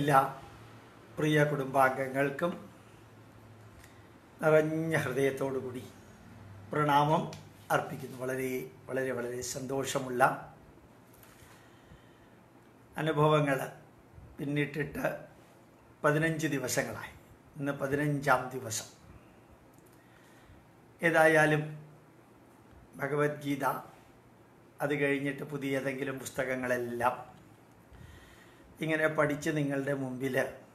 എല്ലാ പ്രിയ കുടുംബാംഗങ്ങൾക്കും നിറഞ്ഞ ഹൃദയത്തോടുകൂടി പ്രണാമം അർപ്പിക്കുന്നു. വളരെ വളരെ വളരെ സന്തോഷമുള്ള അനുഭവങ്ങൾ പിന്നിട്ടിട്ട് 15 ദിവസങ്ങളായി. ഇന്ന് 15ാം ദിവസം. ഏതായാലും ഭഗവത്ഗീത, അത് കഴിഞ്ഞിട്ട് പുതിയ ഏതെങ്കിലും പുസ്തകങ്ങളെല്ലാം ഇങ്ങനെ പഠിച്ച് നിങ്ങളുടെ മുമ്പിൽ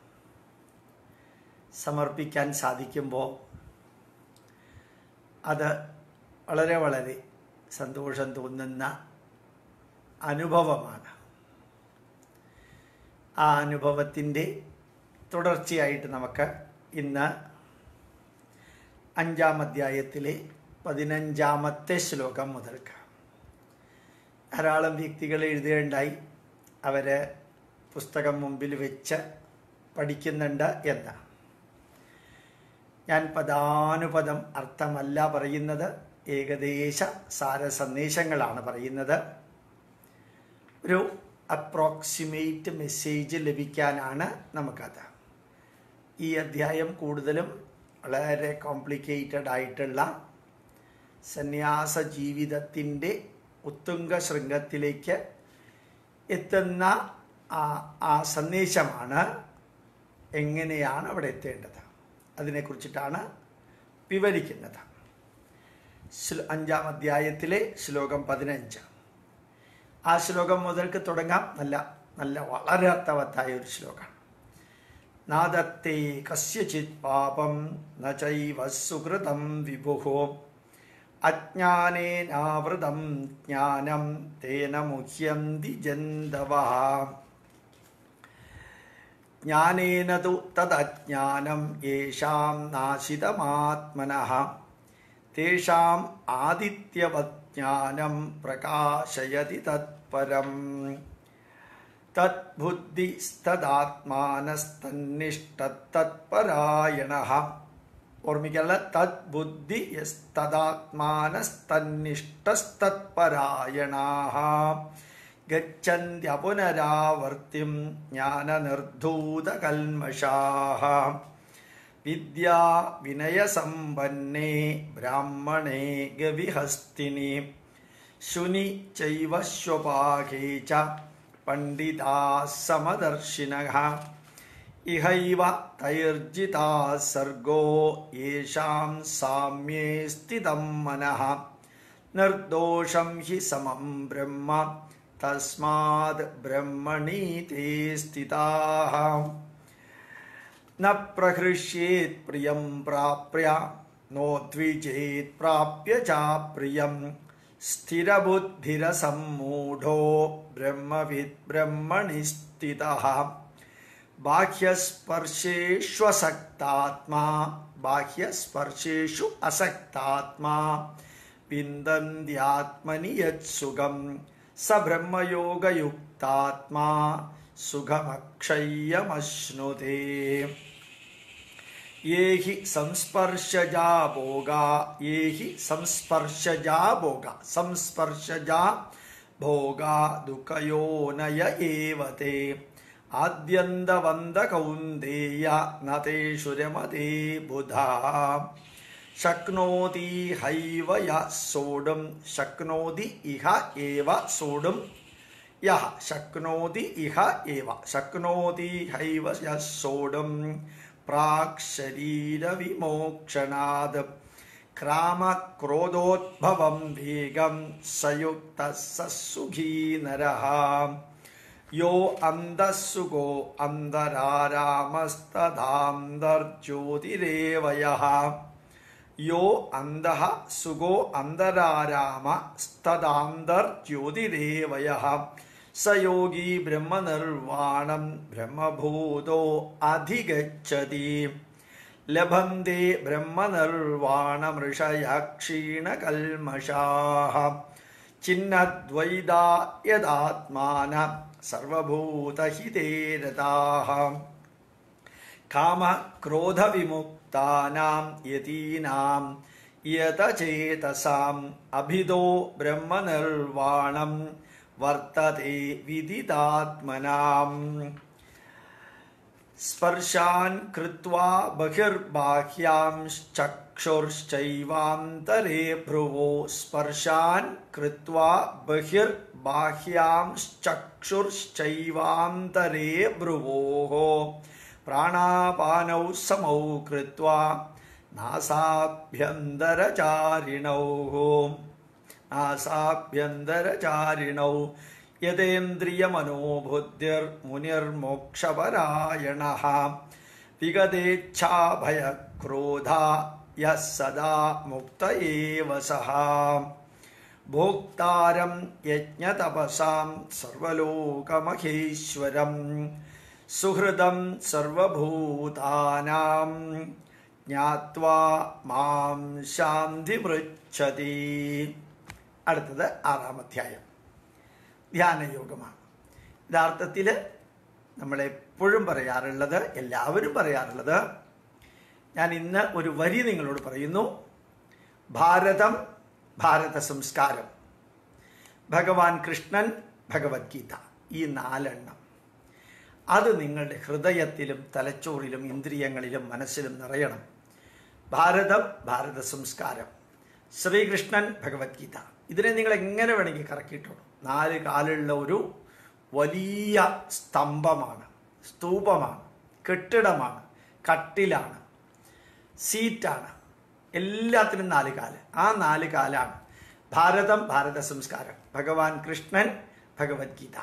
സമർപ്പിക്കാൻ സാധിക്കുമ്പോൾ അത് വളരെ വളരെ സന്തോഷം തോന്നുന്ന അനുഭവമാണ്. ആ അനുഭവത്തിൻ്റെ തുടർച്ചയായിട്ട് നമുക്ക് ഇന്ന് 5ാം അധ്യായത്തിലെ 15ാമത്തെ ശ്ലോകം മുതൽക്ക് ധാരാളം വ്യക്തികൾ എഴുതുകയുണ്ടായി. അവർ പുസ്തകം മുമ്പിൽ വെച്ച് പഠിക്കുന്നുണ്ട് എന്ന്. ഞാൻ പദാനുപദം അർത്ഥമല്ല പറയുന്നത്, ഏകദേശ സാരസന്ദേശങ്ങളാണ് പറയുന്നത്. ഒരു അപ്രോക്സിമേറ്റ് മെസ്സേജ് ലഭിക്കാനാണ് നമുക്കത്. ഈ അധ്യായം കൂടുതലും വളരെ കോംപ്ലിക്കേറ്റഡ് ആയിട്ടുള്ള സന്യാസ ജീവിതത്തിൻ്റെ ഉത്തുംഗ ശൃംഗത്തിലേക്ക് എത്തുന്ന ആ സന്ദേശമാണ്. എങ്ങനെയാണ് അവിടെ എത്തേണ്ടത് അതിനെക്കുറിച്ചിട്ടാണ് വിവരിക്കുന്നത്. 5ാം അധ്യായത്തിലെ ശ്ലോകം 15. ആ ശ്ലോകം മുതൽക്ക് തുടങ്ങാം. നല്ല വളരെ അർത്ഥവത്തായ ഒരു ശ്ലോകമാണ്. നാദത്തേ കസ്യചിത് പാപം ന ചൈവ സുകൃതം വിഭുഃ അജ്ഞാനേനാവൃതം ജ്ഞാനം തേന മുഹ്യന്തി ജന്തവഃ ജ്ഞാനേന തു തദജ്ഞാനം യേഷാം നാശിതമാത്മനഃ തേഷാം ആദിത്യവത് ജ്ഞാനം പ്രകാശയതി തത്പരം തദ്ബുദ്ധിസ്തദാത്മാനസ്തന്നിഷ്ടതത്പരായണഃ. ഓർമ്മിക്കാനുള്ള തദ്ബുദ്ധിസ്തദാത്മാനസ്തന്നിഷ്ടതത്പരായണാഃ ഗച്ഛന്ത്യപുനരാവർത്തിം ജ്ഞാനനിർധൂതകൽമഷാഃ വിദ്യാ വിനയസമ്പന്നേ ബ്രാഹ്മണേ ഗവിഹസ്തിനി ശുനി ചൈവ ശ്വപാകേ ച പണ്ഡിതാഃ സമദർശിനഃ ഇഹൈവ തൈർജിതാഃ സർഗോ യേഷാം സാമ്യേ സ്ഥിതം മനഃ നിർദോഷം ഹി സമം ബ്രഹ്മ തസ്മാത് ബ്രഹ്മണി തേ സ്ഥിതാഃ ന പ്രഹൃഷ്യേത് പ്രിയം പ്രാപ്യ നോദ്വിജേത് പ്രാപ്യ ച പ്രിയം സ്ഥിരബുദ്ധിരസമ്മൂഢോ ബ്രഹ്മവിദ് ബ്രഹ്മണി സ്ഥിതഃ ബാഹ്യസ്പർശേഷു അസക്താത്മാ വിന്ദന്ത്യാത്മനി യത്സുഖം സ ബ്രഹ്മയോഗയുക്താത്മാ സുഖമക്ഷയ്യമശ്നുതേ യേഹി സംസ്പർശജാ ഭോഗാ ദുഃഖയോനയ ഏവ തേ ആദ്യന്തവന്ത കൗന്ദേയ ന തേഷു രമതേ ബുധാ ശക്നോതി ഹൈവ യഃ സോഢും ശക്നോതി ഇഹ ഏവ സോഢും യഃ ശക്നോതി ഇഹ ഏവ ശക്നോതി ഹൈവ യഃ സോഢും പ്രാക് ശരീരവിമോക്ഷണാത് ക്രാമക്രോധോദ്ഭവം വേഗം സയുക്തഃ സ സുഖീ നരഃ യോ അന്തഃസുഖോ അന്തരാരാമസ്തദാന്തർജ്യോതിരേവ യഃ യോ അന്തഃ സുഖോ അന്തരാരാമസ്തദാന്തർജ്യോതിരേവ യഃ സ യോഗി ബ്രഹ്മനിർവാണം ബ്രഹ്മഭൂതോ അധിഗച്ഛതി ലഭന്തെ ബ്രഹ്മനിർവാണമൃഷയ ക്ഷീണകൽമഷാഃ ചിന്നദ്വൈതാ യദാത്മാന സർവഭൂതഹിതേ രതാഃ കാമക്രോധവിമുക്താനാം യതീനാം യതചേതസാം അഭിദോ ബ്രഹ്മനിർവാണം വർത്തതേ വിദിതാത്മനാം. സ്പർശാൻ കൃത്വാ ബഹിർബാഹ്യാംശ്ചക്ഷുർശ്ചൈവാന്തരേ ഭ്രുവോ സ്പർശാൻ കൃത്വാ ബഹിർബാഹ്യാംശ്ചക്ഷുർശ്ചൈവാന്തരേ ഭ്രുവോഃ പ്രാണാപാനൗ സമൗ കൃത്വാ നാസാഭ്യന്തരചാരിണൗ യതേന്ദ്രിയമനോബുദ്ധിർമുനിർമോക്ഷപരായണഃ വിഗതേച്ഛാഭയക്രോധാ യഃ സദാ മുക്ത ഏവ സഃ ഭോക്താരം യജ്ഞതപസാം സർവലോകമഹേശ്വരം സുഹൃദം സർവഭൂതാനാം ജ്ഞാത്വാ മാം ശാന്തിമൃച്ഛതി. അടുത്തത് 6-ാം അധ്യായം ധ്യാനയോഗമാണ്. യഥാർത്ഥത്തിൽ നമ്മളെപ്പോഴും പറയാറുള്ളത്, എല്ലാവരും പറയാറുള്ളത്, ഞാൻ ഇന്ന് ഒരു വരി നിങ്ങളോട് പറയുന്നു. ഭാരതം, ഭാരത സംസ്കാരം, ഭഗവാൻ കൃഷ്ണൻ, ഭഗവത്ഗീത, ഈ 4 അത് നിങ്ങളുടെ ഹൃദയത്തിലും തലച്ചോറിലും ഇന്ദ്രിയങ്ങളിലും മനസ്സിലും നിറയണം. ഭാരതം, ഭാരത സംസ്കാരം, ശ്രീകൃഷ്ണൻ, ഭഗവത്ഗീത, ഇതിനെ നിങ്ങൾ എങ്ങനെ വേണമെങ്കിൽ കറക്കിയിട്ടോളൂ. 4 കാലുള്ള ഒരു വലിയ സ്തംഭമാണ്, സ്തൂപമാണ്, കെട്ടിടമാണ്, കട്ടിലാണ്, സീറ്റാണ്, എല്ലാത്തിനും 4 കാല്. ആ 4 കാലാണ് ഭാരതം, ഭാരത സംസ്കാരം, ഭഗവാൻ കൃഷ്ണൻ, ഭഗവത്ഗീത.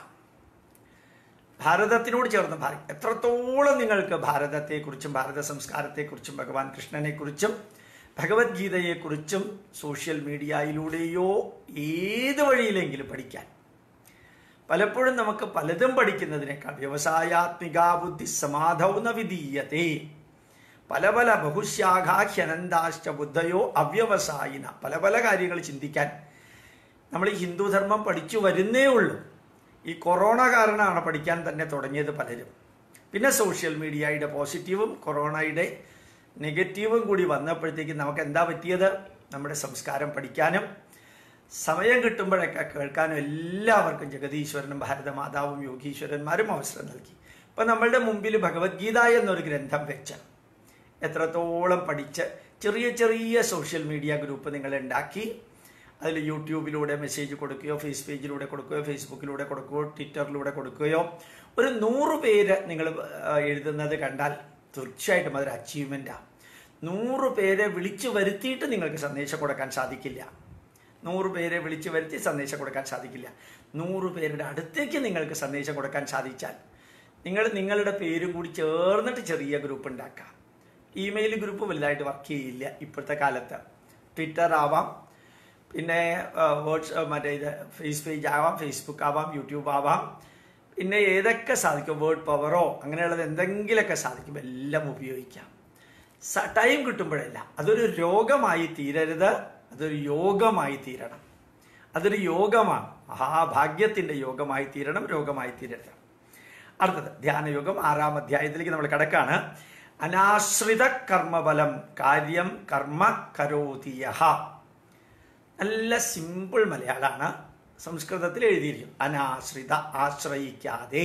ഭാരതത്തിനോട് ചേർന്ന് എത്രത്തോളം നിങ്ങൾക്ക് ഭാരതത്തെക്കുറിച്ചും ഭാരത സംസ്കാരത്തെക്കുറിച്ചും ഭഗവാൻ കൃഷ്ണനെക്കുറിച്ചും ഭഗവത്ഗീതയെക്കുറിച്ചും സോഷ്യൽ മീഡിയയിലൂടെയോ ഏത് വഴിയിലെങ്കിലും പഠിക്കാൻ. പലപ്പോഴും നമുക്ക് പലതും പഠിക്കുന്നതിനേക്കാൾ വ്യവസായാത്മിക ബുദ്ധി സമാധൗ ന വിധീയത്തെ, പല പല ബഹുശാഖാഹ്യനന്താശ്ച ബുദ്ധയോ അവ്യവസായിന, പല പല കാര്യങ്ങൾ ചിന്തിക്കാൻ നമ്മൾ ഈ ഹിന്ദുധർമ്മം പഠിച്ചു വരുന്നേ ഉള്ളൂ. ഈ കൊറോണ കാരണമാണ് പഠിക്കാൻ തന്നെ തുടങ്ങിയത് പലരും. പിന്നെ സോഷ്യൽ മീഡിയയുടെ പോസിറ്റീവും കൊറോണയുടെ നെഗറ്റീവും കൂടി വന്നപ്പോഴത്തേക്കും നമുക്ക് എന്താ പറ്റിയത്? നമ്മുടെ സംസ്കാരം പഠിക്കാനും സമയം കിട്ടുമ്പോഴൊക്കെ കേൾക്കാനും എല്ലാവർക്കും ജഗതീശ്വരനും ഭാരതമാതാവും യോഗീശ്വരന്മാരും അവസരം നൽകി. ഇപ്പം നമ്മളുടെ മുമ്പിൽ ഭഗവത്ഗീത എന്നൊരു ഗ്രന്ഥം വെച്ച് എത്രത്തോളം പഠിച്ച് ചെറിയ ചെറിയ സോഷ്യൽ മീഡിയ ഗ്രൂപ്പ് നിങ്ങൾ ഉണ്ടാക്കി അതിൽ യൂട്യൂബിലൂടെ മെസ്സേജ് കൊടുക്കുകയോ ഫേസ് പേജിലൂടെ കൊടുക്കുകയോ ഫേസ്ബുക്കിലൂടെ കൊടുക്കുകയോ ട്വിറ്ററിലൂടെ കൊടുക്കുകയോ ഒരു 100 പേര് നിങ്ങൾ എഴുതുന്നത് കണ്ടാൽ തീർച്ചയായിട്ടും അതൊരു അച്ചീവ്മെൻറ്റാണ്. 100 പേരെ വിളിച്ചു വരുത്തിയിട്ട് നിങ്ങൾക്ക് സന്ദേശം കൊടുക്കാൻ സാധിക്കില്ല. 100 പേരെ വിളിച്ചു വരുത്തി സന്ദേശം കൊടുക്കാൻ സാധിക്കില്ല. 100 പേരുടെ അടുത്തേക്ക് നിങ്ങൾക്ക് സന്ദേശം കൊടുക്കാൻ സാധിച്ചാൽ നിങ്ങളുടെ പേരും കൂടി ചേർന്നിട്ട് ചെറിയ ഗ്രൂപ്പ് ഉണ്ടാക്കാം. ഇമെയിൽ ഗ്രൂപ്പ് വലുതായിട്ട് വർക്ക് ചെയ്യില്ല ഇപ്പോഴത്തെ കാലത്ത്. ട്വിറ്റർ ആവാം, പിന്നെ മറ്റേ ഇത് ഫേസ് പേജ് ആവാം, ഫേസ്ബുക്ക് ആവാം, യൂട്യൂബ് ആവാം, പിന്നെ ഏതൊക്കെ സാധിക്കും, വേർഡ് പവറോ അങ്ങനെയുള്ളത് എന്തെങ്കിലുമൊക്കെ സാധിക്കും, എല്ലാം ഉപയോഗിക്കാം. ടൈം കിട്ടുമ്പോഴല്ല. അതൊരു രോഗമായി തീരരുത്, അതൊരു യോഗമായി തീരണം. അതൊരു യോഗമാണ്, മഹാഭാഗ്യത്തിൻ്റെ യോഗമായി തീരണം, രോഗമായി തീരരുത്. അടുത്തത് ധ്യാനയോഗം 6-ാം അധ്യായത്തിലേക്ക് നമ്മൾ കിടക്കാണ്. അനാശ്രിത കർമ്മബലം കാര്യം കർമ്മ കരോതിയഃ. നല്ല സിമ്പിൾ മലയാളമാണ്, സംസ്കൃതത്തിൽ എഴുതിയിരിക്കും. അനാശ്രിത, ആശ്രയിക്കാതെ.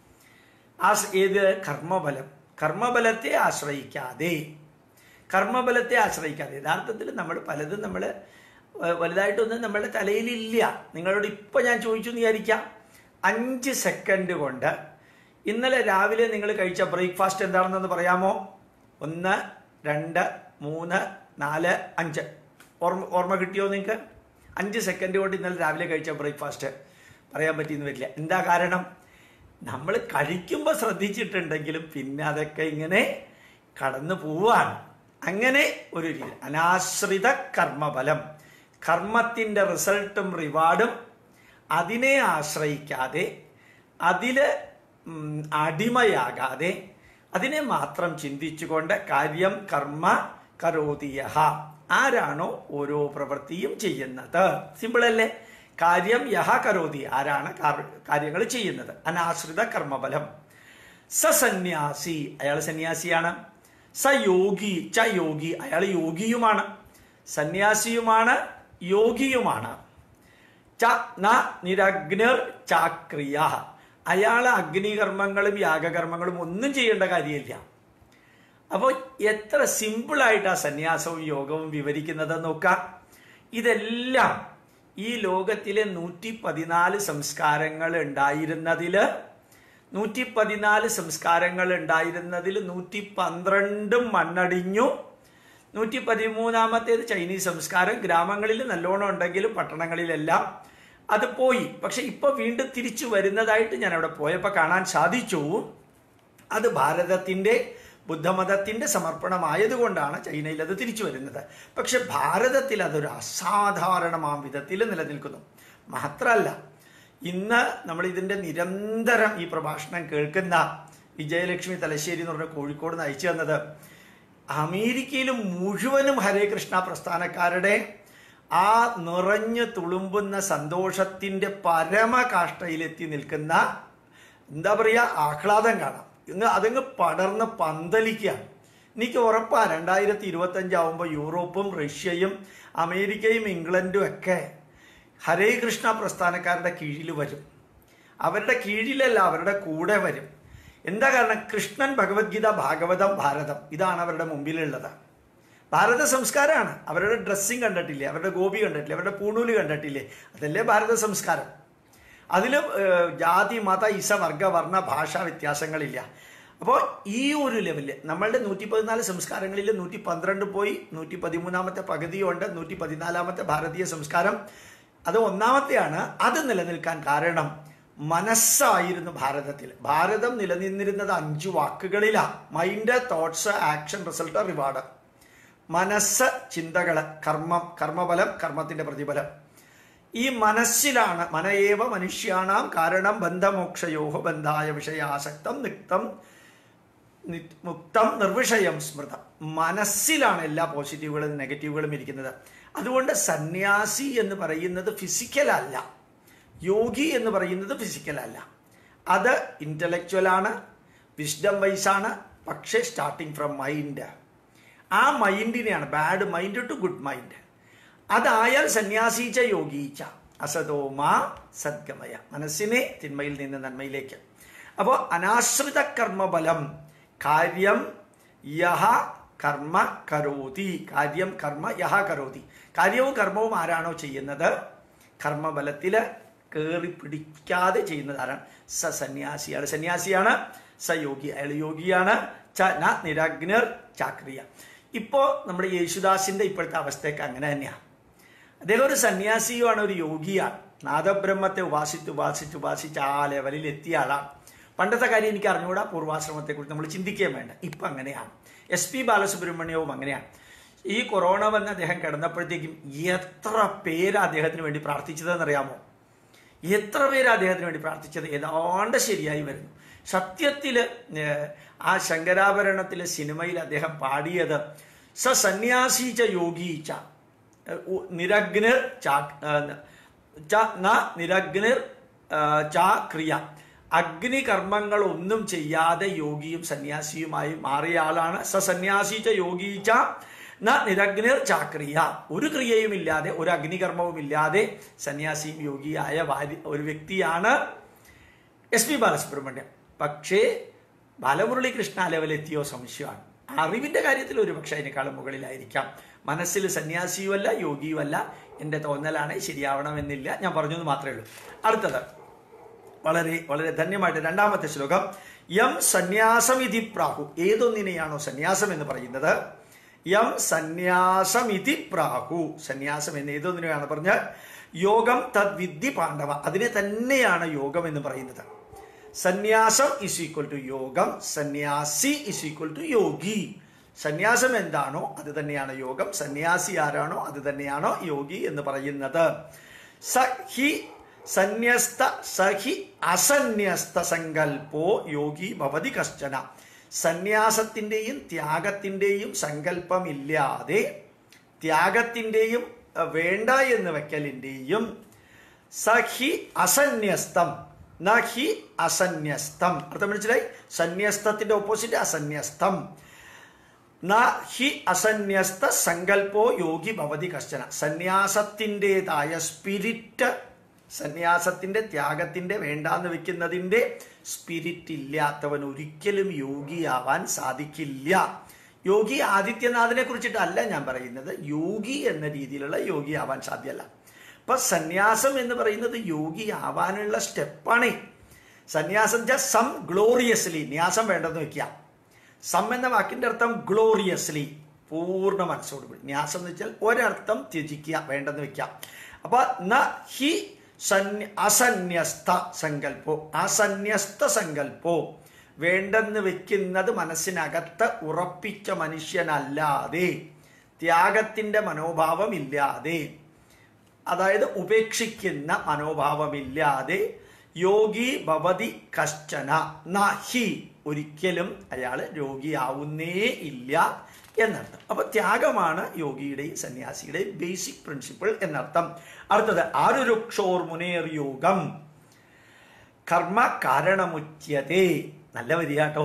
ഏത്? കർമ്മബലം, കർമ്മബലത്തെ ആശ്രയിക്കാതെ, കർമ്മബലത്തെ ആശ്രയിക്കാതെ. യഥാർത്ഥത്തിൽ നമ്മൾ പലതും നമ്മൾ വലുതായിട്ടൊന്നും നമ്മുടെ തലയിലില്ല. നിങ്ങളോട് ഇപ്പം ഞാൻ ചോദിച്ചു എന്ന് വിചാരിക്കാം, 5 സെക്കൻഡ് കൊണ്ട് ഇന്നലെ രാവിലെ നിങ്ങൾ കഴിച്ച ബ്രേക്ക്ഫാസ്റ്റ് എന്താണെന്നൊന്ന് പറയാമോ? 1, 2, 3, 4, 5. ഓർമ്മ കിട്ടിയോ നിങ്ങൾക്ക്? 5 സെക്കൻഡ് കൊണ്ട് ഇന്നലെ രാവിലെ കഴിച്ച ബ്രേക്ക്ഫാസ്റ്റ് പറയാൻ പറ്റിയെന്ന് വരില്ല. എന്താ കാരണം? നമ്മൾ കഴിക്കുമ്പോൾ ശ്രദ്ധിച്ചിട്ടുണ്ടെങ്കിലും പിന്നെ അതൊക്കെ ഇങ്ങനെ കടന്നു പോവാണ്. അങ്ങനെ ഒരു രീതി. അനാശ്രിത കർമ്മബലം, കർമ്മത്തിൻ്റെ റിസൾട്ടും റിവാർഡും അതിനെ ആശ്രയിക്കാതെ, അതിൽ അടിമയാകാതെ, അതിനെ മാത്രം ചിന്തിച്ചുകൊണ്ട് കാര്യം കർമ്മ കരോതിയഃ. ആരാണോ ഓരോ പ്രവൃത്തിയും ചെയ്യുന്നത്? സിമ്പിൾ അല്ലേ? കാര്യം യഹ കരോതി, ആരാണ് കാര്യങ്ങൾ ചെയ്യുന്നത്. അനാശ്രിത കർമ്മബലം. സന്യാസി, അയാൾ സന്യാസിയാണ്. യോഗി, യോഗി, അയാൾ യോഗിയുമാണ്. സന്യാസിയുമാണ്, യോഗിയുമാണ്. നിരഗ്നിർ ചാക്രിയ, അയാൾ അഗ്നികർമ്മങ്ങളും യാഗകർമ്മങ്ങളും ഒന്നും ചെയ്യേണ്ട കാര്യമില്ല. അപ്പോൾ എത്ര സിമ്പിളായിട്ട് ആ സന്യാസവും യോഗവും വിവരിക്കുന്നത് നോക്കാം. ഇതെല്ലാം ഈ ലോകത്തിലെ 114 സംസ്കാരങ്ങൾ ഉണ്ടായിരുന്നതിൽ 112 മണ്ണടിഞ്ഞു. 113ാമത്തേത് ചൈനീസ് സംസ്കാരം. ഗ്രാമങ്ങളിൽ നല്ലോണം ഉണ്ടെങ്കിലും പട്ടണങ്ങളിലെല്ലാം അത് പോയി. പക്ഷെ ഇപ്പൊ വീണ്ടും തിരിച്ചു വരുന്നതായിട്ട് ഞാൻ അവിടെ പോയപ്പോൾ കാണാൻ സാധിച്ചു. അത് ഭാരതത്തിന്റെ ബുദ്ധമതത്തിന്റെ സമർപ്പണമായതുകൊണ്ടാണ് ചൈനയിൽ അത് തിരിച്ചു വരുന്നത്. പക്ഷെ ഭാരതത്തിൽ അതൊരു അസാധാരണമാം വിധത്തിൽ നിലനിൽക്കുന്നു. മാത്രമല്ല, ഇന്ന് നമ്മൾ ഇതിന്റെ നിരന്തരം ഈ പ്രഭാഷണം കേൾക്കുന്ന വിജയലക്ഷ്മി തലശ്ശേരി എന്ന് പറഞ്ഞ കോഴിക്കോട് നിന്ന് അയച്ചു തന്നത്, അമേരിക്കയിലും മുഴുവനും ഹരേ കൃഷ്ണ പ്രസ്ഥാനക്കാരുടെ ആ നിറഞ്ഞു തുളുമ്പുന്ന സന്തോഷത്തിന്റെ പരമകാഷ്ഠയിലെത്തി നിൽക്കുന്ന എന്താ പറയുക ആഹ്ലാദം കാണാം. അതങ്ങ് പടർന്ന് പന്തലിക്കുകയാണ്. എനിക്ക് ഉറപ്പാ 2025 ആവുമ്പോൾ യൂറോപ്പും റഷ്യയും അമേരിക്കയും ഇംഗ്ലണ്ടും ഒക്കെ ഹരേ കൃഷ്ണ പ്രസ്ഥാനക്കാരുടെ കീഴിൽ വരും. അവരുടെ കീഴിലല്ല, അവരുടെ കൂടെ വരും. എന്താ കാരണം? കൃഷ്ണൻ, ഭഗവത്ഗീത, ഭാഗവതം, ഭാരതം ഇതാണ് അവരുടെ മുമ്പിലുള്ളത്. ഭാരത സംസ്കാരമാണ്. അവരുടെ ഡ്രസ്സിങ് കണ്ടിട്ടില്ലേ? അവരുടെ ഗോപി കണ്ടിട്ടില്ലേ? അവരുടെ പൂണൂല് കണ്ടിട്ടില്ലേ? അതല്ലേ ഭാരത സംസ്കാരം. അതിൽ ജാതി, മത, ഇസ, വർഗ, വർണ്ണ, ഭാഷാ വ്യത്യാസങ്ങളില്ല. അപ്പോൾ ഈ ഒരു ലെവലിൽ നമ്മളുടെ 114 സംസ്കാരങ്ങളിൽ 112 പോയി, 113ാമത്തെ പകുതിയുണ്ട്, 114ാമത്തെ ഭാരതീയ സംസ്കാരം. അത് ഒന്നാമത്തെയാണ്. അത് നിലനിൽക്കാൻ കാരണം മനസ്സായിരുന്നു ഭാരതത്തിൽ. ഭാരതം നിലനിന്നിരുന്നത് 5 വാക്കുകളിലാണ്. Mind, thoughts, action, result, reward. മനസ്സ്, ചിന്തകള്, കർമ്മം, കർമ്മഫലം, കർമ്മത്തിന്റെ പ്രതിഫലം. ഈ മനസ്സിലാണ് മനയേവ മനുഷ്യാണാം കാരണം ബന്ധമോക്ഷയോഹ ബന്ധായ വിഷയാസക്തം നിക്തം മുക്തം നിർവിഷയം സ്മൃതം. മനസ്സിലാണ് എല്ലാ പോസിറ്റീവുകളും നെഗറ്റീവുകളും ഇരിക്കുന്നത്. അതുകൊണ്ട് സന്യാസി എന്ന് പറയുന്നത് ഫിസിക്കൽ അല്ല, യോഗി എന്ന് പറയുന്നത് ഫിസിക്കൽ അല്ല. അത് ഇന്റലക്ച്വൽ ആണ്, വിസ്ഡം വൈസാണ്. പക്ഷേ സ്റ്റാർട്ടിങ് ഫ്രം മൈൻഡ്. ആ മൈൻഡിനെയാണ് bad mind to good mind. അതായാൽ സന്യാസീച്ച യോഗീച്ച അസതോമാ സദ്ഗമയ, മനസ്സിനെ തിന്മയിൽ നിന്ന് നന്മയിലേക്ക്. അപ്പോൾ അനാശ്രിത കർമ്മബലം കാര്യം യഹ കർമ്മ കരോതി. കാര്യം കർമ്മ യഹ കരോതി. കാര്യവും കർമ്മവും ആരാണോ ചെയ്യുന്നത്, കർമ്മബലത്തിൽ കയറി പിടിക്കാതെ ചെയ്യുന്നത് ആരാണ്? സന്യാസിയാണ്. സന്യാസിയാണ്. സ യോഗി, അയാൾ യോഗിയാണ്. ച ന നിരഗ്നർ ചാക്രിയ. ഇപ്പോൾ നമ്മുടെ യേശുദാസിന്റെ ഇപ്പോഴത്തെ അവസ്ഥയൊക്കെ അങ്ങനെ തന്നെയാണ്. അദ്ദേഹം ഒരു സന്യാസിയുമാണ്, ഒരു യോഗിയാണ്. നാദബ്രഹ്മത്തെ ഉപാസിച്ച് ആ ലെവലിൽ എത്തിയ ആളാണ്. പണ്ടത്തെ കാര്യം എനിക്ക് അറിഞ്ഞുകൂടാ, പൂർവാശ്രമത്തെക്കുറിച്ച് നമ്മൾ ചിന്തിക്കുകയും വേണ്ട. ഇപ്പം അങ്ങനെയാണ്. SP ബാലസുബ്രഹ്മണ്യവും അങ്ങനെയാണ്. ഈ കൊറോണ വന്ന് അദ്ദേഹം കിടന്നപ്പോഴത്തേക്കും എത്ര പേര് അദ്ദേഹത്തിന് വേണ്ടി പ്രാർത്ഥിച്ചതെന്നറിയാമോ? എത്ര പേര് അദ്ദേഹത്തിന് വേണ്ടി പ്രാർത്ഥിച്ചത്? ഏതാണ്ട് ശരിയായി വരുന്നു. സത്യത്തിൽ ആ ശങ്കരാഭരണത്തിലെ സിനിമയിൽ അദ്ദേഹം പാടിയത് സന്യാസീച്ച യോഗീച്ച നിരഗ്നിർ നിരഗ്നിർ ചാക്രിയ. അഗ്നികർമ്മങ്ങൾ ഒന്നും ചെയ്യാതെ യോഗിയും സന്യാസിയുമായി മാറിയ ആളാണ്. സന്യാസീച്ച യോഗീച്ച ന നിരഗ്നിർ ചാക്രിയ. ഒരു ക്രിയയും ഇല്ലാതെ, ഒരു അഗ്നികർമ്മവും ഇല്ലാതെ സന്യാസിയും യോഗിയായ ഒരു വ്യക്തിയാണ് SP ബാലസുബ്രഹ്മണ്യം. പക്ഷേ ബാലമുരളീകൃഷ്ണ ലെവലെത്തിയോ സംശയമാണ്. അറിവിന്റെ കാര്യത്തിൽ ഒരു പക്ഷെ അതിനേക്കാളും മുകളിലായിരിക്കാം. മനസ്സിൽ സന്യാസിയുമല്ല യോഗിയുമല്ല. എൻ്റെ തോന്നലാണ്, ശരിയാവണമെന്നില്ല. ഞാൻ പറഞ്ഞത് മാത്രമേ ഉള്ളൂ. അടുത്തത് വളരെ വളരെ ധന്യമായിട്ട് 2ാമത്തെ ശ്ലോകം. യം സന്യാസമിതി പ്രാഹു. ഏതൊന്നിനെയാണോ സന്യാസം എന്ന് പറയുന്നത്, യം സന്യാസമിതി പ്രാഹു. സന്യാസം എന്ന് ഏതൊന്നിനെയാണ് പറഞ്ഞാൽ യോഗം തദ്വിദ്യ പാണ്ഡവ. അതിനെ തന്നെയാണ് യോഗം എന്ന് പറയുന്നത്. സന്യാസം ഇസ് ഈക്വൽ ടു യോഗം, സന്യാസി ഇസ് ഈക്വൽ ടു യോഗി. സന്യാസം എന്താണോ അത് തന്നെയാണ് യോഗം, സന്യാസി ആരാണോ അത് തന്നെയാണോ യോഗി എന്ന് പറയുന്നത്. സഹി സന്യസ്ത സഹി അസന്യസ്ത സങ്കൽപ്പോ യോഗി ഭവതി കശ്ചന. സന്യാസത്തിൻ്റെയും ത്യാഗത്തിൻ്റെയും സങ്കല്പമില്ലാതെ, ത്യാഗത്തിൻ്റെയും വേണ്ട എന്ന് വെക്കലിൻ്റെയും സഹി അസന്യസ്തം നഹി അസന്യസ്തം. അർത്ഥം മനസ്സിലായി? സന്യസ്തത്തിന്റെ ഓപ്പോസിറ്റ് അസന്യസ്തം. നഹി അസന്യസ്ത സങ്കല്പോ യോഗി ഭവതി കശ്ചന. സന്യാസത്തിൻ്റെതായ സ്പിരിറ്റ് സന്യാസത്തിന്റെ, ത്യാഗത്തിന്റെ, വേണ്ടാന്ന് വെക്കുന്നതിന്റെ സ്പിരിറ്റ് ഇല്ലാത്തവൻ ഒരിക്കലും യോഗിയാവാൻ സാധിക്കില്ല. യോഗി ആദിത്യനാഥിനെ കുറിച്ചിട്ടല്ല ഞാൻ പറയുന്നത്, യോഗി എന്ന രീതിയിലുള്ള യോഗി ആവാൻ സാധ്യമല്ല. അപ്പൊ സന്യാസം എന്ന് പറയുന്നത് യോഗി ആവാനുള്ള സ്റ്റെപ്പാണ്. സന്യാസം സം ഗ്ലോറിയസ്ലി, ന്യാസം വേണ്ടെന്ന് വെക്കുക. സം എന്ന വാക്കിന്റെ അർത്ഥം ഗ്ലോറിയസ്ലി, പൂർണ്ണ മനസ്സോടുകൂടി. ന്യാസം എന്ന് വെച്ചാൽ ഒരർത്ഥം ത്യജിക്കുക, വേണ്ടെന്ന് വെക്കുക. അപ്പൊ ന ഹി അസന്യസ്ത സങ്കല്പോ, അസന്യസ്ത സങ്കല്പോ, വേണ്ടെന്ന് വെക്കുന്നത് മനസ്സിനകത്ത് ഉറപ്പിച്ച മനുഷ്യനല്ലാതെ, ത്യാഗത്തിന്റെ മനോഭാവം ഇല്ലാതെ, അതായത് ഉപേക്ഷിക്കുന്ന മനോഭാവമില്ലാതെ യോഗി ഭവതി കശ്ചന നഹി, ഒരിക്കലും അയാൾ രോഗിയാവുന്നേ ഇല്ല എന്നർത്ഥം. അപ്പൊ ത്യാഗമാണ് യോഗിയുടെയും സന്യാസിയുടെയും ബേസിക് പ്രിൻസിപ്പിൾ എന്നർത്ഥം. അടുത്തത് ആരുരുക്ഷോർ മുനേർ യോഗം കർമ്മ കാരണമുച്യതേ. നല്ല വരിയാട്ടോ.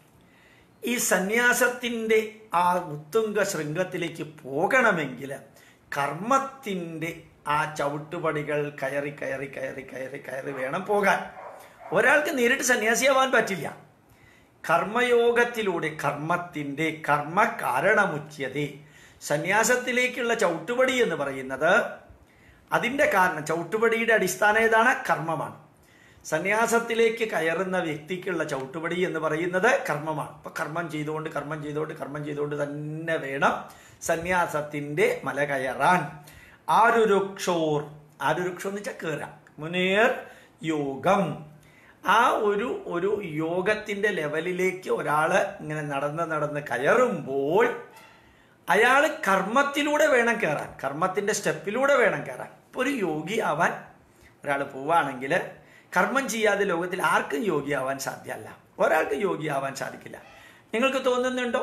ഈ സന്യാസത്തിന്റെ ആ ഉത്തുംഗ ശൃംഗത്തിലേക്ക് പോകണമെങ്കിൽ കർമ്മത്തിന്റെ ആ ചവിട്ടുപടികൾ കയറി കയറി കയറി കയറി കയറി വേണം പോകാൻ. ഒരാൾക്ക് നേരിട്ട് സന്യാസിയാവാൻ പറ്റില്ല. കർമ്മയോഗത്തിലൂടെ, കർമ്മത്തിന്റെ കർമ്മ കാരണമുച്യതേ, സന്യാസത്തിലേക്കുള്ള ചവിട്ടുപടി എന്ന് പറയുന്നത്, അതിന്റെ കാരണം, ചവിട്ടുപടിയുടെ അടിസ്ഥാനം ഏതാണ്? കർമ്മമാണ്. സന്യാസത്തിലേക്ക് കയറുന്ന വ്യക്തിക്കുള്ള ചവിട്ടുപടി എന്ന് പറയുന്നത് കർമ്മമാണ്. അപ്പൊ കർമ്മം ചെയ്തുകൊണ്ട് കർമ്മം ചെയ്തുകൊണ്ട് കർമ്മം ചെയ്തുകൊണ്ട് തന്നെ വേണം സന്യാസത്തിന്റെ മല കയറാൻ. ആരുരുക്ഷോർ, ആരുരുക്ഷോ എന്ന് വെച്ചാൽ കയറാം. മുനേർ യോഗം, ആ ഒരു യോഗത്തിന്റെ ലെവലിലേക്ക് ഒരാള് ഇങ്ങനെ നടന്ന് നടന്ന് കയറുമ്പോൾ അയാൾ കർമ്മത്തിലൂടെ വേണം കയറാൻ, കർമ്മത്തിന്റെ സ്റ്റെപ്പിലൂടെ വേണം കയറാൻ. ഇപ്പൊ ഒരു യോഗി ആവാൻ ഒരാൾ പോവുകയാണെങ്കിൽ കർമ്മം ചെയ്യാതെ ലോകത്തിൽ ആർക്കും യോഗിയാവാൻ സാധ്യമല്ല. ഒരാൾക്ക് യോഗിയാവാൻ സാധിക്കില്ല. നിങ്ങൾക്ക് തോന്നുന്നുണ്ടോ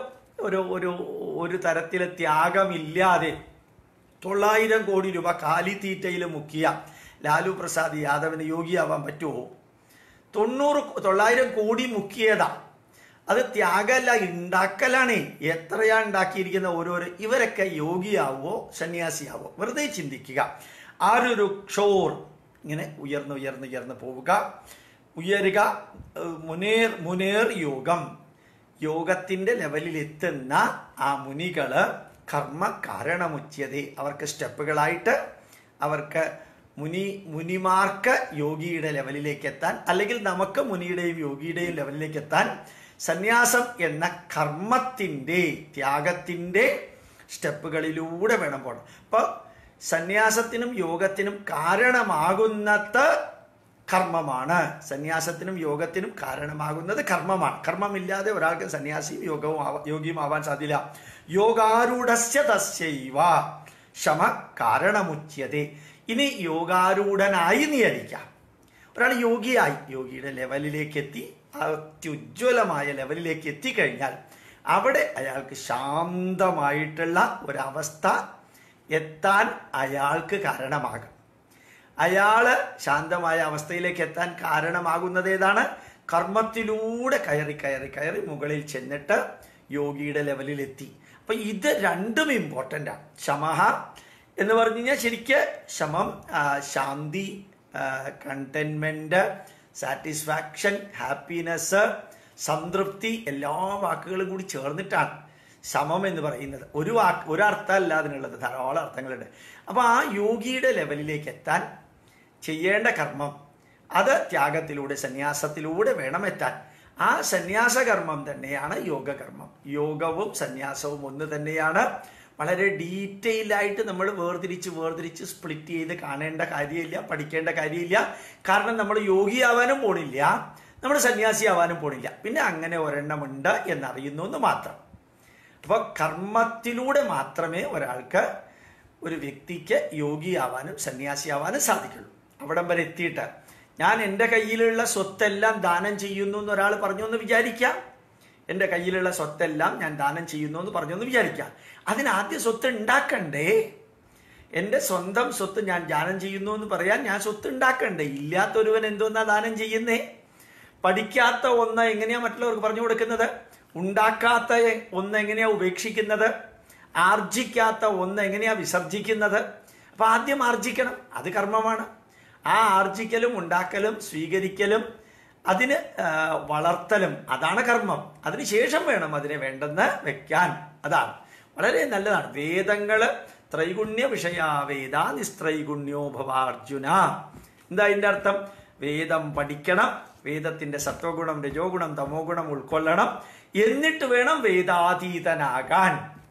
ഒരു തരത്തിലെ ത്യാഗമില്ലാതെ 900 കോടി രൂപ കാലിത്തീറ്റയിൽ മുക്കിയ ലാലു പ്രസാദ് യാദവിന് യോഗിയാവാൻ പറ്റുമോ? 900 കോടി മുക്കിയതാ. അത് ത്യാഗമല്ല, ഉണ്ടാക്കലാണ്. എത്രയാ ഉണ്ടാക്കിയിരിക്കുന്ന ഓരോരോ. ഇവരൊക്കെ യോഗിയാവോ സന്യാസിയാവോ? വെറുതെ ചിന്തിക്കുക. ആരുരുക്ഷോർ, ഇങ്ങനെ ഉയർന്ന് പോവുക, ഉയരുക. മുനേർ യോഗം, യോഗത്തിന്റെ ലെവലിൽ എത്തുന്ന ആ മുനികള് കർമ്മ കാരണമുച്യതേ, അവർക്ക് സ്റ്റെപ്പുകളായിട്ട്, അവർക്ക് മുനിമാർക്ക് യോഗിയുടെ ലെവലിലേക്ക് എത്താൻ, അല്ലെങ്കിൽ നമുക്ക് മുനിയുടെയും യോഗിയുടെയും ലെവലിലേക്ക് എത്താൻ സന്യാസം എന്ന കർമ്മത്തിന്റെ, ത്യാഗത്തിന്റെ സ്റ്റെപ്പുകളിലൂടെ വേണം പോകണം. അപ്പൊ സന്യാസത്തിനും യോഗിനും കാരണമാകുന്നത് കർമ്മമാണ്. സന്യാസത്തിനും യോഗത്തിനും കാരണമാകുന്നത് കർമ്മമാണ്. കർമ്മമില്ലാതെ ഒരാൾക്ക് സന്യാസിയും യോഗിയും ആവാൻ സാധ്യല്ല. യോഗാരൂഢസ്യ തസ്യൈവ ശമ കാരണമുച്യതേ. ഇനി യോഗാരൂഢനായി നിയമിക്കാം. ഒരാൾ യോഗിയായി, യോഗിയുടെ ലെവലിലേക്ക് എത്തി, അത്യുജ്വലമായ ലെവലിലേക്ക് എത്തിക്കഴിഞ്ഞാൽ അവിടെ അയാൾക്ക് ശാന്തമായിട്ടുള്ള ഒരവസ്ഥ എത്താൻ അയാൾക്ക് കാരണമാകും. അയാള് ശാന്തമായ അവസ്ഥയിലേക്ക് എത്താൻ കാരണമാകുന്നത് ഏതാണ്? കർമ്മത്തിലൂടെ കയറി കയറി കയറി മുകളിൽ ചെന്നിട്ട് യോഗിയുടെ ലെവലിൽ എത്തി. അപ്പൊ ഇത് രണ്ടും ഇമ്പോർട്ടൻ്റ് ആണ്. ശമഹ എന്ന് പറഞ്ഞു കഴിഞ്ഞാൽ ശരിക്ക് ശമം, ശാന്തി, കണ്ടെന്റ്മെന്റ്, സാറ്റിസ്ഫാക്ഷൻ, ഹാപ്പിനെസ്, സംതൃപ്തി, എല്ലാ വാക്കുകളും കൂടി ചേർന്നിട്ടാണ് ശമം എന്ന് പറയുന്നത്. ഒരർത്ഥമല്ല അതിനുള്ളത്, ധാരാളം അർത്ഥങ്ങളുണ്ട്. അപ്പൊ ആ യോഗിയുടെ ലെവലിലേക്ക് എത്താൻ ചെയ്യേണ്ട കർമ്മം, അത് ത്യാഗത്തിലൂടെ, സന്യാസത്തിലൂടെ വേണം എത്താൻ. ആ സന്യാസകർമ്മം തന്നെയാണ് യോഗകർമ്മം. യോഗവും സന്യാസവും ഒന്ന് തന്നെയാണ്. വളരെ ഡീറ്റെയിൽ ആയിട്ട് നമ്മൾ വേർതിരിച്ച് സ്പ്ലിറ്റ് ചെയ്ത് കാണേണ്ട കാര്യമില്ല, പഠിക്കേണ്ട കാര്യമില്ല. കാരണം നമ്മൾ യോഗിയാവാനും പോണില്ല, നമ്മൾ സന്യാസിയാവാനും പോണില്ല. പിന്നെ അങ്ങനെ ഒരെണ്ണമുണ്ട് എന്നറിയുന്നു എന്ന് മാത്രം. അപ്പോൾ കർമ്മത്തിലൂടെ മാത്രമേ ഒരാൾക്ക്, ഒരു വ്യക്തിക്ക് യോഗിയാവാനും സന്യാസിയാവാനും സാധിക്കുള്ളൂ. അവിടം വരെ എത്തിയിട്ട് ഞാൻ എൻ്റെ കയ്യിലുള്ള സ്വത്തെല്ലാം ദാനം ചെയ്യുന്നു എന്ന് ഒരാൾ പറഞ്ഞു എന്ന് വിചാരിക്കാം. എൻ്റെ കയ്യിലുള്ള സ്വത്തെല്ലാം ഞാൻ ദാനം ചെയ്യുന്നു എന്ന് പറഞ്ഞു എന്ന് വിചാരിക്കാം. അതിനാദ്യം സ്വത്ത് ഉണ്ടാക്കണ്ടേ? എൻ്റെ സ്വന്തം സ്വത്ത് ഞാൻ ദാനം ചെയ്യുന്നു എന്ന് പറയാൻ ഞാൻ സ്വത്ത് ഉണ്ടാക്കണ്ടേ? ഇല്ലാത്തൊരുവൻ എന്തോന്നാ ദാനം ചെയ്യുന്നേ? പഠിക്കാത്ത ഒന്ന് എങ്ങനെയാ മറ്റുള്ളവർക്ക് പറഞ്ഞു കൊടുക്കുന്നത്? ഉണ്ടാക്കാത്ത ഒന്ന് എങ്ങനെയാ ഉപേക്ഷിക്കുന്നത്? ആർജിക്കാത്ത ഒന്ന് എങ്ങനെയാ വിസർജിക്കുന്നത്? അപ്പൊ ആദ്യം ആർജിക്കണം, അത് കർമ്മമാണ്. ആ ആർജിക്കലും ഉണ്ടാക്കലും സ്വീകരിക്കലും അതിന് വളർത്തലും അതാണ് കർമ്മം. അതിനുശേഷം വേണം അതിനെ വേണ്ടെന്ന് വെക്കാൻ. അതാണ് വളരെ നല്ലതാണ്. വേദങ്ങള് ത്രൈഗുണ്യ വിഷയാ വേദ നിസ്ത്രൈഗുണ്യോ ഭവാർജുന. എന്താ അതിൻ്റെ അർത്ഥം? വേദം പഠിക്കണം, വേദത്തിന്റെ സത്വഗുണം രജോ ഗുണം തമോ ഗുണം ഉൾക്കൊള്ളണം, എന്നിട്ട് വേണം വേദാതീതനാകാൻ.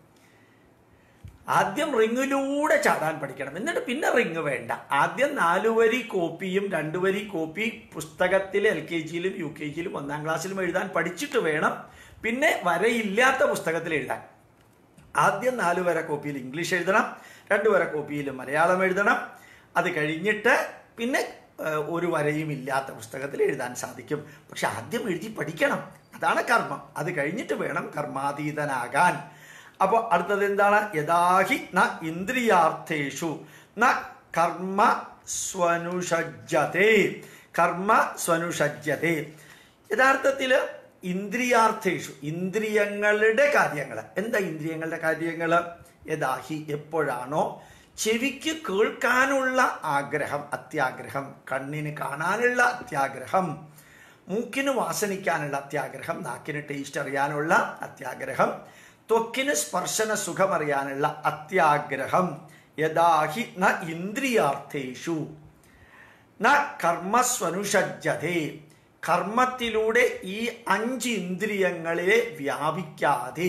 ആദ്യം റിങ്ങിലൂടെ ചാടാൻ പഠിക്കണം, എന്നിട്ട് പിന്നെ റിങ് വേണ്ട. ആദ്യം 4 വരി കോപ്പിയും 2 വരി കോപ്പി പുസ്തകത്തിൽ LKG-യിലും UKG-യിലും 1-ാം ക്ലാസ്സിലും എഴുതാൻ പഠിച്ചിട്ട് വേണം പിന്നെ വരയില്ലാത്ത പുസ്തകത്തിൽ എഴുതാൻ. ആദ്യം 4 വര കോപ്പിയിൽ ഇംഗ്ലീഷ് എഴുതണം, 2 വര കോപ്പിയിൽ മലയാളം എഴുതണം. അത് കഴിഞ്ഞിട്ട് പിന്നെ 1 വരയും ഇല്ലാത്ത പുസ്തകത്തിൽ എഴുതാൻ സാധിക്കും. പക്ഷെ ആദ്യം എഴുതി പഠിക്കണം, അതാണ് കർമ്മം. അത് കഴിഞ്ഞിട്ട് വേണം കർമാതീതനാകാൻ. അപ്പോൾ അടുത്തത് എന്താണ്? യഥാഹി ന ഇന്ദ്രിയാർത്ഥേഷു ന കർമ്മ സ്വനുഷജ്ജതേ. കർമ്മ സ്വനുഷജ്ജതേ. യഥാർത്ഥത്തിൽ ഇന്ദ്രിയാർത്ഥേഷു, ഇന്ദ്രിയങ്ങളുടെ കാര്യങ്ങൾ. എന്താ ഇന്ദ്രിയങ്ങളുടെ കാര്യങ്ങൾ? യഥാഹി, എപ്പോഴാണോ ചെവിക്ക് കേൾക്കാനുള്ള ആഗ്രഹം, അത്യാഗ്രഹം, കണ്ണിന് കാണാനുള്ള അത്യാഗ്രഹം, മൂക്കിന് വാസനിക്കാനുള്ള അത്യാഗ്രഹം, നാക്കിന് ടേസ്റ്റ് അറിയാനുള്ള അത്യാഗ്രഹം, ത്വക്കിന് സ്പർശന സുഖം അറിയാനുള്ള അത്യാഗ്രഹം. യഥാഹി ന ഇന്ദ്രിയാർത്ഥേഷു ന കർമ്മസ്വനുഷജ്ജതേ. കർമ്മത്തിലൂടെ ഈ 5 ഇന്ദ്രിയങ്ങളെ വ്യാപിക്കാതെ,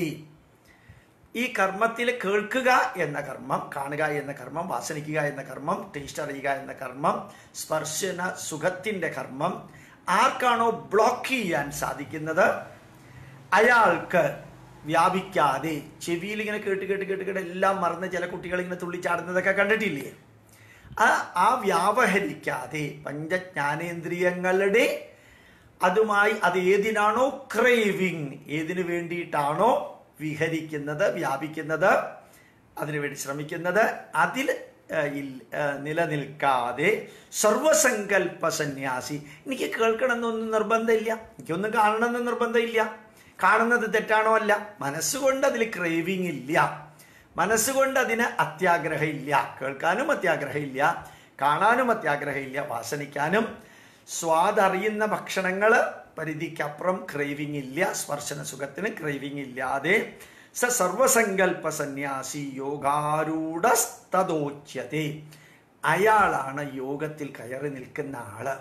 ഈ കർമ്മത്തിൽ കേൾക്കുക എന്ന കർമ്മം, കാണുക എന്ന കർമ്മം, വാസനിക്കുക എന്ന കർമ്മം, ടേസ്റ്റ് അറിയുക എന്ന കർമ്മം, സ്പർശന സുഖത്തിൻ്റെ കർമ്മം ആർക്കാണോ ബ്ലോക്ക് ചെയ്യാൻ സാധിക്കുന്നത് അയാൾക്ക് വ്യാപിക്കാതെ, ചെവിയിൽ ഇങ്ങനെ കേട്ട് കേട്ട് കേട്ട് കേട്ട് എല്ലാം മറന്ന് ചില കുട്ടികൾ ഇങ്ങനെ തുള്ളിച്ചാടുന്നതൊക്കെ കണ്ടിട്ടില്ലേ? ആ വ്യാവഹരിക്കാതെ പഞ്ചജ്ഞാനേന്ദ്രിയങ്ങളുടെ അതുമായി അത് ഏതിനാണോ ക്രേവിങ്, ഏതിനു വേണ്ടിയിട്ടാണോ വിഹരിക്കുന്നത്, വ്യാപിക്കുന്നത്, അതിനുവേണ്ടി ശ്രമിക്കുന്നത്, അതിൽ നിലനിൽക്കാതെ സർവസങ്കല്പ സന്യാസി. എനിക്ക് കേൾക്കണമെന്നൊന്നും നിർബന്ധമില്ല, എനിക്കൊന്നും കാണണമെന്ന് നിർബന്ധമില്ല. കാണുന്നത് തെറ്റാണോ? അല്ല. മനസ്സുകൊണ്ട് അതിൽ ക്രേവിങ് ഇല്ല, മനസ്സുകൊണ്ട് അതിന് അത്യാഗ്രഹം ഇല്ല. കേൾക്കാനും അത്യാഗ്രഹം ഇല്ല, കാണാനും അത്യാഗ്രഹം ഇല്ല, വാസനിക്കാനും. സ്വാദറിയുന്ന ഭക്ഷണങ്ങൾ പരിധിക്കപ്പുറം ക്രേവിങ് ഇല്ല, സ്പർശന സുഖത്തിന് ക്രേവിങ് ഇല്ലാതെ സർവസങ്കല്പ സന്യാസി യോഗാരൂഢസ്തദോച്യത്തെ. അയാളാണ് യോഗത്തിൽ കയറി നിൽക്കുന്ന ആള്.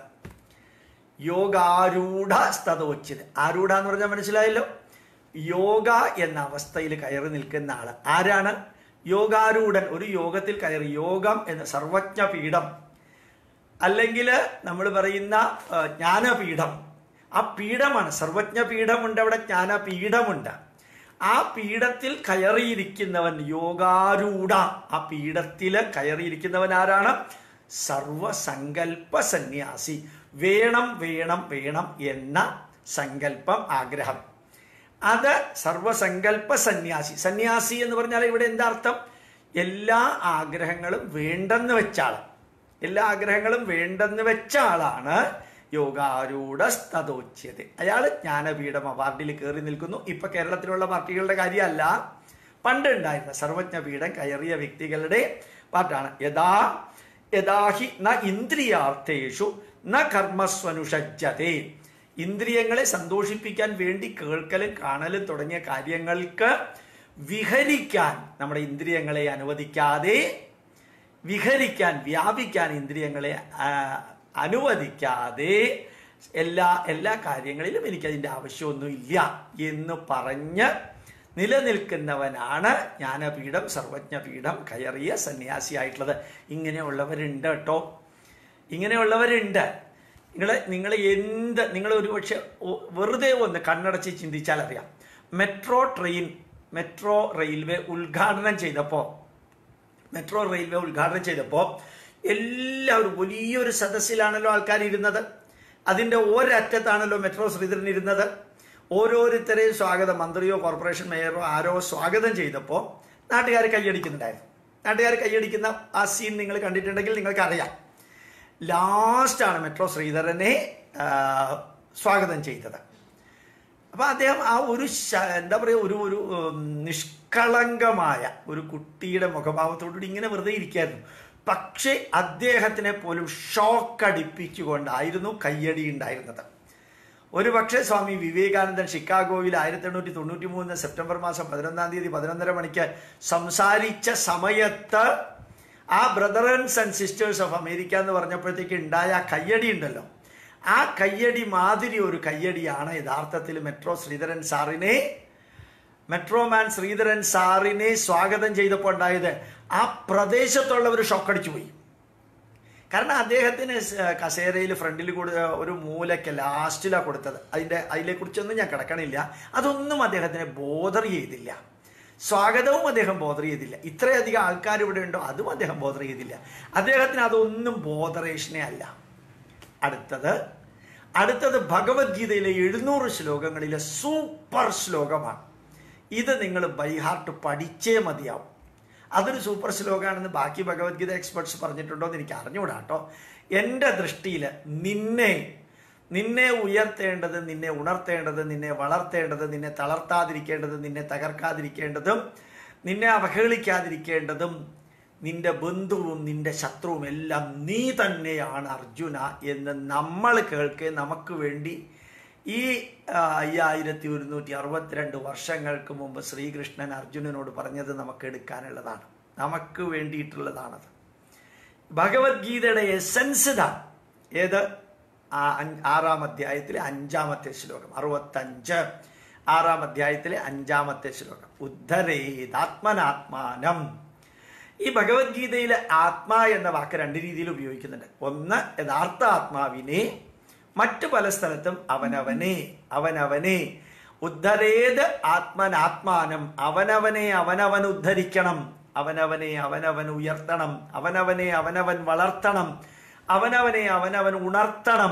യോഗാരൂഢസ്തദോച്യത. ആരൂഢ എന്ന് പറഞ്ഞാൽ മനസ്സിലായല്ലോ. യോഗ എന്ന അവസ്ഥയിൽ കയറി നിൽക്കുന്ന ആള് ആരാണ്? യോഗാരൂഢൻ. ഒരു യോഗത്തിൽ കയറി, യോഗം എന്ന സർവജ്ഞപീഠം അല്ലെങ്കിൽ നമ്മൾ പറയുന്ന ജ്ഞാനപീഠം, ആ പീഠമാണ്. സർവജ്ഞപീഠമുണ്ട്, അവിടെ ജ്ഞാനപീഠമുണ്ട്. ആ പീഠത്തിൽ കയറിയിരിക്കുന്നവൻ യോഗാരൂഢ. ആ പീഠത്തിൽ കയറിയിരിക്കുന്നവൻ ആരാണ്? സർവസങ്കല്പ സന്യാസി. വേണം വേണം വേണം എന്ന സങ്കല്പം, ആഗ്രഹം, അത് സർവസങ്കല്പ സന്യാസി. സന്യാസി എന്ന് പറഞ്ഞാൽ ഇവിടെ എന്താ അർത്ഥം? എല്ലാ ആഗ്രഹങ്ങളും വേണ്ടെന്ന് വെച്ച ആൾ, എല്ലാ ആഗ്രഹങ്ങളും വേണ്ടെന്ന് വെച്ച ആളാണ് യോഗാരൂഢസ്തദോച്യത. അയാൾ ജ്ഞാനപീഠം അവാർഡിൽ കയറി നിൽക്കുന്നു. ഇപ്പൊ കേരളത്തിലുള്ള പാർട്ടികളുടെ കാര്യമല്ല, പണ്ട് ഉണ്ടായിരുന്ന സർവജ്ഞപീഠം കയറിയ വ്യക്തികളുടെ പാർട്ടാണ്. യഥാഹി ന ഇന്ദ്രിയാർത്ഥേഷു ന കർമ്മസ്വനുഷജ്ജതേ. ഇന്ദ്രിയങ്ങളെ സന്തോഷിപ്പിക്കാൻ വേണ്ടി കേൾക്കലും കാണലും തുടങ്ങിയ കാര്യങ്ങൾക്ക് വിഹരിക്കാൻ നമ്മുടെ ഇന്ദ്രിയങ്ങളെ അനുവദിക്കാതെ, വിഹരിക്കാൻ വ്യാപിക്കാൻ ഇന്ദ്രിയങ്ങളെ അനുവദിക്കാതെ, എല്ലാ കാര്യങ്ങളിലും എനിക്കതിൻ്റെ ആവശ്യമൊന്നുമില്ല എന്ന് പറഞ്ഞ് നിലനിൽക്കുന്നവനാണ് ജ്ഞാനപീഠം, സർവജ്ഞപീഠം കയറിയ സന്യാസിയായിട്ടുള്ളത്. ഇങ്ങനെയുള്ളവരുണ്ട് കേട്ടോ, ഇങ്ങനെയുള്ളവരുണ്ട്. നിങ്ങൾ ഒരുപക്ഷെ വെറുതെ ഒന്ന് കണ്ണടച്ച് ചിന്തിച്ചാൽ അറിയാം. മെട്രോ റെയിൽവേ ഉദ്ഘാടനം ചെയ്തപ്പോൾ എല്ലാവരും വലിയൊരു സദസ്സിലാണല്ലോ ആൾക്കാർ ഇരുന്നത്. അതിൻ്റെ ഒരറ്റത്താണല്ലോ മെട്രോ ശ്രീധരൻ ഇരുന്നത്. ഓരോരുത്തരെയും സ്വാഗതം, മന്ത്രിയോ കോർപ്പറേഷൻ മേയറോ ആരോ സ്വാഗതം ചെയ്തപ്പോൾ നാട്ടുകാർ കൈയടിക്കുന്നുണ്ടായിരുന്നു. നാട്ടുകാർ കൈയടിക്കുന്ന ആ സീൻ നിങ്ങൾ കണ്ടിട്ടുണ്ടെങ്കിൽ നിങ്ങൾക്കറിയാം. ലാസ്റ്റാണ് മെട്രോ ശ്രീധരനെ സ്വാഗതം ചെയ്തത്. അപ്പം അദ്ദേഹം ആ ഒരു എന്താ പറയുക, ഒരു നിഷ്കളങ്കമായ ഒരു കുട്ടിയുടെ മുഖഭാവത്തോടുകൂടി ഇങ്ങനെ വെറുതെ ഇരിക്കായിരുന്നു. പക്ഷേ അദ്ദേഹത്തിനെ പോലും ഷോക്കടിപ്പിച്ചുകൊണ്ടായിരുന്നു കയ്യടി ഉണ്ടായിരുന്നത്. ഒരു പക്ഷേ സ്വാമി വിവേകാനന്ദൻ ഷിക്കാഗോയിൽ 1893 സെപ്റ്റംബർ മാസം 11-ാം തീയതി 11:30 മണിക്ക് സംസാരിച്ച സമയത്ത് ആ brethrens and sisters of America എന്ന് പറഞ്ഞപ്പോഴത്തേക്ക് ഉണ്ടായ ആ കയ്യടി ഉണ്ടല്ലോ, ആ കയ്യടി മാതിരി ഒരു കയ്യടിയാണ് യഥാർത്ഥത്തിൽ മെട്രോമാൻ ശ്രീധരൻ സാറിനെ സ്വാഗതം ചെയ്തപ്പോൾ ഉണ്ടായത്. ആ പ്രദേശത്തുള്ളവർ ഷോക്കടിച്ചു പോയി. കാരണം അദ്ദേഹത്തിന് കസേരയിൽ ഫ്രണ്ടിൽ ഒരു മൂലയ്ക്ക് ലാസ്റ്റിലാണ് കൊടുത്തത്. അതിനെക്കുറിച്ചൊന്നും ഞാൻ കിടക്കണില്ല. അതൊന്നും അദ്ദേഹത്തിനെ ബോധർ ചെയ്തില്ല. സ്വാഗതവും അദ്ദേഹം ബോധർ ചെയ്തില്ല. ഇത്രയധികം ആൾക്കാർ ഇവിടെ ഉണ്ടോ അതും അദ്ദേഹം ബോധർ ചെയ്തില്ല. അദ്ദേഹത്തിന് അതൊന്നും ബോധറേഷനേ അല്ല. അടുത്തത് ഭഗവത്ഗീതയിലെ 700 ശ്ലോകങ്ങളിലെ സൂപ്പർ ശ്ലോകമാണ്. ഇത് നിങ്ങൾ ബൈഹാർട്ട് പഠിച്ചേ മതിയാവും. അതൊരു സൂപ്പർ ശ്ലോകമാണെന്ന് ബാക്കി ഭഗവത്ഗീത എക്സ്പെർട്സ് പറഞ്ഞിട്ടുണ്ടോ എന്ന് എനിക്ക് അറിഞ്ഞുകൂടാ കേട്ടോ. എൻ്റെ ദൃഷ്ടിയിൽ നിന്നെ ഉയർത്തേണ്ടത്, നിന്നെ ഉണർത്തേണ്ടത്, നിന്നെ വളർത്തേണ്ടത്, നിന്നെ തളർത്താതിരിക്കേണ്ടത്, നിന്നെ തകർക്കാതിരിക്കേണ്ടതും, നിന്നെ അവഹേളിക്കാതിരിക്കേണ്ടതും, നിന്റെ ബന്ധുവും നിന്റെ ശത്രുവും എല്ലാം നീ തന്നെയാണ് അർജുന എന്ന് നമ്മൾ കേൾക്കെ നമുക്ക് വേണ്ടി ഈ 5162 വർഷങ്ങൾക്ക് മുമ്പ് ശ്രീകൃഷ്ണൻ അർജുനനോട് പറഞ്ഞത് നമുക്ക് എടുക്കാനുള്ളതാണ്, നമുക്ക് വേണ്ടിയിട്ടുള്ളതാണത്. ഭഗവത്ഗീതയുടെ എസൻസ് ഇതാണ്. ഏത്? 6-ാം അധ്യായത്തിലെ 5-ാമത്തെ ശ്ലോകം, 65 6-ാം അധ്യായത്തിലെ 5-ാമത്തെ ശ്ലോകം. ഉദ്ധരേതാത്മനാത്മാനം. ഈ ഭഗവത്ഗീതയിലെ ആത്മാ എന്ന വാക്ക് 2 രീതിയിൽ ഉപയോഗിക്കുന്നുണ്ട്. ഒന്ന് യഥാർത്ഥ ആത്മാവിനെ, മറ്റു പല സ്ഥലത്തും അവനവനെ. ഉദ്ധരേത് ആത്മനാത്മാനം. അവനവൻ ഉദ്ധരിക്കണം, അവനവൻ ഉയർത്തണം, അവനവൻ വളർത്തണം, അവനവൻ ഉണർത്തണം.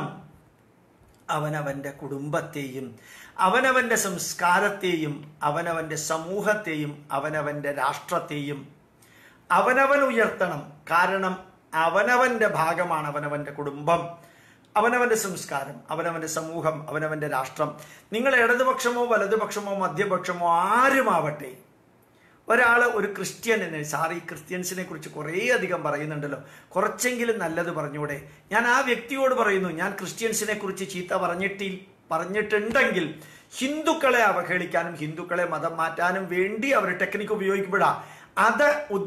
അവനവന്റെ കുടുംബത്തെയും അവനവന്റെ സംസ്കാരത്തെയും അവനവന്റെ സമൂഹത്തെയും അവനവന്റെ രാഷ്ട്രത്തെയും അവനവൻ ഉയർത്തണം. കാരണം അവനവന്റെ ഭാഗമാണ് അവനവന്റെ കുടുംബം, അവനവന്റെ സംസ്കാരം, അവനവന്റെ സമൂഹം, അവനവന്റെ രാഷ്ട്രം. നിങ്ങൾ ഇടതുപക്ഷമോ വലതുപക്ഷമോ മധ്യപക്ഷമോ ആരുമാവട്ടെ, ഒരാൾ ഒരു ക്രിസ്ത്യൻ ഈ ക്രിസ്ത്യൻസിനെ കുറിച്ച് കുറേ അധികം പറയുന്നുണ്ടല്ലോ, കുറച്ചെങ്കിലും നല്ലത് പറഞ്ഞൂടെ? ഞാൻ ആ വ്യക്തിയോട് പറയുന്നു, ഞാൻ ക്രിസ്ത്യൻസിനെ കുറിച്ച് ചീത്ത പറഞ്ഞിട്ടുണ്ടെങ്കിൽ ഹിന്ദുക്കളെ അവഹേളിക്കാനും ഹിന്ദുക്കളെ മതം മാറ്റാനും വേണ്ടി അവർ ടെക്നിക്ക് ഉപയോഗിക്കപ്പെടാ. അത്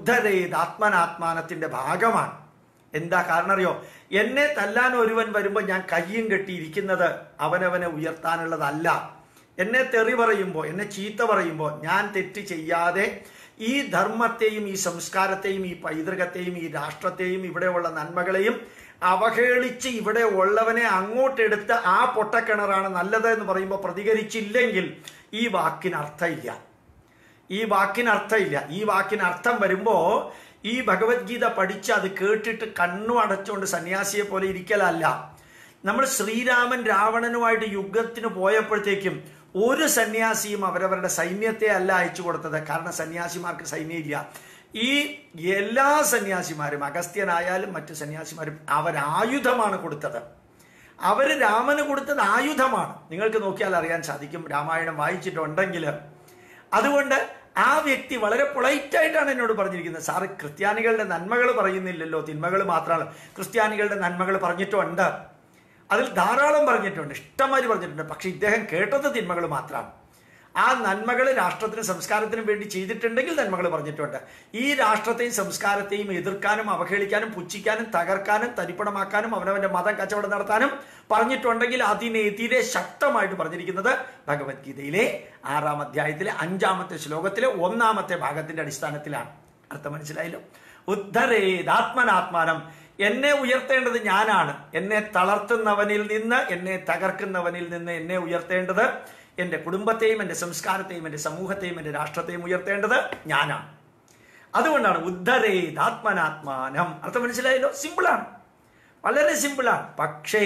ഉദ്ധരേതാത്മനാത്മാനത്തിന്റെ ഭാഗമാണ്. എന്താ കാരണം അറിയോ? എന്നെ തല്ലാൻ ഒരുവൻ വരുമ്പോൾ ഞാൻ കയ്യും കെട്ടിയിരിക്കുന്നത് അവനവനെ ഉയർത്താനുള്ളതല്ല. എന്നെ തെറി പറയുമ്പോൾ, എന്നെ ചീത്ത പറയുമ്പോൾ ഞാൻ തെറ്റ് ചെയ്യാതെ ഈ ധർമ്മത്തെയും ഈ സംസ്കാരത്തെയും ഈ പൈതൃകത്തെയും ഈ രാഷ്ട്രത്തെയും ഇവിടെയുള്ള നന്മകളെയും അവഹേളിച്ച് ഇവിടെ ഉള്ളവനെ അങ്ങോട്ടെടുത്ത് ആ പൊട്ടക്കിണറാണ് നല്ലത് എന്ന് പറയുമ്പോൾ പ്രതികരിച്ചില്ലെങ്കിൽ ഈ വാക്കിന് അർത്ഥമില്ല. ഈ വാക്കിന് അർത്ഥം വരുമ്പോൾ ഈ ഭഗവത്ഗീത പഠിച്ച് അത് കേട്ടിട്ട് കണ്ണു അടച്ചുകൊണ്ട് സന്യാസിയെ പോലെ ഇരിക്കലല്ല. നമ്മൾ ശ്രീരാമൻ രാവണനുമായിട്ട് യുദ്ധത്തിന് പോയപ്പോഴത്തേക്കും ഒരു സന്യാസിയും അവരവരുടെ സൈന്യത്തെ അല്ല അയച്ചു കൊടുത്തത്. കാരണം സന്യാസിമാർക്ക് സൈന്യമില്ല. ഈ എല്ലാ സന്യാസിമാരും, അഗസ്ത്യനായാലും മറ്റു സന്യാസിമാരും, അവരായുധമാണ് കൊടുത്തത്. അവർ രാമന് കൊടുത്തത് ആയുധമാണ്. നിങ്ങൾക്ക് നോക്കിയാൽ അറിയാൻ സാധിക്കും, രാമായണം വായിച്ചിട്ടുണ്ടെങ്കിൽ. അതുകൊണ്ട് ആ വ്യക്തി വളരെ പൊളൈറ്റായിട്ടാണ് എന്നോട് പറഞ്ഞിരിക്കുന്നത്, സാറ് ക്രിസ്ത്യാനികളുടെ നന്മകൾ പറയുന്നില്ലല്ലോ, തിന്മകൾ മാത്രമാണ്. ക്രിസ്ത്യാനികളുടെ നന്മകൾ പറഞ്ഞിട്ടുണ്ട്, അതിൽ ധാരാളം പറഞ്ഞിട്ടുണ്ട്, ഇഷ്ടംമാതിരി പറഞ്ഞിട്ടുണ്ട്. പക്ഷെ ഇദ്ദേഹം കേട്ടത് തിന്മകൾ മാത്രമാണ്. ആ നന്മകൾ രാഷ്ട്രത്തിനും സംസ്കാരത്തിനും വേണ്ടി ചെയ്തിട്ടുണ്ടെങ്കിൽ നന്മകൾ പറഞ്ഞിട്ടുണ്ട്. ഈ രാഷ്ട്രത്തെയും സംസ്കാരത്തെയും എതിർക്കാനും അവഹേളിക്കാനും പുച്ഛിക്കാനും തകർക്കാനും തരിപ്പണമാക്കാനും അവനവന്റെ മതം കച്ചവടം നടത്താനും പറഞ്ഞിട്ടുണ്ടെങ്കിൽ അതിനെതിരെ ശക്തമായിട്ട് പറഞ്ഞിരിക്കുന്നത് ഭഗവത്ഗീതയിലെ 6-ാം അധ്യായത്തിലെ 5-ാമത്തെ ശ്ലോകത്തിലെ 1-ാമത്തെ ഭാഗത്തിന്റെ അടിസ്ഥാനത്തിലാണ്. അർത്ഥം മനസ്സിലായല്ലോ? ഉദ്ധരേതാത്മനാത്മാനം. എന്നെ ഉയർത്തേണ്ടത് ഞാനാണ്. എന്നെ തളർത്തുന്നവനിൽ നിന്ന്, എന്നെ തകർക്കുന്നവനിൽ നിന്ന് എന്നെ ഉയർത്തേണ്ടത്, എൻ്റെ കുടുംബത്തെയും എൻ്റെ സംസ്കാരത്തെയും എൻ്റെ സമൂഹത്തെയും എൻ്റെ രാഷ്ട്രത്തെയും ഉയർത്തേണ്ടത് ഞാനാണ്. അതുകൊണ്ടാണ് ഉദ്ധരേതാത്മനാത്മാനം. അർത്ഥം മനസ്സിലായല്ലോ? സിമ്പിളാണ്, വളരെ സിമ്പിളാണ്. പക്ഷേ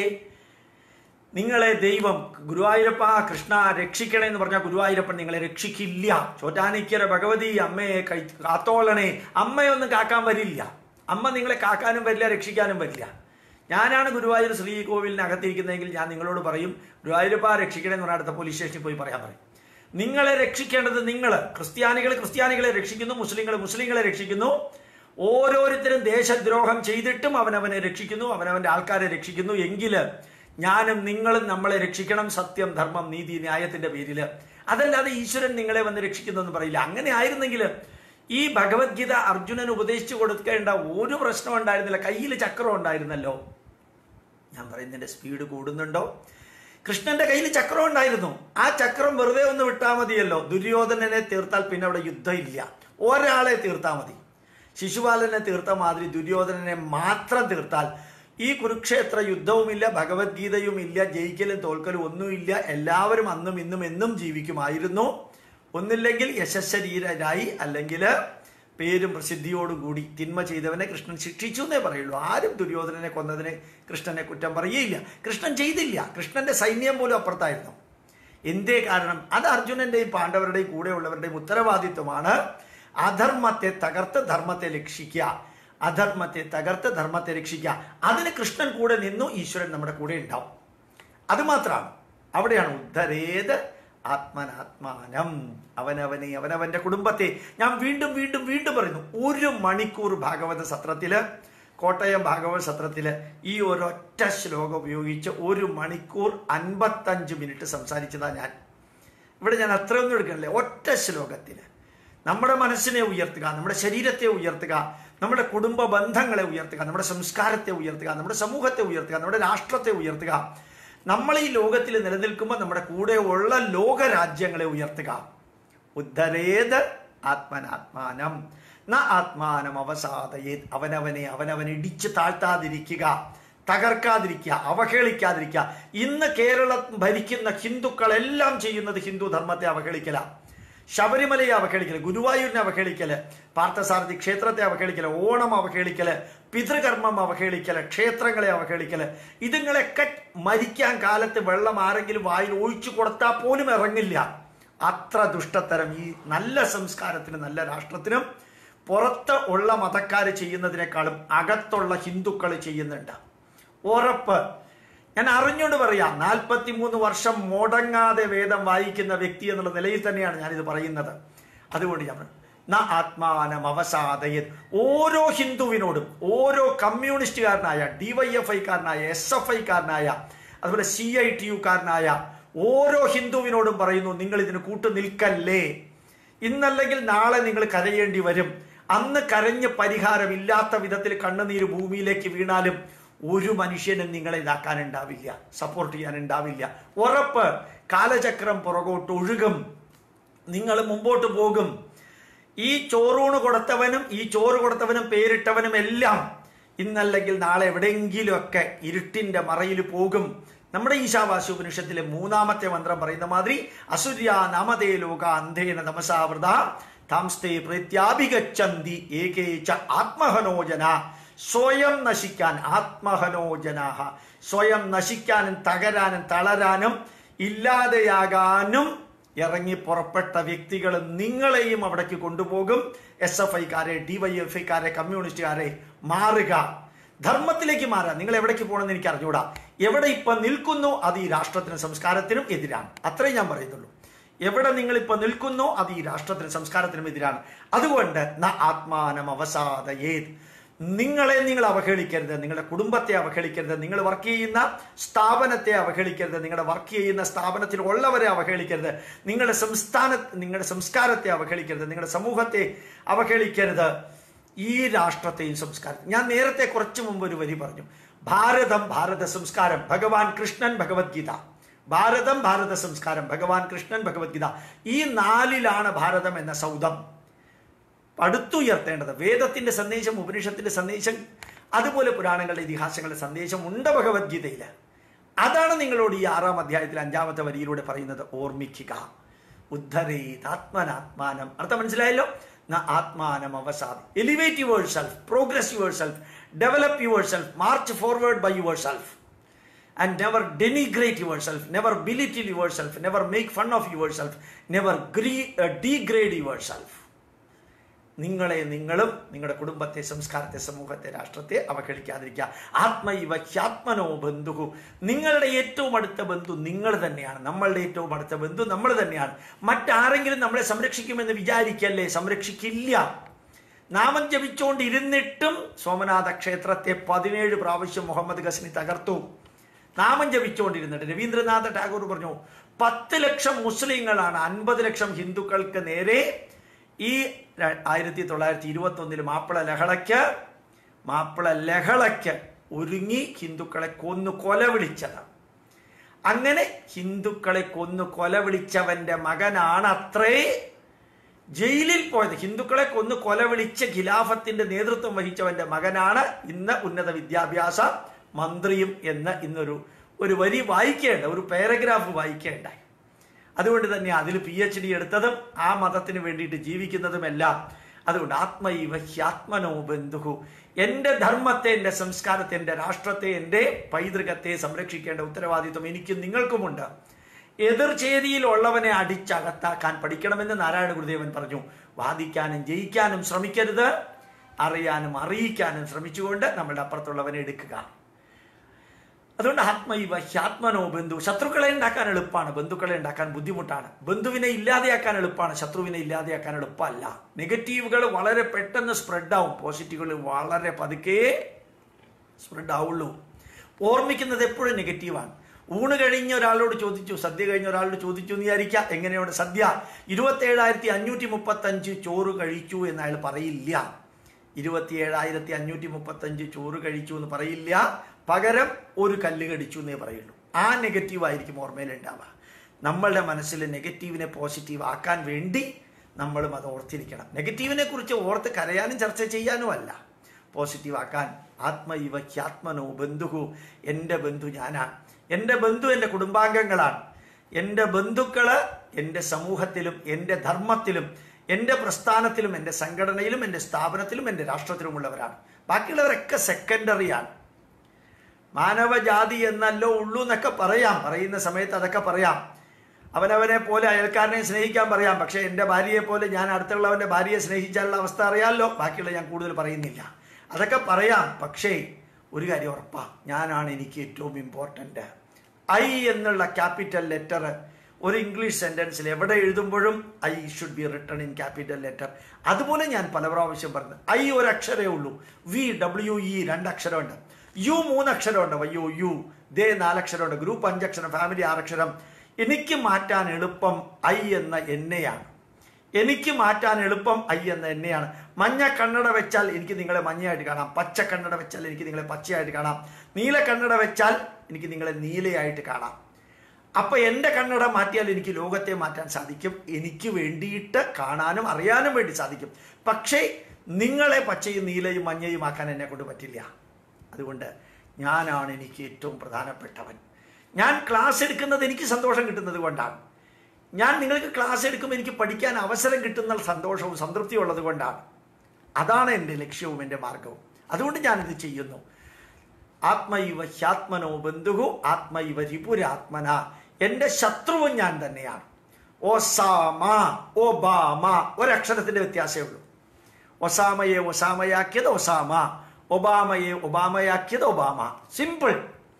നിങ്ങളെ ദൈവം ഗുരുവായൂരപ്പ കൃഷ്ണ രക്ഷിക്കണേ എന്ന് പറഞ്ഞാൽ ഗുരുവായൂരപ്പൻ നിങ്ങളെ രക്ഷിക്കില്ല. ചോറ്റാനിക്കര ഭഗവതി അമ്മയെ കാത്തോളണേ, അമ്മയൊന്നും കാക്കാൻ വരില്ല. അമ്മ നിങ്ങളെ കാക്കാനും വരില്ല, രക്ഷിക്കാനും വരില്ല. ഞാനാണ് ഗുരുവായൂർ ശ്രീകോവിലിനകത്തിരിക്കുന്നതെങ്കിൽ ഞാൻ നിങ്ങളോട് പറയും, ഗുരുവായൂരപ്പ രക്ഷിക്കണേ എന്ന് പറഞ്ഞാൽ അടുത്ത പോലീസ് സ്റ്റേഷനിൽ പോയി പറയാൻ പറയും. നിങ്ങളെ രക്ഷിക്കേണ്ടത് നിങ്ങൾ. ക്രിസ്ത്യാനികളെ രക്ഷിക്കുന്നു, മുസ്ലിങ്ങളെ രക്ഷിക്കുന്നു, ഓരോരുത്തരും ദേശദ്രോഹം ചെയ്തിട്ടും അവനവനെ രക്ഷിക്കുന്നു, അവനവന്റെ ആൾക്കാരെ രക്ഷിക്കുന്നു. എങ്കിൽ ഞാനും നിങ്ങളും നമ്മളെ രക്ഷിക്കണം, സത്യം, ധർമ്മം, നീതി, ന്യായത്തിന്റെ പേരിൽ. അതല്ലാതെ ഈശ്വരൻ നിങ്ങളെ വന്ന് രക്ഷിക്കുന്നു എന്ന് പറയില്ല. അങ്ങനെ ആയിരുന്നെങ്കിൽ ഈ ഭഗവത്ഗീത അർജുനന് ഉപദേശിച്ചു കൊടുക്കേണ്ട ഒരു പ്രശ്നം ഉണ്ടായിരുന്നില്ല. കയ്യിൽ ചക്രം ഉണ്ടായിരുന്നല്ലോ. ഞാൻ പറയുന്നതിന്റെ സ്പീഡ് കൂടുന്നുണ്ടോ? കൃഷ്ണന്റെ കയ്യിൽ ചക്രം ഉണ്ടായിരുന്നു. ആ ചക്രം വെറുതെ ഒന്ന് വിട്ടാൽ മതിയല്ലോ. ദുര്യോധനനെ തീർത്താൽ പിന്നെ അവിടെ യുദ്ധം ഇല്ല. ഒരാളെ തീർത്താൽ മതി. ശിശുപാലനെ തീർത്ത മാതിരി ദുര്യോധനനെ മാത്രം തീർത്താൽ ഈ കുരുക്ഷേത്ര യുദ്ധവുമില്ല, ഭഗവത്ഗീതയും ഇല്ല, ജയിക്കലും തോൽക്കലും ഒന്നുമില്ല. എല്ലാവരും അന്നും ഇന്നും എന്നും ജീവിക്കുമായിരുന്നു. ഒന്നില്ലെങ്കിൽ യശശരീരരായി, അല്ലെങ്കിൽ പേരും പ്രസിദ്ധിയോടും കൂടി. തിന്മ ചെയ്തവനെ കൃഷ്ണൻ ശിക്ഷിച്ചു എന്നേ പറയുള്ളൂ. ആരും ദുര്യോധനനെ കൊന്നതിന് കൃഷ്ണനെ കുറ്റം പറയുകയില്ല. കൃഷ്ണൻ ചെയ്തില്ല. കൃഷ്ണന്റെ സൈന്യം പോലും അപ്പുറത്തായിരുന്നു. എന്തേ കാരണം? അത് അർജുനന്റെയും പാണ്ഡവരുടെയും കൂടെയുള്ളവരുടെയും ഉത്തരവാദിത്വമാണ്. അധർമ്മത്തെ തകർത്ത് ധർമ്മത്തെ രക്ഷിക്കുക, അധർമ്മത്തെ തകർത്ത് ധർമ്മത്തെ രക്ഷിക്കുക. അതിന് കൃഷ്ണൻ കൂടെ നിന്നു, ഈശ്വരൻ നമ്മുടെ കൂടെ ഉണ്ടാവും. അത് മാത്രമാണ്. അവിടെയാണ് ഉദ്ധരേത് ആത്മനാത്മാനം. അവനവനെ, അവനവന്റെ കുടുംബത്തെ. ഞാൻ വീണ്ടും വീണ്ടും വീണ്ടും പറയുന്നു, 1 മണിക്കൂർ ഭാഗവത സത്രത്തില്, കോട്ടയം ഭാഗവത സത്രത്തില് ഈ ഒരൊറ്റ ശ്ലോകം ഉപയോഗിച്ച് 1 മണിക്കൂർ 55 മിനിറ്റ് സംസാരിച്ചതാ ഞാൻ. ഇവിടെ ഞാൻ അത്രയൊന്നും എടുക്കണില്ലേ. ഒറ്റ ശ്ലോകത്തില് നമ്മുടെ മനസ്സിനെ ഉയർത്തുക, നമ്മുടെ ശരീരത്തെ ഉയർത്തുക, നമ്മുടെ കുടുംബ ബന്ധങ്ങളെ ഉയർത്തുക, നമ്മുടെ സംസ്കാരത്തെ ഉയർത്തുക, നമ്മുടെ സമൂഹത്തെ ഉയർത്തുക, നമ്മുടെ രാഷ്ട്രത്തെ ഉയർത്തുക. നമ്മൾ ഈ ലോകത്തിൽ നിലനിൽക്കുമ്പോൾ നമ്മുടെ കൂടെ ഉള്ള ലോകരാജ്യങ്ങളെ ഉയർത്തുക. ഉദ്ധരേത് ആത്മനാത്മാനം ന ആത്മാനം അവസാദയേത്. അവനവനെ ഇടിച്ചു താഴ്ത്താതിരിക്കുക, തകർക്കാതിരിക്കുക, അവഹേളിക്കാതിരിക്കുക. ഇന്ന് കേരളം ഭരിക്കുന്ന ഹിന്ദുക്കളെല്ലാം ചെയ്യുന്നത് ഹിന്ദു ധർമ്മത്തെ അവഹേളിക്കല, ശബരിമലയെ അവഹേളിക്കല്, ഗുരുവായൂരിനെ അവഹേളിക്കല്, പാർത്ഥസാരഥി ക്ഷേത്രത്തെ അവഹേളിക്കല്, ഓണം അവഹേളിക്കല്, പിതൃകർമ്മം അവഹേളിക്കല്, ക്ഷേത്രങ്ങളെ അവഹേളിക്കല്. ഇതുങ്ങളൊക്കെ മരിക്കാൻ കാലത്ത് വെള്ളം ആരെങ്കിലും വായിൽ ഒഴിച്ചു കൊടുത്താൽ പോലും ഇറങ്ങില്ല. അത്ര ദുഷ്ടത്തരം ഈ നല്ല സംസ്കാരത്തിനും നല്ല രാഷ്ട്രത്തിനും പുറത്ത് ഉള്ള മതക്കാർ ചെയ്യുന്നതിനേക്കാളും അകത്തുള്ള ഹിന്ദുക്കൾ ചെയ്യുന്നുണ്ട്. ഉറപ്പ്. ഞാൻ അറിഞ്ഞുകൊണ്ട് പറയാം, 43 വർഷം മുടങ്ങാതെ വേദം വായിക്കുന്ന വ്യക്തി എന്നുള്ള നിലയിൽ തന്നെയാണ് ഞാനിത് പറയുന്നത്. അതുകൊണ്ട് ഞാൻ ന ആത്മാനം അവസാദയത്. ഓരോ ഹിന്ദുവിനോടും, ഓരോ കമ്മ്യൂണിസ്റ്റുകാരനായ, DYFI-കാരനായ, SFI-കാരനായ, അതുപോലെ CITU-കാരനായ ഓരോ ഹിന്ദുവിനോടും പറയുന്നു, നിങ്ങൾ ഇതിന് കൂട്ടു നിൽക്കല്ലേ. ഇന്നല്ലെങ്കിൽ നാളെ നിങ്ങൾ കരയേണ്ടി വരും. അന്ന് കരഞ്ഞ് പരിഹാരമില്ലാത്ത വിധത്തിൽ കണ്ണുനീര് ഭൂമിയിലേക്ക് വീണാലും ഒരു മനുഷ്യനും നിങ്ങളെ ഇതാക്കാനുണ്ടാവില്ല, സപ്പോർട്ട് ചെയ്യാനുണ്ടാവില്ല. ഉറപ്പ്. കാലചക്രം പുറകോട്ട് ഒഴുകും, നിങ്ങൾ മുമ്പോട്ട് പോകും. ഈ ചോറൂണ് കൊടുത്തവനും ഈ ചോറ് കൊടുത്തവനും പേരിട്ടവനും എല്ലാം ഇന്നല്ലെങ്കിൽ നാളെ എവിടെയെങ്കിലുമൊക്കെ ഇരുട്ടിന്റെ മറയിൽ പോകും. നമ്മുടെ ഈശാവാസ്യ ഉപനിഷത്തിലെ 3-ാമത്തെ മന്ത്രം പറയുന്ന മാതിരി അസുര്യ നാമതേ ലോക അന്ധേന തമസാവൃത താംസ്തേ പ്രത്യാഭിഗച്ഛന്തി ഏകേച ആത്മഹനോജന. സ്വയം നശിക്കാൻ, ആത്മഹനോജനാഹ, സ്വയം നശിക്കാനും തകരാനും തളരാനും ഇല്ലാതെയാകാനും ഇറങ്ങി പുറപ്പെട്ട വ്യക്തികൾ നിങ്ങളെയും അവിടേക്ക് കൊണ്ടുപോകും. SFI-കാരെ, DYFI-കാരെ, കമ്മ്യൂണിസ്റ്റുകാരെ മാറുക, ധർമ്മത്തിലേക്ക് മാറുക. നിങ്ങൾ എവിടേക്ക് പോകണമെന്ന് എനിക്ക് അറിഞ്ഞൂടാ. എവിടെ ഇപ്പൊ നിൽക്കുന്നു അത് ഈ രാഷ്ട്രത്തിനും സംസ്കാരത്തിനും എതിരാണ്. അത്രയും ഞാൻ പറയുന്നുള്ളൂ. എവിടെ നിങ്ങളിപ്പോൾ നിൽക്കുന്നോ അത് ഈ രാഷ്ട്രത്തിനും സംസ്കാരത്തിനും എതിരാണ്. അതുകൊണ്ട് ന ആത്മാനം അവസാദയേത്. നിങ്ങളെ നിങ്ങൾ അവഹേളിക്കരുത്, നിങ്ങളുടെ കുടുംബത്തെ അവഹേളിക്കരുത്, നിങ്ങൾ വർക്ക് ചെയ്യുന്ന സ്ഥാപനത്തെ അവഹേളിക്കരുത്, നിങ്ങളുടെ വർക്ക് ചെയ്യുന്ന സ്ഥാപനത്തിൽ ഉള്ളവരെ അവഹേളിക്കരുത്, നിങ്ങളുടെ സംസ്കാരത്തെ അവഹേളിക്കരുത്, നിങ്ങളുടെ സമൂഹത്തെ അവഹേളിക്കരുത്, ഈ രാഷ്ട്രത്തെയും സംസ്കാരം. ഞാൻ നേരത്തെ കുറച്ചു മുമ്പ് ഒരു വരി പറഞ്ഞു, ഭാരതം, ഭാരത സംസ്കാരം, ഭഗവാൻ കൃഷ്ണൻ, ഭഗവത്ഗീത. ഭാരതം, ഭാരത സംസ്കാരം, ഭഗവാൻ കൃഷ്ണൻ, ഭഗവത്ഗീത. ഈ 4ലാണ് ഭാരതം എന്ന സൗധം പടുത്തുയർത്തേണ്ടത്. വേദത്തിന്റെ സന്ദേശം, ഉപനിഷത്തിന്റെ സന്ദേശം, അതുപോലെ പുരാണങ്ങളുടെ ഇതിഹാസങ്ങളുടെ സന്ദേശം ഉണ്ട് ഭഗവത്ഗീതയിൽ. അതാണ് നിങ്ങളോട് ഈ 6-ാം അധ്യായത്തിൽ 5-ാമത്തെ വരിയിലൂടെ പറയുന്നത്. ഓർമ്മിക്കുക. ഉദ്ധരേത് ആത്മനാത്മാനം. അർത്ഥം മനസ്സിലായല്ലോ? ആത്മാനം അവസാദി. Elevate your self, progress your self, develop your self, march forward by your self. And never denigrate yourself, never belittle yourself, never make fun of yourself, never degrade yourself. നിങ്ങളും നിങ്ങളുടെ കുടുംബത്തെ, സംസ്കാരത്തെ, സമൂഹത്തെ, രാഷ്ട്രത്തെ അവഹേളിക്കാതിരിക്കുക. ആത്മൈവ ഹ്യാത്മനോ ബന്ധു. നിങ്ങളുടെ ഏറ്റവും അടുത്ത ബന്ധു നിങ്ങൾ തന്നെയാണ്. നമ്മളുടെ ഏറ്റവും അടുത്ത ബന്ധു നമ്മൾ തന്നെയാണ്. മറ്റാരെങ്കിലും നമ്മളെ സംരക്ഷിക്കുമെന്ന് വിചാരിക്കല്ലേ, സംരക്ഷിക്കില്ല. നാമം ജപിച്ചുകൊണ്ടിരുന്നിട്ടും സോമനാഥ ക്ഷേത്രത്തെ 17 പ്രാവശ്യം മുഹമ്മദ് ഗസ്നി തകർത്തു. നാമം ജപിച്ചുകൊണ്ടിരുന്നിട്ട് രവീന്ദ്രനാഥ ടാഗോർ പറഞ്ഞു 10 ലക്ഷം മുസ്ലിങ്ങളാണ് 50 ലക്ഷം ഹിന്ദുക്കൾക്ക് നേരെ ഈ 1921 മാപ്പിള ലഹളയ്ക്ക് ഒരുങ്ങി ഹിന്ദുക്കളെ കൊന്നു കൊല വിളിച്ചത്. അങ്ങനെ ഹിന്ദുക്കളെ കൊന്നു കൊല വിളിച്ചവന്റെ മകനാണ് അത്രേ ജയിലിൽ പോയത്. ഹിന്ദുക്കളെ കൊന്നു കൊല വിളിച്ച ഖിലാഫത്തിന്റെ നേതൃത്വം വഹിച്ചവന്റെ മകനാണ് ഇന്ന് ഉന്നത വിദ്യാഭ്യാസ മന്ത്രിയും എന്ന് ഒരു വരി വായിക്കേണ്ട, ഒരു പാരഗ്രാഫ് വായിക്കേണ്ടായി. അതുകൊണ്ട് തന്നെ അതിൽ PhD എടുത്തതും ആ മതത്തിന് വേണ്ടിയിട്ട് ജീവിക്കുന്നതുമെല്ലാം. അതുകൊണ്ട് ആത്മൈവ ഹ്യാത്മനോ ബന്ധുഹു, എൻ്റെ ധർമ്മത്തെ, എൻ്റെ സംസ്കാരത്തെ, എൻ്റെ രാഷ്ട്രത്തെ, എൻ്റെ പൈതൃകത്തെ സംരക്ഷിക്കേണ്ട ഉത്തരവാദിത്വം എനിക്കും നിങ്ങൾക്കുമുണ്ട്. എതിർചേരിയിലുള്ളവനെ അടിച്ചകത്താക്കാൻ പഠിക്കണമെന്ന് നാരായണ ഗുരുദേവൻ പറഞ്ഞു. വാദിക്കാനും ജയിക്കാനും ശ്രമിക്കരുത്, അറിയാനും അറിയിക്കാനും ശ്രമിച്ചുകൊണ്ട് നമ്മളുടെ അപ്പുറത്തുള്ളവനെ എടുക്കുക. അതുകൊണ്ട് ആത്മൈവ ഹ്യാത്മനോ ബന്ധു. ശത്രുക്കളെ ഉണ്ടാക്കാൻ എളുപ്പമാണ്, ബന്ധുക്കളെ ഉണ്ടാക്കാൻ ബുദ്ധിമുട്ടാണ്. ബന്ധുവിനെ ഇല്ലാതെയാക്കാൻ എളുപ്പമാണ്, ശത്രുവിനെ ഇല്ലാതെയാക്കാൻ എളുപ്പമല്ല. നെഗറ്റീവുകൾ വളരെ പെട്ടെന്ന് സ്പ്രെഡ് ആവും, പോസിറ്റീവുകൾ വളരെ പതുക്കെ സ്പ്രെഡ് ആവുള്ളൂ. ഓർമ്മിക്കുന്നത് എപ്പോഴും നെഗറ്റീവാണ്. ഊണ് കഴിഞ്ഞ ഒരാളോട് ചോദിച്ചു, സദ്യ കഴിഞ്ഞ ഒരാളോട് ചോദിച്ചു എന്ന് വിചാരിക്കുക, എങ്ങനെയാണ് സദ്യ? 27,535 ചോറ് കഴിച്ചു എന്ന് അയാൾ പറയില്ല. 27,535 ചോറ് കഴിച്ചു എന്ന് പറയില്ല, പകരം ഒരു കല്ല് കടിച്ചു എന്നേ പറയുള്ളൂ. ആ നെഗറ്റീവായിരിക്കും ഓർമ്മയിലുണ്ടാവുക. നമ്മളുടെ മനസ്സിൽ നെഗറ്റീവിനെ പോസിറ്റീവ് ആക്കാൻ വേണ്ടി നമ്മളും അത് ഓർത്തിരിക്കണം. നെഗറ്റീവിനെ കുറിച്ച് ഓർത്ത് കരയാനും ചർച്ച ചെയ്യാനും അല്ല, പോസിറ്റീവ് ആക്കാൻ. ആത്മൈവ ഹ്യാത്മനോ ബന്ധുഹു, എൻ്റെ ബന്ധു ഞാനാണ്, എൻ്റെ ബന്ധു എൻ്റെ കുടുംബാംഗങ്ങളാണ്. എൻ്റെ ബന്ധുക്കള് എൻ്റെ സമൂഹത്തിലും എൻ്റെ ധർമ്മത്തിലും എൻ്റെ പ്രസ്ഥാനത്തിലും എൻ്റെ സംഘടനയിലും എൻ്റെ സ്ഥാപനത്തിലും എൻ്റെ രാഷ്ട്രത്തിലുമുള്ളവരാണ്. ബാക്കിയുള്ളവരൊക്കെ സെക്കൻഡറിയാണ്. മാനവജാതി എന്നല്ലോ ഉള്ളൂ എന്നൊക്കെ പറയുന്ന സമയത്ത് അതൊക്കെ പറയാം. അവനവനെ പോലെ അയൽക്കാരനെ സ്നേഹിക്കാൻ പറയാം. പക്ഷേ എൻ്റെ ഭാര്യയെ പോലെ ഞാൻ അടുത്തുള്ളവൻ്റെ ഭാര്യയെ സ്നേഹിച്ചാലുള്ള അവസ്ഥ അറിയാമല്ലോ. ബാക്കിയുള്ള ഞാൻ കൂടുതൽ പറയുന്നില്ല. അതൊക്കെ പറയാം. പക്ഷേ ഒരു കാര്യം ഉറപ്പാ, ഞാനാണ് എനിക്ക് ഏറ്റവും ഇമ്പോർട്ടൻ്റ്. ഐ എന്നുള്ള ക്യാപിറ്റൽ ലെറ്റർ ഒരു ഇംഗ്ലീഷ് സെൻറ്റൻസിൽ എവിടെ എഴുതുമ്പോഴും I should be written in capital letter. അതുപോലെ ഞാൻ പല പ്രാവശ്യം പറഞ്ഞു, ഐ ഒരു അക്ഷരമേ ഉള്ളൂ, VWE 2 അക്ഷരമുണ്ട്, U 3 അക്ഷരമുണ്ട്, YOU, ദേ 4 അക്ഷരമുണ്ട്, ഗ്രൂപ്പ് 5 അക്ഷരം, ഫാമിലി 6 അക്ഷരം. എനിക്ക് മാറ്റാൻ എളുപ്പം ഐ എന്ന എന്നെയാണ്. എനിക്ക് മാറ്റാൻ എളുപ്പം ഐ എന്ന എന്നെയാണ്. മഞ്ഞ കണ്ണട വെച്ചാൽ എനിക്ക് നിങ്ങളെ മഞ്ഞയായിട്ട് കാണാം, പച്ച കണ്ണട വെച്ചാൽ എനിക്ക് നിങ്ങളെ പച്ചയായിട്ട് കാണാം, നീല കണ്ണട വെച്ചാൽ എനിക്ക് നിങ്ങളെ നീലയായിട്ട് കാണാം. അപ്പൊ എൻ്റെ കണ്ണട മാറ്റിയാൽ എനിക്ക് ലോകത്തെ മാറ്റാൻ സാധിക്കും, എനിക്ക് വേണ്ടിയിട്ട് കാണാനും അറിയാനും വേണ്ടി സാധിക്കും. പക്ഷേ നിങ്ങളെ പച്ചയും നീലയും മഞ്ഞയും ആക്കാൻ എന്നെ കൊണ്ട് പറ്റില്ല. അതുകൊണ്ട് ഞാനാണ് എനിക്ക് ഏറ്റവും പ്രധാനപ്പെട്ടവൻ. ഞാൻ ക്ലാസ് എടുക്കുന്നത് എനിക്ക് സന്തോഷം കിട്ടുന്നത് കൊണ്ടാണ്. ഞാൻ നിങ്ങൾക്ക് ക്ലാസ് എടുക്കുമ്പോൾ എനിക്ക് പഠിക്കാൻ അവസരം കിട്ടുന്ന സന്തോഷവും സംതൃപ്തിയും ഉള്ളത് കൊണ്ടാണ്. അതാണ് എൻ്റെ ലക്ഷ്യവും എൻ്റെ മാർഗവും. അതുകൊണ്ട് ഞാനിത് ചെയ്യുന്നു. ആത്മൈവ ഹ്യാത്മനോ ബന്ധുഹു ആത്മൈവ രിപുരാത്മന, എൻ്റെ ശത്രുവും ഞാൻ തന്നെയാണ്. ഒസാമ, ഒബാമ, ഒരക്ഷരത്തിൻ്റെ വ്യത്യാസമേ ഉള്ളൂ. ഒസാമയെ ഒസാമയാക്കിയത് ഒസാമ, ഒബാമയെ ഒബാമയാക്കിയത് ഒബാമ. സിമ്പിൾ.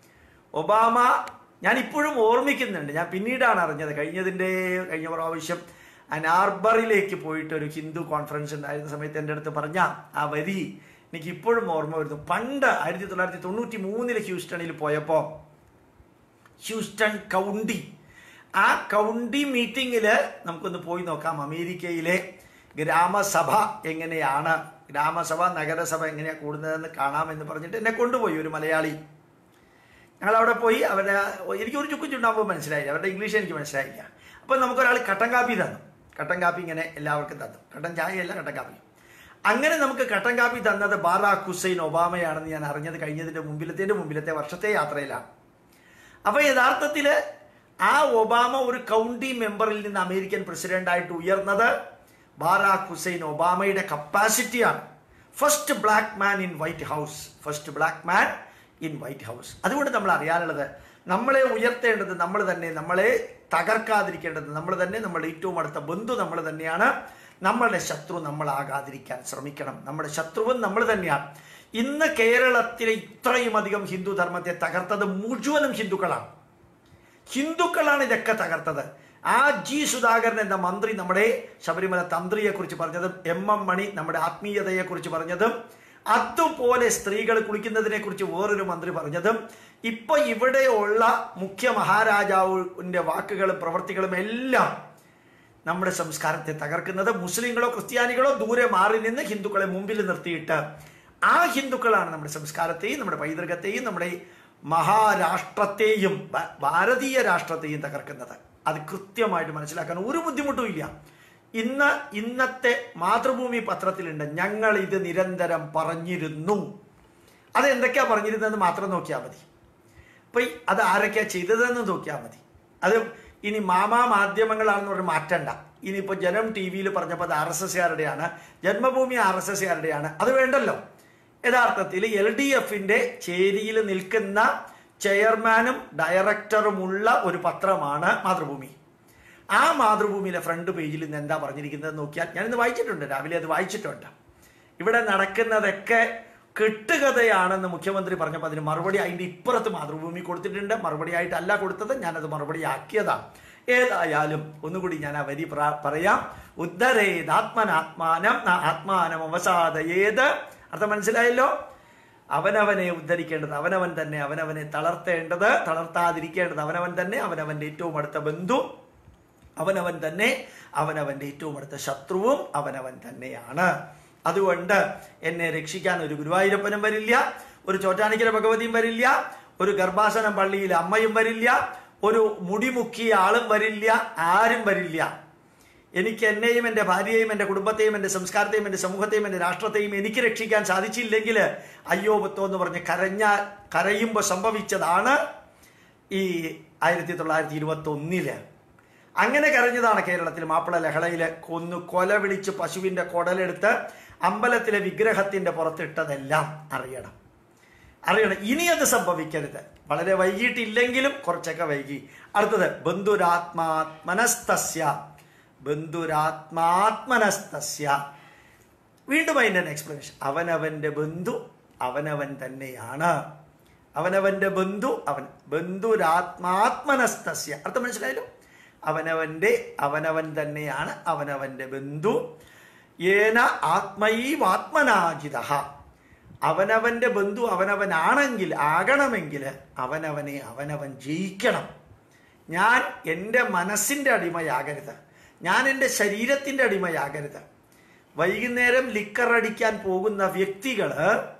ഒബാമ ഞാൻ ഇപ്പോഴും ഓർമ്മിക്കുന്നുണ്ട്. ഞാൻ പിന്നീടാണ് അറിഞ്ഞത്. കഴിഞ്ഞ പ്രാവശ്യം അനാർബറിലേക്ക് പോയിട്ട് ഒരു ഹിന്ദു കോൺഫറൻസ് ഉണ്ടായിരുന്ന സമയത്ത് എൻ്റെ അടുത്ത് പറഞ്ഞ ആ വരി എനിക്ക് ഇപ്പോഴും ഓർമ്മ വരുന്നു. പണ്ട് 1993 ഹ്യൂസ്റ്റണിൽ പോയപ്പോൾ, ഹ്യൂസ്റ്റൺ കൗണ്ടി, ആ കൗണ്ടി മീറ്റിങ്ങിൽ നമുക്കൊന്ന് പോയി നോക്കാം. അമേരിക്കയിലെ ഗ്രാമസഭ എങ്ങനെയാണ്, ഗ്രാമസഭ നഗരസഭ എങ്ങനെയാണ് കൂടുന്നതെന്ന് കാണാമെന്ന് പറഞ്ഞിട്ട് എന്നെ കൊണ്ടുപോയി ഒരു മലയാളി. ഞങ്ങളവിടെ പോയി. എനിക്കൊരു ചുക്കും ചുണ്ടാകുമ്പോൾ മനസ്സിലായില്ല, അവരുടെ ഇംഗ്ലീഷ് എനിക്ക് മനസ്സിലായില്ല. അപ്പം നമുക്കൊരാൾ കട്ടൻ കാപ്പി തന്നു. കട്ടൻ കാപ്പി ഇങ്ങനെ എല്ലാവർക്കും തന്നു. കട്ടൻ ചായയല്ല, കട്ടൻ കാപ്പി. അങ്ങനെ നമുക്ക് കട്ടൻ കാപ്പി തന്നത് ബാറാഖ് ഹുസൈൻ ഒബാമയാണെന്ന് ഞാൻ അറിഞ്ഞത് കഴിഞ്ഞതിൻ്റെ മുമ്പിലത്തെ വർഷത്തെ യാത്രയിലാണ്. അപ്പോൾ യഥാർത്ഥത്തിൽ ആ ഒബാമ ഒരു കൗണ്ടി മെമ്പറിൽ നിന്ന് അമേരിക്കൻ പ്രസിഡന്റായിട്ട് ഉയർന്നത് ബാറാഖ് ഹുസൈൻ ഒബാമയുടെ കപ്പാസിറ്റിയാണ്. First black man in White House, first black man in White House. അതുകൊണ്ട് നമ്മൾ അറിയാനുള്ളത്, നമ്മളെ ഉയർത്തേണ്ടത് നമ്മൾ തന്നെ, നമ്മളെ തകർക്കാതിരിക്കേണ്ടത് നമ്മൾ തന്നെ, നമ്മളുടെ ഏറ്റവും അടുത്ത ബന്ധു നമ്മൾ തന്നെയാണ്. നമ്മളുടെ ശത്രു നമ്മളാകാതിരിക്കാൻ ശ്രമിക്കണം. നമ്മുടെ ശത്രുവും നമ്മൾ തന്നെയാണ്. ഇന്ന് കേരളത്തിലെ ഇത്രയും അധികം ഹിന്ദു ധർമ്മത്തെ തകർത്തത് മുഴുവനും ഹിന്ദുക്കളാണ്. ഹിന്ദുക്കളാണ് ഇതൊക്കെ തകർത്തത്. ആ ജി സുധാകരൻ എന്ന മന്ത്രി നമ്മുടെ ശബരിമല തന്ത്രിയെക്കുറിച്ച് പറഞ്ഞതും MM മണി നമ്മുടെ ആത്മീയതയെക്കുറിച്ച് പറഞ്ഞതും അതുപോലെ സ്ത്രീകൾ കുളിക്കുന്നതിനെ കുറിച്ച് വേറൊരു മന്ത്രി പറഞ്ഞതും ഇപ്പൊ ഇവിടെയുള്ള മുഖ്യ മഹാരാജാവിന്റെ വാക്കുകളും പ്രവൃത്തികളും എല്ലാം നമ്മുടെ സംസ്കാരത്തെ തകർക്കുന്നത്. മുസ്ലിങ്ങളോ ക്രിസ്ത്യാനികളോ ദൂരെ മാറി നിന്ന് ഹിന്ദുക്കളെ മുമ്പിൽ നിർത്തിയിട്ട് ആ ഹിന്ദുക്കളാണ് നമ്മുടെ സംസ്കാരത്തെയും നമ്മുടെ പൈതൃകത്തെയും നമ്മുടെ മഹാരാഷ്ട്രത്തെയും ഭാരതീയ രാഷ്ട്രത്തെയും തകർക്കുന്നത്. അത് കൃത്യമായിട്ട് മനസ്സിലാക്കാൻ ഒരു ബുദ്ധിമുട്ടും ഇല്ല. ഇന്നത്തെ മാതൃഭൂമി പത്രത്തിലുണ്ട്, ഞങ്ങൾ ഇത് നിരന്തരം പറഞ്ഞിരുന്നു. അത് എന്തൊക്കെയാ പറഞ്ഞിരുന്നതെന്ന് മാത്രം നോക്കിയാൽ മതി. അപ്പൊ അത് ആരൊക്കെയാ ചെയ്തതെന്ന് നോക്കിയാൽ മതി. അത് ഇനി മാധ്യമങ്ങളാണെന്ന് പറഞ്ഞ് മാറ്റണ്ട. ഇനിയിപ്പോൾ ജനം TV പറഞ്ഞപ്പോൾ അത് RSSകാരുടെയാണ്, ജന്മഭൂമി RSSകാരുടെയാണ്, അത് വേണ്ടല്ലോ. യഥാർത്ഥത്തിൽ LDFന്റെ ചേരിയിൽ നിൽക്കുന്ന ചെയർമാനും ഡയറക്ടറുമുള്ള ഒരു പത്രമാണ് മാതൃഭൂമി. ആ മാതൃഭൂമിയിലെ ഫ്രണ്ട് പേജിൽ നിന്ന് എന്താ പറഞ്ഞിരിക്കുന്നത് നോക്കിയാൽ, ഞാനിന്ന് വായിച്ചിട്ടുണ്ട്, രാവിലെ അത് വായിച്ചിട്ടുണ്ട്. ഇവിടെ നടക്കുന്നതൊക്കെ കെട്ടുകഥയാണെന്ന് മുഖ്യമന്ത്രി പറഞ്ഞപ്പോൾ അതിന് മറുപടി അതിൻ്റെ ഇപ്പുറത്ത് മാതൃഭൂമി കൊടുത്തിട്ടുണ്ട്. മറുപടി ആയിട്ടല്ല കൊടുത്തത്, ഞാനത് മറുപടി ആക്കിയതാണ്. ഏതായാലും ഒന്നുകൂടി ഞാൻ ആ വരി പറയാം. ഉദ്ധരേത് ആത്മനാത്മാനം ആത്മാനം അവസാദയേത്. അർത്ഥം മനസ്സിലായല്ലോ? അവനവനെ ഉദ്ധരിക്കേണ്ടത് അവനവൻ തന്നെ, അവനവനെ തളർത്താതിരിക്കേണ്ടത് അവനവൻ തന്നെ, അവനവന്റെ ഏറ്റവും അടുത്ത ബന്ധു അവനവൻ തന്നെ, അവനവന്റെ ഏറ്റവും അടുത്ത ശത്രുവും അവനവൻ തന്നെയാണ്. അതുകൊണ്ട് എന്നെ രക്ഷിക്കാൻ ഒരു ഗുരുവായൂരപ്പനും വരില്ല, ഒരു ചോറ്റാനിക്കര ഭഗവതിയും വരില്ല, ഒരു ഗർഭാസനം പള്ളിയിലെ അമ്മയും വരില്ല, ഒരു മുടിമുക്കിയ ആളും വരില്ല, ആരും വരില്ല. എനിക്ക് എന്നെയും എൻ്റെ ഭാര്യയെയും എൻ്റെ കുടുംബത്തെയും എൻ്റെ സംസ്കാരത്തെയും എൻ്റെ സമൂഹത്തെയും എൻ്റെ രാഷ്ട്രത്തെയും എനിക്ക് രക്ഷിക്കാൻ സാധിച്ചില്ലെങ്കിൽ അയ്യോ പത്തോ എന്ന് പറഞ്ഞ് കരയുമ്പോൾ സംഭവിച്ചതാണ് ഈ 1921. അങ്ങനെ കരഞ്ഞതാണ് കേരളത്തിൽ. മാപ്പിള ലഹളയിലെ കൊല വിളിച്ച് പശുവിൻ്റെ കുടലെടുത്ത് അമ്പലത്തിലെ വിഗ്രഹത്തിൻ്റെ പുറത്തിട്ടതെല്ലാം അറിയണം. ഇനി അത് സംഭവിക്കരുത്. വളരെ വൈകിട്ടില്ലെങ്കിലും കുറച്ചൊക്കെ വൈകി. അടുത്തത് ബന്ധുരാത്മാത്മനസ്തസ്യ. വീണ്ടും അതിൻ്റെ എക്സ്പ്ലനേഷൻ. അവനവന്റെ ബന്ധു അവനവൻ തന്നെയാണ്. അവനവന്റെ ബന്ധു ബന്ധുരാത്മാത്മനസ്തസ്യ. അർത്ഥം മനസ്സിലായല്ലോ? അവനവൻ തന്നെയാണ് അവനവന്റെ ബന്ധു. ഏന ആത്മൈവാത്മനാജിത. അവനവന്റെ ബന്ധു ആകണമെങ്കിൽ അവനവൻ ജയിക്കണം. ഞാൻ എൻ്റെ മനസ്സിൻ്റെ അടിമയാകരുത്, ഞാൻ എൻ്റെ ശരീരത്തിൻ്റെ അടിമയാകരുത്. വൈകുന്നേരം ലിക്കർ അടിക്കാൻ പോകുന്ന വ്യക്തികൾ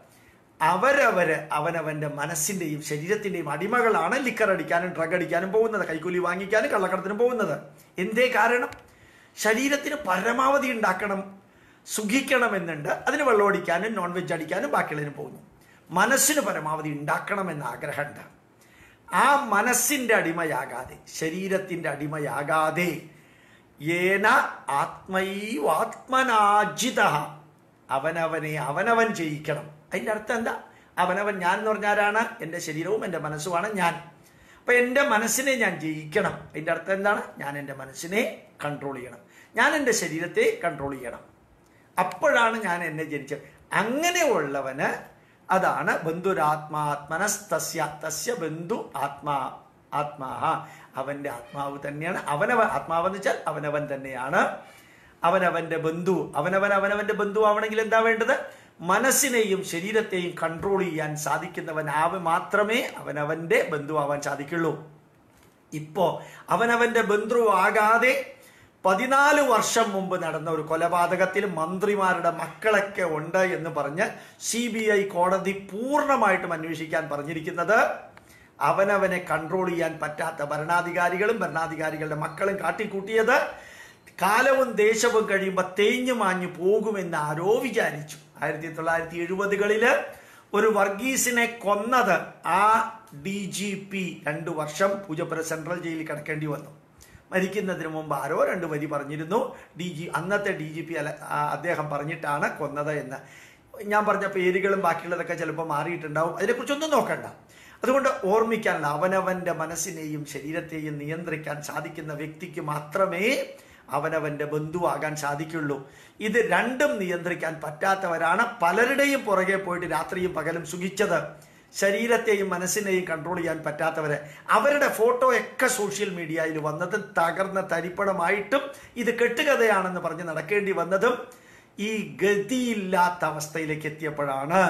അവനവന്റെ മനസ്സിൻ്റെയും ശരീരത്തിൻ്റെയും അടിമകളാണ്. ലിക്കർ അടിക്കാനും ഡ്രഗ് അടിക്കാനും പോകുന്നത്, കൈക്കൂലി വാങ്ങിക്കാനും കള്ളക്കടത്തിനും പോകുന്നത്. എന്തേ കാരണം? ശരീരത്തിന് പരമാവധി ഉണ്ടാക്കണം, സുഖിക്കണമെന്നുണ്ട്. അതിന് വെള്ളമടിക്കാനും നോൺ വെജ് അടിക്കാനും ബാക്കിയുള്ളതിനും പോകുന്നു. മനസ്സിന് പരമാവധി ഉണ്ടാക്കണമെന്ന് ആഗ്രഹമുണ്ട്. ആ മനസ്സിൻ്റെ അടിമയാകാതെ, ശരീരത്തിൻ്റെ അടിമയാകാതെ ഏന ആത്മൈവാത്മനാജിത. അവനവൻ ജയിക്കണം. അതിൻ്റെ അർത്ഥം എന്താ? അവനവൻ, ഞാൻ എന്ന് പറഞ്ഞാലാണ് എൻ്റെ ശരീരവും എൻ്റെ മനസ്സുമാണ് ഞാൻ. അപ്പം എൻ്റെ മനസ്സിനെ ഞാൻ ജയിക്കണം. അതിൻ്റെ അർത്ഥം എന്താണ്? ഞാൻ എൻ്റെ മനസ്സിനെ കൺട്രോൾ ചെയ്യണം, ഞാൻ എൻ്റെ ശരീരത്തെ കൺട്രോൾ ചെയ്യണം. അപ്പോഴാണ് ഞാൻ എന്നെ ജനിച്ചത്. അങ്ങനെയുള്ളവന് അതാണ് ബന്ധുരാത്മാത്മനസ്തസ്യ. തസ്യ ബന്ധു ആത്മാഹ. അവൻ്റെ ആത്മാവ് തന്നെയാണ്. ആത്മാവെന്ന് വെച്ചാൽ അവനവൻ തന്നെയാണ് അവനവന്റെ ബന്ധു. അവനവന്റെ ബന്ധു ആവണമെങ്കിൽ എന്താ വേണ്ടത്? മനസ്സിനെയും ശരീരത്തെയും കൺട്രോൾ ചെയ്യാൻ മാത്രമേ അവനവന്റെ ബന്ധു ആവാൻ സാധിക്കുള്ളൂ. ഇപ്പോ അവനവന്റെ ബന്ധു ആകാതെ 14 വർഷം മുമ്പ് നടന്ന ഒരു കൊലപാതകത്തിൽ മന്ത്രിമാരുടെ മക്കളൊക്കെ ഉണ്ട് എന്ന് പറഞ്ഞ് CBI കോടതി പൂർണ്ണമായിട്ടും അന്വേഷിക്കാൻ പറഞ്ഞിരിക്കുന്നത് അവനവനെ കൺട്രോൾ ചെയ്യാൻ പറ്റാത്ത ഭരണാധികാരികളും ഭരണാധികാരികളുടെ മക്കളും കാട്ടിക്കൂട്ടിയത് കാലവും ദേശവും കഴിയുമ്പോൾ തേഞ്ഞു മാഞ്ഞു പോകുമെന്ന് ആരോ വിചാരിച്ചു. 1970കളില് ഒരു വർഗീസിനെ കൊന്നത് ആ DGP 2 വർഷം പൂജപ്പുര സെൻട്രൽ ജയിലിൽ കിടക്കേണ്ടി വന്നു. മരിക്കുന്നതിന് മുമ്പ് ആരോ 2 വരി പറഞ്ഞിരുന്നു. അന്നത്തെ DGP അദ്ദേഹം പറഞ്ഞിട്ടാണ് കൊന്നത് എന്ന്. ഞാൻ പറഞ്ഞ പേരുകളും ബാക്കിയുള്ളതൊക്കെ ചിലപ്പോൾ മാറിയിട്ടുണ്ടാവും, അതിനെക്കുറിച്ചൊന്നും നോക്കണ്ട. അതുകൊണ്ട് ഓർമ്മിക്കാനുള്ള, അവനവന്റെ മനസ്സിനെയും ശരീരത്തെയും നിയന്ത്രിക്കാൻ സാധിക്കുന്ന വ്യക്തിക്ക് മാത്രമേ അവനവന്റെ ബന്ധുവാകാൻ സാധിക്കുള്ളൂ. ഇത് രണ്ടും നിയന്ത്രിക്കാൻ പറ്റാത്തവരാണ് പലരുടെയും പുറകെ പോയിട്ട് രാത്രിയും പകലും സുഖിച്ചത്. ശരീരത്തെയും മനസ്സിനെയും കൺട്രോൾ ചെയ്യാൻ പറ്റാത്തവരെ, അവരുടെ ഫോട്ടോ ഒക്കെ സോഷ്യൽ മീഡിയയിൽ വന്നതും തകർന്ന തരിപ്പണമായിട്ടും ഇത് കെട്ടുകഥയാണെന്ന് പറഞ്ഞ് നടക്കേണ്ടി വന്നതും ഈ ഗതിയില്ലാത്ത അവസ്ഥയിലേക്ക് എത്തിയപ്പോഴാണ്.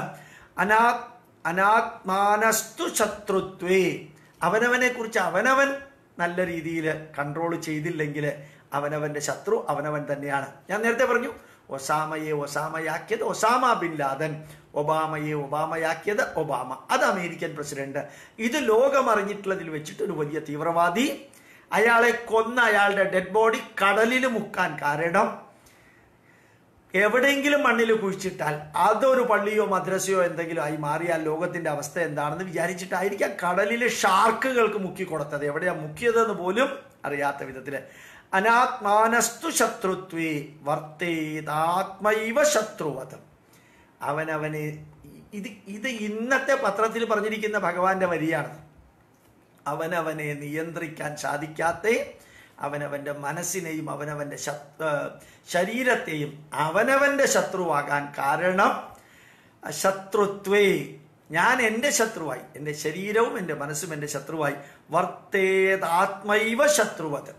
അനാത്മാനസ്തു ശത്രുത്വേ, അവനവനെ കുറിച്ച് അവനവൻ നല്ല രീതിയിൽ കൺട്രോൾ ചെയ്തില്ലെങ്കിൽ അവനവന്റെ ശത്രു അവനവൻ തന്നെയാണ്. ഞാൻ നേരത്തെ പറഞ്ഞു, ഒസാമയെ ഒസാമയാക്കിയത് ഒസാമ ബിൻ ലാദൻ, ഒബാമയെ ഒബാമയാക്കിയത് ഒബാമ, അത് അമേരിക്കൻ പ്രസിഡന്റ്. ഇത് ലോകം അറിഞ്ഞിട്ടുള്ളതിൽ വെച്ചിട്ട് ഒരു വലിയ തീവ്രവാദി. അയാളെ കൊന്ന അയാളുടെ ഡെഡ് ബോഡി കടലിൽ മുക്കാൻ കാരണം എവിടെയെങ്കിലും മണ്ണിൽ കുഴിച്ചിട്ടാൽ അതൊരു പള്ളിയോ മദ്രസയോ എന്തെങ്കിലും ആയി മാറിയാൽ ലോകത്തിന്റെ അവസ്ഥ എന്താണെന്ന് വിചാരിച്ചിട്ടായിരിക്കാം കടലിലെ ഷാർക്കുകൾക്ക് മുക്കി കൊടുത്തത്. എവിടെയാ മുക്കിയതെന്ന് പോലും അറിയാത്ത വിധത്തില്. അനാത്മാനസ്തു ശത്രുത്വേ വർത്തേതാത്മൈവ ശത്രുവധം. അവനവനെ ഇത് ഇന്നത്തെ പത്രത്തിൽ പറഞ്ഞിരിക്കുന്ന ഭഗവാന്റെ വരിയാണ്. അവനവനെ നിയന്ത്രിക്കാൻ സാധിക്കാത്ത, അവനവന്റെ മനസ്സിനെയും അവനവന്റെ ശരീരത്തെയും അവനവന്റെ ശത്രുവാകാൻ കാരണം ശത്രുത്വേ, ഞാൻ എൻ്റെ ശത്രുവായി, എൻ്റെ ശരീരവും എൻ്റെ മനസ്സും എൻ്റെ ശത്രുവായി. വർത്തേതാത്മൈവ ശത്രുവത്,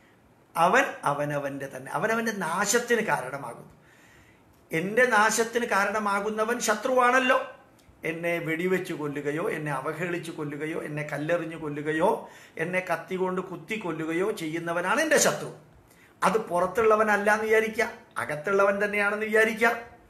അവൻ അവനവന്റെ തന്നെ അവനവന്റെ നാശത്തിന് കാരണമാകുന്നു. എൻ്റെ നാശത്തിന് കാരണമാകുന്നവൻ ശത്രുവാണല്ലോ. എന്നെ വെടിവെച്ച് കൊല്ലുകയോ, എന്നെ അവഹേളിച്ച് കൊല്ലുകയോ, എന്നെ കല്ലെറിഞ്ഞു കൊല്ലുകയോ, എന്നെ കത്തി കൊണ്ട് കുത്തി കൊല്ലുകയോ ചെയ്യുന്നവനാണ് എൻ്റെ ശത്രു. അത് പുറത്തുള്ളവനല്ല എന്ന് വിചാരിക്കുക, അകത്തുള്ളവൻ തന്നെയാണെന്ന് വിചാരിക്കുക.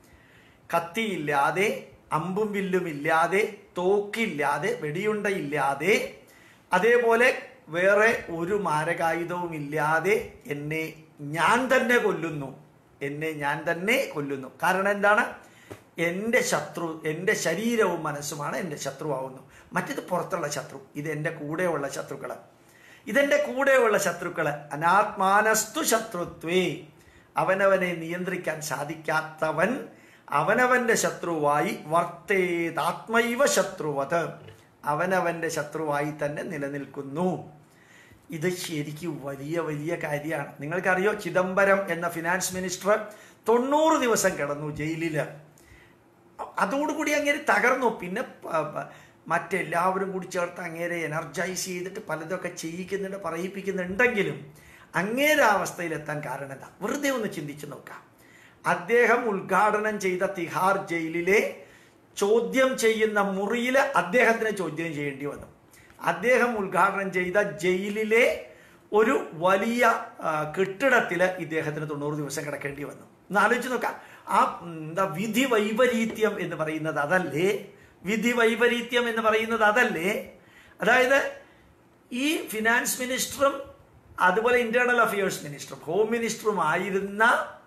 കത്തിയില്ലാതെ, അമ്പും വില്ലും ഇല്ലാതെ, തോക്കില്ലാതെ, വെടിയുണ്ടയില്ലാതെ, അതേപോലെ വേറെ ഒരു മാരകായുധവും ഇല്ലാതെ എന്നെ ഞാൻ തന്നെ കൊല്ലുന്നു. എന്നെ ഞാൻ തന്നെ കൊല്ലുന്നു. കാരണം എന്താണ്? എൻ്റെ ശത്രു, എൻ്റെ ശരീരവും മനസ്സുമാണ് എൻ്റെ ശത്രുവാകുന്നു. മറ്റേത് പുറത്തുള്ള ശത്രു, ഇത് എൻ്റെ കൂടെയുള്ള ശത്രുക്കള്, ഇതെൻ്റെ കൂടെയുള്ള ശത്രുക്കള്. അനാത്മാനസ്തു ശത്രുത്വേ, അവനവനെ നിയന്ത്രിക്കാൻ സാധിക്കാത്തവൻ അവനവന്റെ ശത്രുവായി. വർത്തേതാത്മൈവ ശത്രുവത്, അവനവന്റെ ശത്രുവായി തന്നെ നിലനിൽക്കുന്നു. ഇത് ശരിക്കും വലിയ വലിയ കാര്യമാണ്. നിങ്ങൾക്കറിയോ, ചിദംബരം എന്ന ഫിനാൻസ് മിനിസ്റ്റർ 90 ദിവസം കിടന്നു ജയിലില്. അതോടുകൂടി അങ്ങേര് തകർന്നു. പിന്നെ മറ്റെല്ലാവരും കൂടി ചേർത്ത് അങ്ങേരെ എനർജൈസ് ചെയ്തിട്ട് പലതൊക്കെ ചെയ്യിക്കുന്നുണ്ട്, പറയിപ്പിക്കുന്നുണ്ടെങ്കിലും അങ്ങേരെ അവസ്ഥയിലെത്താൻ കാരണം എന്താ? വെറുതെ ഒന്ന് ചിന്തിച്ചു നോക്കാം. അദ്ദേഹം ഉദ്ഘാടനം ചെയ്ത തിഹാർ ജയിലിലെ ചോദ്യം ചെയ്യുന്ന മുറിയിൽ അദ്ദേഹത്തിന് ചോദ്യം ചെയ്യേണ്ടി വന്നു. അദ്ദേഹം ഉദ്ഘാടനം ചെയ്ത ജയിലിലെ ഒരു വലിയ കെട്ടിടത്തിൽ ഇദ്ദേഹത്തിന് 90 ദിവസം കിടക്കേണ്ടി വന്നു. ഒന്ന് ആലോചിച്ച് നോക്കാം. ആ വിധി വൈപരീത്യം എന്ന് പറയുന്നത് അതല്ലേ? വിധി വൈപരീത്യം എന്ന് പറയുന്നത് അതല്ലേ? അതായത് ഈ ഫിനാൻസ് മിനിസ്റ്ററും അതുപോലെ ഇന്റേണൽ അഫയേഴ്സ് മിനിസ്റ്ററും ഹോം മിനിസ്റ്ററും ആയിരുന്ന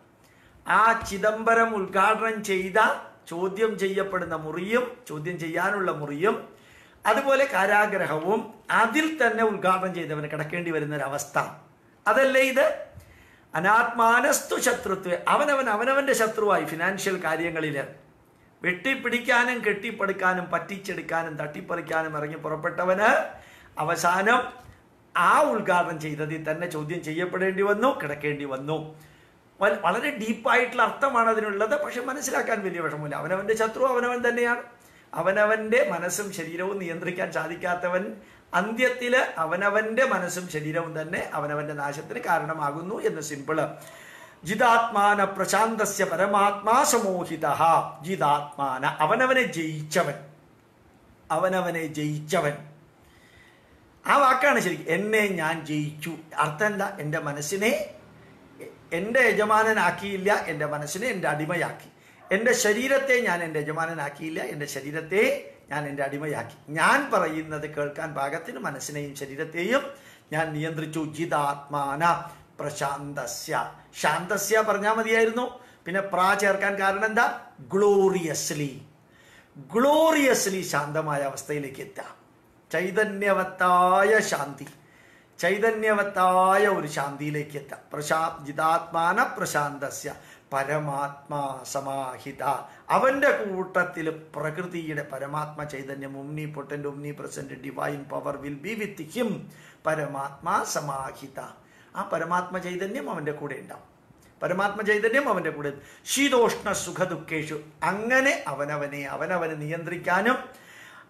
ആ ചിദംബരം ഉദ്ഘാടനം ചെയ്ത ചോദ്യം ചെയ്യപ്പെടുന്ന മുറിയും, ചോദ്യം ചെയ്യാനുള്ള മുറിയും, അതുപോലെ കാരാഗ്രഹവും അതിൽ തന്നെ ഉദ്ഘാടനം ചെയ്തവന് കിടക്കേണ്ടി വരുന്നൊരവസ്ഥ അതല്ലേ ഇത്? അനാത്മാനസ്തു ശത്രുത്വ, അവനവന്റെ ശത്രുവായി ഫിനാൻഷ്യൽ കാര്യങ്ങളിൽ വെട്ടിപ്പിടിക്കാനും കെട്ടിപ്പടുക്കാനും പറ്റിച്ചെടുക്കാനും തട്ടിപ്പറിക്കാനും ഇറങ്ങി പുറപ്പെട്ടവന് അവസാനം ആ ഉദ്ഘാടനം ചെയ്തതിൽ തന്നെ ചോദ്യം ചെയ്യപ്പെടേണ്ടി വന്നു, കിടക്കേണ്ടി വന്നു. വളരെ ഡീപ്പായിട്ടുള്ള അർത്ഥമാണ് അതിനുള്ളത്. പക്ഷെ മനസ്സിലാക്കാൻ വലിയ വിഷമമില്ല. അവനവന്റെ ശത്രു അവനവൻ തന്നെയാണ്. അവനവന്റെ മനസ്സും ശരീരവും നിയന്ത്രിക്കാൻ സാധിക്കാത്തവൻ അന്ത്യത്തില് അവനവന്റെ മനസ്സും ശരീരവും തന്നെ അവനവന്റെ നാശത്തിന് കാരണമാകുന്നു എന്ന് സിമ്പിള്. ജിതാത്മാന പ്രശാന്തസ്യ പരമാത്മാ സമോഹിതഃ. ജിതാത്മാന, അവനവനെ ജയിച്ചവൻ, അവനവനെ ജയിച്ചവൻ. ആ വാക്കാണ് ശരിക്കും. എന്നെ ഞാൻ ജയിച്ചു. അർത്ഥം എന്താ? എൻ്റെ മനസ്സിനെ എൻ്റെ യജമാനനാക്കിയില്ല, എൻ്റെ മനസ്സിനെ എൻ്റെ അടിമയാക്കി. എൻ്റെ ശരീരത്തെ ഞാൻ എൻ്റെ യജമാനനാക്കിയില്ല, എൻ്റെ ശരീരത്തെ ഞാൻ എൻ്റെ അടിമയാക്കി. ഞാൻ പറയുന്നത് കേൾക്കാൻ പാകത്തിന് മനസ്സിനെയും ശരീരത്തെയും ഞാൻ നിയന്ത്രിച്ചു. ജിതാത്മാന പ്രശാന്തസ്യ. ശാന്തസ്യ പറഞ്ഞാൽ മതിയായിരുന്നു. പിന്നെ പ്രാ ചേർക്കാൻ കാരണം എന്താ? ഗ്ലോറിയസ്ലി. ഗ്ലോറിയസ്ലി ശാന്തമായ അവസ്ഥയിലേക്ക് എത്താം. ചൈതന്യവത്തായ ശാന്തി, ചൈതന്യവത്തായ ഒരു ശാന്തിയിലേക്ക് എത്താം. ജിതാത്മാന പ്രശാന്തസ്യ പരമാത്മാ സമാഹിത. അവന്റെ കൂട്ടത്തിൽ പ്രകൃതിയുടെ പരമാത്മ ചൈതന്യം, omnipotent, omnipresent divine power will be with him. പരമാത്മാ സമാഹിത. ആ പരമാത്മ ചൈതന്യം അവന്റെ കൂടെ ഉണ്ടാവും. പരമാത്മ ചൈതന്യം അവന്റെ കൂടെ. ശീതോഷ്ണ സുഖ ദുഃഖേഷു. അങ്ങനെ അവനവനെ നിയന്ത്രിക്കാനും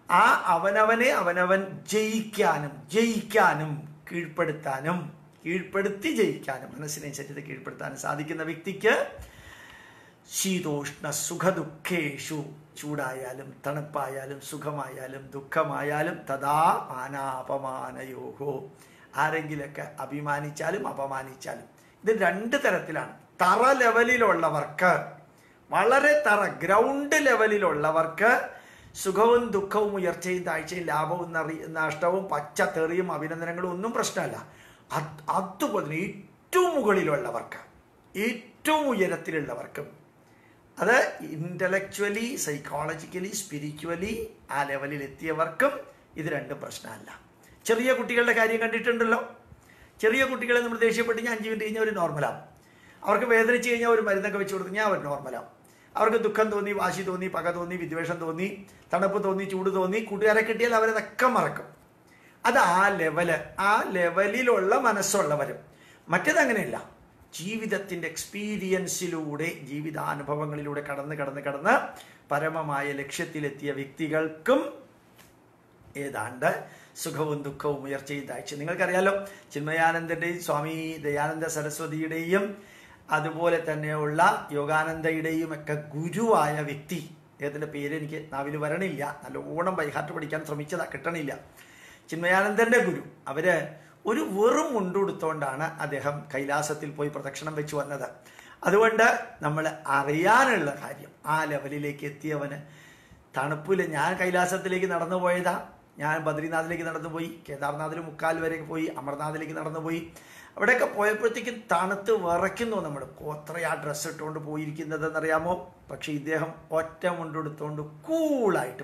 ആ അവനവനെ അവനവൻ ജയിക്കാനും കീഴ്പ്പെടുത്തി ജയിക്കാനും, മനസ്സിനെ ശരീരത്തെ കീഴ്പ്പെടുത്താനും സാധിക്കുന്ന വ്യക്തിക്ക് ശീതോഷ്ണ സുഖദുഃഖേഷു, ചൂടായാലും തണുപ്പായാലും സുഖമായാലും ദുഃഖമായാലും തഥാ മാനാപമാനയോഹോ, ആരെങ്കിലൊക്കെ അഭിമാനിച്ചാലും അപമാനിച്ചാലും. ഇത് രണ്ട് തരത്തിലാണ്. തറ ലെവലിലുള്ളവർക്ക്, വളരെ ഗ്രൗണ്ട് ലെവലിലുള്ളവർക്ക് സുഖവും ദുഃഖവും ഉയർച്ചയും താഴ്ചയും ലാഭവും നഷ്ടവും പച്ചത്തെറിയും അഭിനന്ദനങ്ങളും ഒന്നും പ്രശ്നമല്ല. അതുപോലെ ഏറ്റവും മുകളിലുള്ളവർക്ക്, ഏറ്റവും ഉയരത്തിലുള്ളവർക്കും, അത് ഇൻ്റലക്ച്വലി സൈക്കോളജിക്കലി സ്പിരിച്വലി ആ ലെവലിൽ എത്തിയവർക്കും ഇത് രണ്ടും പ്രശ്നമല്ല. ചെറിയ കുട്ടികളുടെ കാര്യം കണ്ടിട്ടുണ്ടല്ലോ. ചെറിയ കുട്ടികളെ നമ്മൾ ദേഷ്യപ്പെട്ട് കഴിഞ്ഞാൽ 5 മിനിറ്റ് കഴിഞ്ഞാൽ അവർ നോർമലാവും. അവർക്ക് വേദനിച്ച് കഴിഞ്ഞാൽ ഒരു മരുന്നൊക്കെ വെച്ച് കൊടുത്തു കഴിഞ്ഞാൽ അവർ നോർമലാവും. അവർക്ക് ദുഃഖം തോന്നി, വാശി തോന്നി, പക തോന്നി, വിദ്വേഷം തോന്നി, തണുപ്പ് തോന്നി, ചൂട് തോന്നി, കൂട്ടുകാരെ കിട്ടിയാൽ അവരതൊക്കെ മറക്കും. അത് ആ ലെവലിലുള്ള മനസ്സുള്ളവരും. മറ്റേതങ്ങനെയല്ല. ജീവിതത്തിൻ്റെ എക്സ്പീരിയൻസിലൂടെ, ജീവിതാനുഭവങ്ങളിലൂടെ കടന്ന് പരമമായ ലക്ഷ്യത്തിലെത്തിയ വ്യക്തികൾക്കും ഏതാണ്ട് സുഖവും ദുഃഖവും ഉയർച്ചയും താഴ്ചയും. നിങ്ങൾക്കറിയാലോ, ചിന്മയാനന്ദൻ്റെയും സ്വാമി ദയാനന്ദ സരസ്വതിയുടെയും അതുപോലെ തന്നെയുള്ള യോഗാനന്ദയുടെയും ഒക്കെ ഗുരുവായ വ്യക്തി, അദ്ദേഹത്തിൻ്റെ പേര് എനിക്ക് നാവിൽ വരണില്ല, നല്ലോണം ബൈഹാർട്ട് പഠിക്കാൻ ശ്രമിച്ചതാ, കിട്ടണില്ല. ചിന്മയാനന്ദൻ്റെ ഗുരു, അവര് ഒരു വെറും മുണ്ടുടുത്തോണ്ടാണ് അദ്ദേഹം കൈലാസത്തിൽ പോയി പ്രദക്ഷിണം വെച്ച് വന്നത്. അതുകൊണ്ട് നമ്മൾ അറിയാനുള്ള കാര്യം, ആ ലെവലിലേക്ക് എത്തിയവന് തണുപ്പിൽ, ഞാൻ കൈലാസത്തിലേക്ക് നടന്നു പോയതാ, ഞാൻ ബദ്രിനാഥിലേക്ക് നടന്നു പോയി, കേദാർനാഥിൽ 3/4 വരെ പോയി, അമർനാഥിലേക്ക് നടന്നു പോയി. അവിടെയൊക്കെ പോയപ്പോഴത്തേക്കും തണുത്ത് വിറയ്ക്കുന്നു. നമ്മൾ എത്രയാ ഡ്രസ്സ് ഇട്ടുകൊണ്ട് പോയിരിക്കുന്നതെന്നറിയാമോ? പക്ഷെ ഇദ്ദേഹം ഒറ്റ മുണ്ടെടുത്തുകൊണ്ട് കൂളായിട്ട്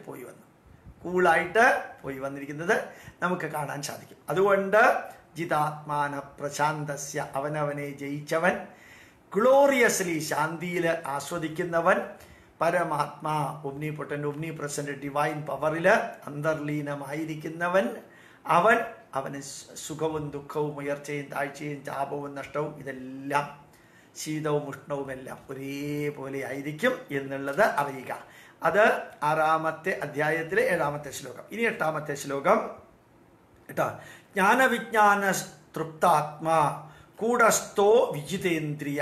പോയി വന്നിരിക്കുന്നത് നമുക്ക് കാണാൻ സാധിക്കും. അതുകൊണ്ട് ജിതാത്മാന പ്രശാന്തസ്യ, അവനവനെ ജയിച്ചവൻ, ഗ്ലോറിയസ്ലി ശാന്തിയിൽ ആസ്വദിക്കുന്നവൻ, പരമാത്മാ ഒമ്നിപൊട്ടൻ്റ് ഒമ്നി പ്രസന്റ് ഡിവൈൻ പവറിൽ അന്തർലീനമായിരിക്കുന്നവൻ, അവന് സുഖവും ദുഃഖവും ഉയർച്ചയും താഴ്ചയും താപവും നഷ്ടവും ഇതെല്ലാം, ശീതവും ഉഷ്ണവും എല്ലാം ഒരേപോലെ ആയിരിക്കും എന്നുള്ളത് അറിയുക. അത് 6-ാമത്തെ അധ്യായത്തിലെ 7-ാമത്തെ ശ്ലോകം. ഇനി 8-ാമത്തെ ശ്ലോകം കേട്ടോ. ജ്ഞാനവിജ്ഞാന തൃപ്താത്മാ കൂടസ്ഥോ വിജിതേന്ദ്രിയ.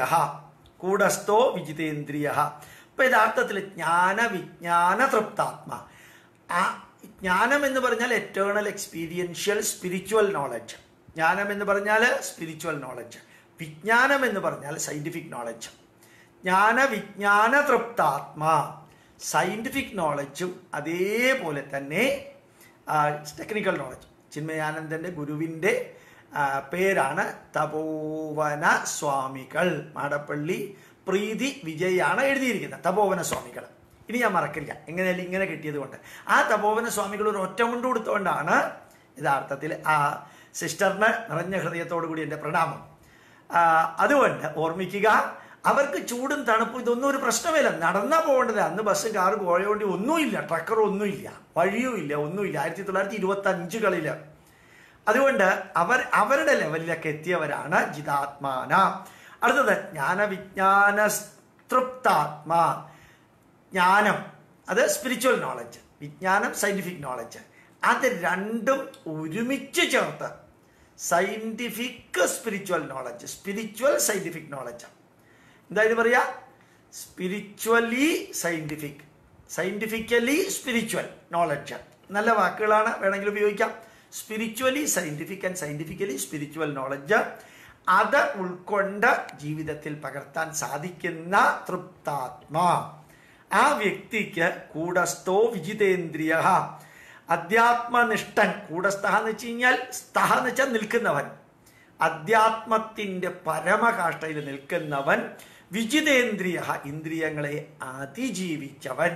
ഇപ്പൊ യഥാർത്ഥത്തിൽ ജ്ഞാനവിജ്ഞാന തൃപ്താത്മാ, ആ ജ്ഞാനം എന്ന് പറഞ്ഞാൽ എറ്റേണൽ എക്സ്പീരിയൻഷ്യൽ സ്പിരിച്വൽ നോളജ്. ജ്ഞാനം എന്ന് പറഞ്ഞാൽ സ്പിരിച്വൽ നോളജ്. വിജ്ഞാനം എന്ന് പറഞ്ഞാൽ സയന്റിഫിക് നോളജ്. ജ്ഞാനവിജ്ഞാന തൃപ്താത്മാ, സയന്റിഫിക് നോളജും അതേപോലെ തന്നെ ടെക്നിക്കൽ നോളജ്. ചിന്മയാനന്ദൻ്റെ ഗുരുവിൻ്റെ പേരാണ് തപോവന സ്വാമികൾ. മാടപ്പള്ളി പ്രീതി വിജയാണ് എഴുതിയിരിക്കുന്നത്, തപോവന സ്വാമികൾ. ഇനി ഞാൻ മറക്കില്ല, എങ്ങനെയല്ല ഇങ്ങനെ കിട്ടിയത് കൊണ്ട്. ആ തപോവന സ്വാമികൾ ഒരു ഒറ്റ മുണ്ട് കൊടുത്തുകൊണ്ടാണ് യഥാർത്ഥത്തിൽ ആ സിസ്റ്ററിന് നിറഞ്ഞ ഹൃദയത്തോടു കൂടി എൻ്റെ പ്രണാമം. അതുകൊണ്ട് ഓർമ്മിക്കുക, അവർക്ക് ചൂടും തണുപ്പും ഇതൊന്നും ഒരു പ്രശ്നമില്ല. നടന്നാ പോകേണ്ടത്. അന്ന് ബസ് കാറ് കോഴയോണ്ടി ഒന്നുമില്ല, ട്രക്കറും ഒന്നുമില്ല, വഴിയും ഇല്ല, ഒന്നുമില്ല. 1925കളിൽ. അതുകൊണ്ട് അവരുടെ ലെവലിലൊക്കെ എത്തിയവരാണ് ജിതാത്മാന. അടുത്തത് ജ്ഞാനവിജ്ഞാന തൃപ്താത്മാ. ജ്ഞാനം അത് സ്പിരിച്വൽ നോളജ്, വിജ്ഞാനം സയന്റിഫിക് നോളജ്. അത് രണ്ടും ഒരുമിച്ച് ചേർത്ത് scientific spiritual knowledge, spiritual scientific knowledge. എന്തായാലും പറയാ, spiritually scientific, scientifically spiritual knowledge. നല്ല വാക്കുകളാണ്, വേണമെങ്കിൽ ഉപയോഗിക്കാം. Spiritually scientific and scientifically spiritual knowledge. അത് ഉൾക്കൊണ്ട് ജീവിതത്തിൽ പകർത്താൻ സാധിക്കുന്ന തൃപ്താത്മാ, ആ വ്യക്തിക്ക് കൂടസ്ഥോ വിജിതേന്ദ്രിയ, അധ്യാത്മനിഷ്ഠൻ. കൂടസ്ഥ എന്ന് വെച്ച് കഴിഞ്ഞാൽ, സ്ഥഹ എന്ന് വെച്ചാൽ നിൽക്കുന്നവൻ, അധ്യാത്മത്തിൻ്റെ പരമകാഷ്ഠയിൽ നിൽക്കുന്നവൻ. വിജിതേന്ദ്രിയ, ഇന്ദ്രിയങ്ങളെ അതിജീവിച്ചവൻ.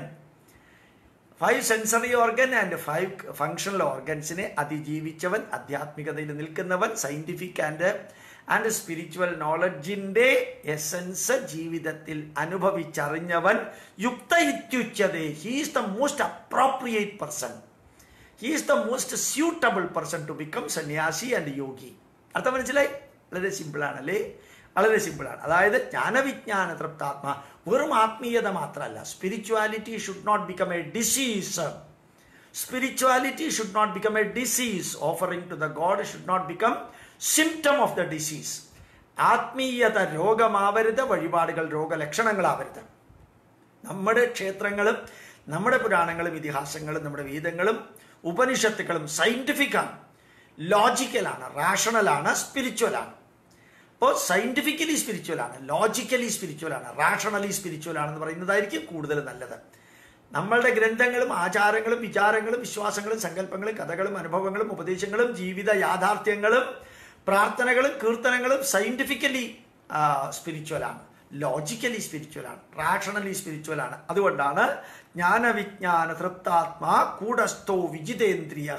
5 സെൻസറി ഓർഗൻ ആൻഡ് 5 ഫങ്ഷണൽ ഓർഗൻസിനെ അതിജീവിച്ചവൻ, ആധ്യാത്മികതയിൽ നിൽക്കുന്നവൻ, സയന്റിഫിക് ആൻഡ് സ്പിരിച്വൽ നോളജിൻ്റെ എസൻസ് ജീവിതത്തിൽ അനുഭവിച്ചറിഞ്ഞവൻ. യുക്ത ഇത്യുച്യതേ, he is the most appropriate person, he is the most suitable person to become sannyasi and yogi. അർത്ഥം മനസ്സിലായി? വളരെ സിമ്പിളാണല്ലേ, വളരെ സിമ്പിളാണ്. അതായത് ജ്ഞാനവിജ്ഞാന തൃപ്താത്മാ വെറും ആത്മീയത മാത്രമല്ല. Spirituality should not become a disease. Spirituality should not become a disease. Offering to the God should not become symptom of the disease. ആത്മീയത രോഗമാവരുത്, വഴിപാടുകൾ രോഗലക്ഷണങ്ങളാവരുത്. നമ്മുടെ ക്ഷേത്രങ്ങളും നമ്മുടെ പുരാണങ്ങളും ഇതിഹാസങ്ങളും നമ്മുടെ വേദങ്ങളും ഉപനിഷത്തുക്കളും സയന്റിഫിക്കാണ്, ലോജിക്കലാണ്, റാഷണലാണ്, സ്പിരിച്വലാണ്. അപ്പോൾ സയന്റിഫിക്കലി സ്പിരിച്വലാണ്, ലോജിക്കലി സ്പിരിച്വലാണ്, റാഷണലി സ്പിരിച്വലാണെന്ന് പറയുന്നതായിരിക്കും കൂടുതൽ നല്ലത്. നമ്മളുടെ ഗ്രന്ഥങ്ങളും ആചാരങ്ങളും വിചാരങ്ങളും വിശ്വാസങ്ങളും സങ്കല്പങ്ങളും കഥകളും അനുഭവങ്ങളും ഉപദേശങ്ങളും ജീവിത യാഥാർത്ഥ്യങ്ങളും പ്രാർത്ഥനകളും കീർത്തനങ്ങളും സയന്റിഫിക്കലി സ്പിരിച്വലാണ്, ലോജിക്കലി സ്പിരിച്വലാണ്, റാഷണലി സ്പിരിച്വലാണ്. അതുകൊണ്ടാണ് ജ്ഞാനവിജ്ഞാന തൃപ്താത്മാ കൂടസ്ഥോ വിജിതേന്ദ്രിയ.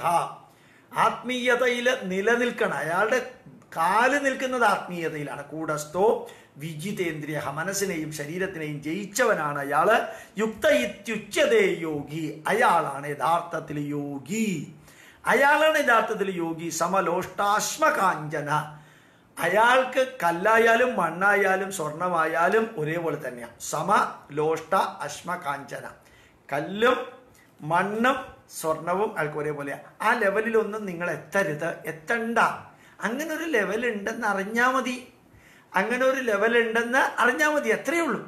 ആത്മീയതയിൽ നിലനിൽക്കണം, അയാളുടെ കാല് നിൽക്കുന്നത് ആത്മീയതയിലാണ്. കൂടസ്ഥോ വിജിതേന്ദ്രിയ, മനസ്സിനെയും ശരീരത്തിനെയും ജയിച്ചവനാണ് അയാള്. യുക്ത ഇത്യുച്യതേ യോഗി, അയാളാണ് യഥാർത്ഥത്തിൽ യോഗി. അയാളാണ് യഥാർത്ഥത്തിൽ യോഗി. സമലോഷ്ടാശ്മകാഞ്ചന, അയാൾക്ക് കല്ലായാലും മണ്ണായാലും സ്വർണമായാലും ഒരേപോലെ തന്നെയാണ്. സമലോഷ്ട അശ്മകാഞ്ചന, കല്ലും മണ്ണും സ്വർണവും അയാൾക്ക് ഒരേപോലെയാണ്. ആ ലെവലിലൊന്നും നിങ്ങൾ എത്തണ്ട. അങ്ങനെ ഒരു ലെവൽ ഉണ്ടെന്ന് അറിഞ്ഞാൽ മതി, അങ്ങനെ ഒരു ലെവൽ ഉണ്ടെന്ന് അറിഞ്ഞാൽ മതി, അത്രയേ ഉള്ളൂ.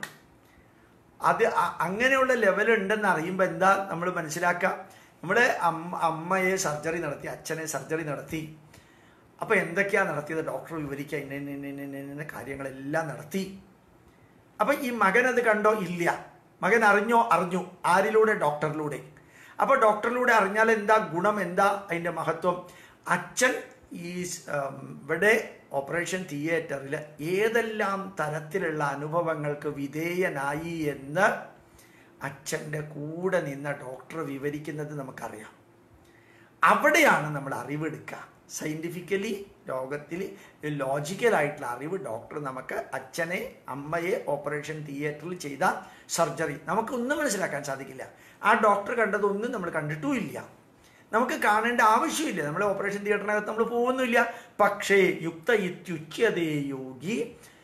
അത് അങ്ങനെയുള്ള ലെവൽ ഉണ്ടെന്ന് അറിയുമ്പോൾ എന്താ നമ്മൾ മനസ്സിലാക്കുക? നമ്മുടെ അമ്മയെ സർജറി നടത്തി, അച്ഛനെ സർജറി നടത്തി. അപ്പോൾ എന്തൊക്കെയാണ് നടത്തിയത്? ഡോക്ടർ വിവരിക്കുക, ഇന്ന കാര്യങ്ങളെല്ലാം നടത്തി. അപ്പം ഈ മകനത് കണ്ടോ? ഇല്ല. മകൻ അറിഞ്ഞു. ആരിലൂടെ? ഡോക്ടറിലൂടെ. അപ്പോൾ ഡോക്ടറിലൂടെ അറിഞ്ഞാൽ എന്താ ഗുണം, എന്താ അതിൻ്റെ മഹത്വം? അച്ഛൻ ഈ ഇവിടെ ഓപ്പറേഷൻ തിയേറ്ററിൽ ഏതെല്ലാം തരത്തിലുള്ള അനുഭവങ്ങൾക്ക് വിധേയനായി എന്ന് അച്ഛൻ്റെ കൂടെ നിന്ന ഡോക്ടർ വിവരിക്കുന്നത് നമുക്കറിയാം. അവിടെയാണ് നമ്മൾ അറിവെടുക്കുക. സയൻറ്റിഫിക്കലി ലോകത്തിൽ ലോജിക്കലായിട്ടുള്ള അറിവ് ഡോക്ടർ നമുക്ക് അച്ഛനെ അമ്മയെ ഓപ്പറേഷൻ തിയേറ്ററിൽ ചെയ്ത സർജറി നമുക്കൊന്നും മനസ്സിലാക്കാൻ സാധിക്കില്ല. ആ ഡോക്ടർ കണ്ടതൊന്നും നമ്മൾ കണ്ടിട്ടുമില്ല, നമുക്ക് കാണേണ്ട ആവശ്യമില്ല. നമ്മൾ ഓപ്പറേഷൻ തിയേറ്ററിനകത്ത് നമ്മൾ പോകുന്നില്ല. പക്ഷേ യുക്ത ഇത്യുച്യതേ യോഗി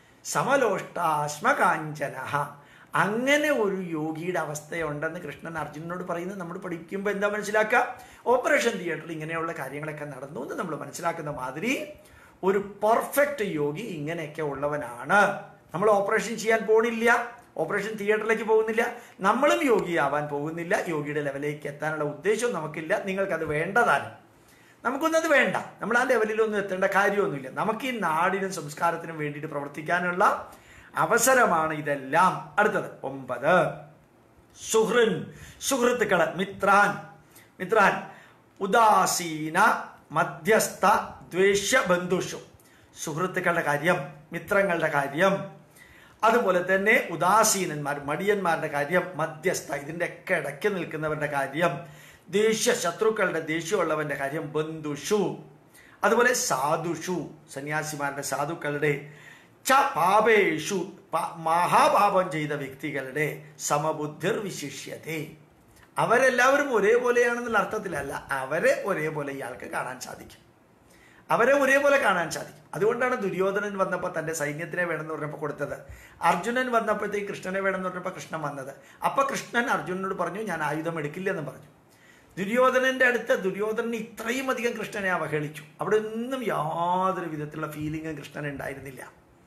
സമലോഷ്ടാശ്മകാഞ്ചന, അങ്ങനെ ഒരു യോഗിയുടെ അവസ്ഥയുണ്ടെന്ന് കൃഷ്ണൻ അർജുനനോട് പറയുന്നത് നമ്മൾ പഠിക്കുമ്പോൾ എന്താ മനസ്സിലാക്കുക? ഓപ്പറേഷൻ തിയേറ്ററിൽ ഇങ്ങനെയുള്ള കാര്യങ്ങളൊക്കെ നടന്നു എന്ന് നമ്മൾ മനസ്സിലാക്കുന്ന മാതിരി ഒരു പെർഫെക്റ്റ് യോഗി ഇങ്ങനെയൊക്കെ ഉള്ളവനാണ്. നമ്മൾ ഓപ്പറേഷൻ ചെയ്യാൻ പോണില്ല, ഓപ്പറേഷൻ തിയേറ്ററിലേക്ക് പോകുന്നില്ല, നമ്മളും യോഗിയാവാൻ പോകുന്നില്ല. യോഗിയുടെ ലെവലിലേക്ക് എത്താനുള്ള ഉദ്ദേശവും നമുക്കില്ല. നിങ്ങൾക്കത് വേണ്ടതാണ്, നമുക്കൊന്നത് വേണ്ട. നമ്മൾ ആ ലെവലിലൊന്നും എത്തേണ്ട കാര്യമൊന്നുമില്ല. നമുക്ക് ഈ നാടിനും സംസ്കാരത്തിനും വേണ്ടിയിട്ട് പ്രവർത്തിക്കാനുള്ള അവസരമാണ് ഇതെല്ലാം. അടുത്തത് 9, സുഹൃൻ, സുഹൃത്തുക്കള്, മിത്രാൻ ഉദാസീന മധ്യസ്ഥ ദ്വേഷ്യ ബന്ധുഷു. സുഹൃത്തുക്കളുടെ കാര്യം, മിത്രങ്ങളുടെ കാര്യം, അതുപോലെ തന്നെ ഉദാസീനന്മാർ മടിയന്മാരുടെ കാര്യം, മധ്യസ്ഥ ഇതിൻ്റെയൊക്കെ ഇടയ്ക്ക് നിൽക്കുന്നവരുടെ കാര്യം, ശത്രുക്കളുടെ ദേഷ്യമുള്ളവന്റെ കാര്യം, ബന്ധുഷു, അതുപോലെ സാധുഷു സന്യാസിമാരുടെ സാധുക്കളുടെ, ച പാപേഷു മഹാപാപം ചെയ്ത വ്യക്തികളുടെ, സമബുദ്ധിർ വിശിഷ്യതേ. അവരെല്ലാവരും ഒരേപോലെയാണെന്നുള്ള അർത്ഥത്തിലല്ല, അവരെ ഒരേപോലെ ഇയാൾക്ക് കാണാൻ സാധിക്കും, അവരെ ഒരേപോലെ കാണാൻ സാധിക്കും. അതുകൊണ്ടാണ് ദുര്യോധനൻ വന്നപ്പോൾ തൻ്റെ സൈന്യത്തിനെ വേണമെന്ന് പറഞ്ഞപ്പോൾ കൊടുത്തത്. അർജുനൻ വന്നപ്പോഴത്തേക്ക് കൃഷ്ണനെ വേണമെന്ന് പറഞ്ഞപ്പോൾ കൃഷ്ണൻ വന്നത്. അപ്പം കൃഷ്ണൻ അർജുനനോട് പറഞ്ഞു ഞാൻ ആയുധം എടുക്കില്ലെന്ന് പറഞ്ഞു. ദുര്യോധനൻ്റെ അടുത്ത് ദുര്യോധനന് ഇത്രയും അധികം കൃഷ്ണനെ അവഹേളിച്ചു. അവിടെ ഒന്നും യാതൊരു വിധത്തിലുള്ള ഫീലിംഗും കൃഷ്ണൻ ഉണ്ടായിരുന്നില്ല.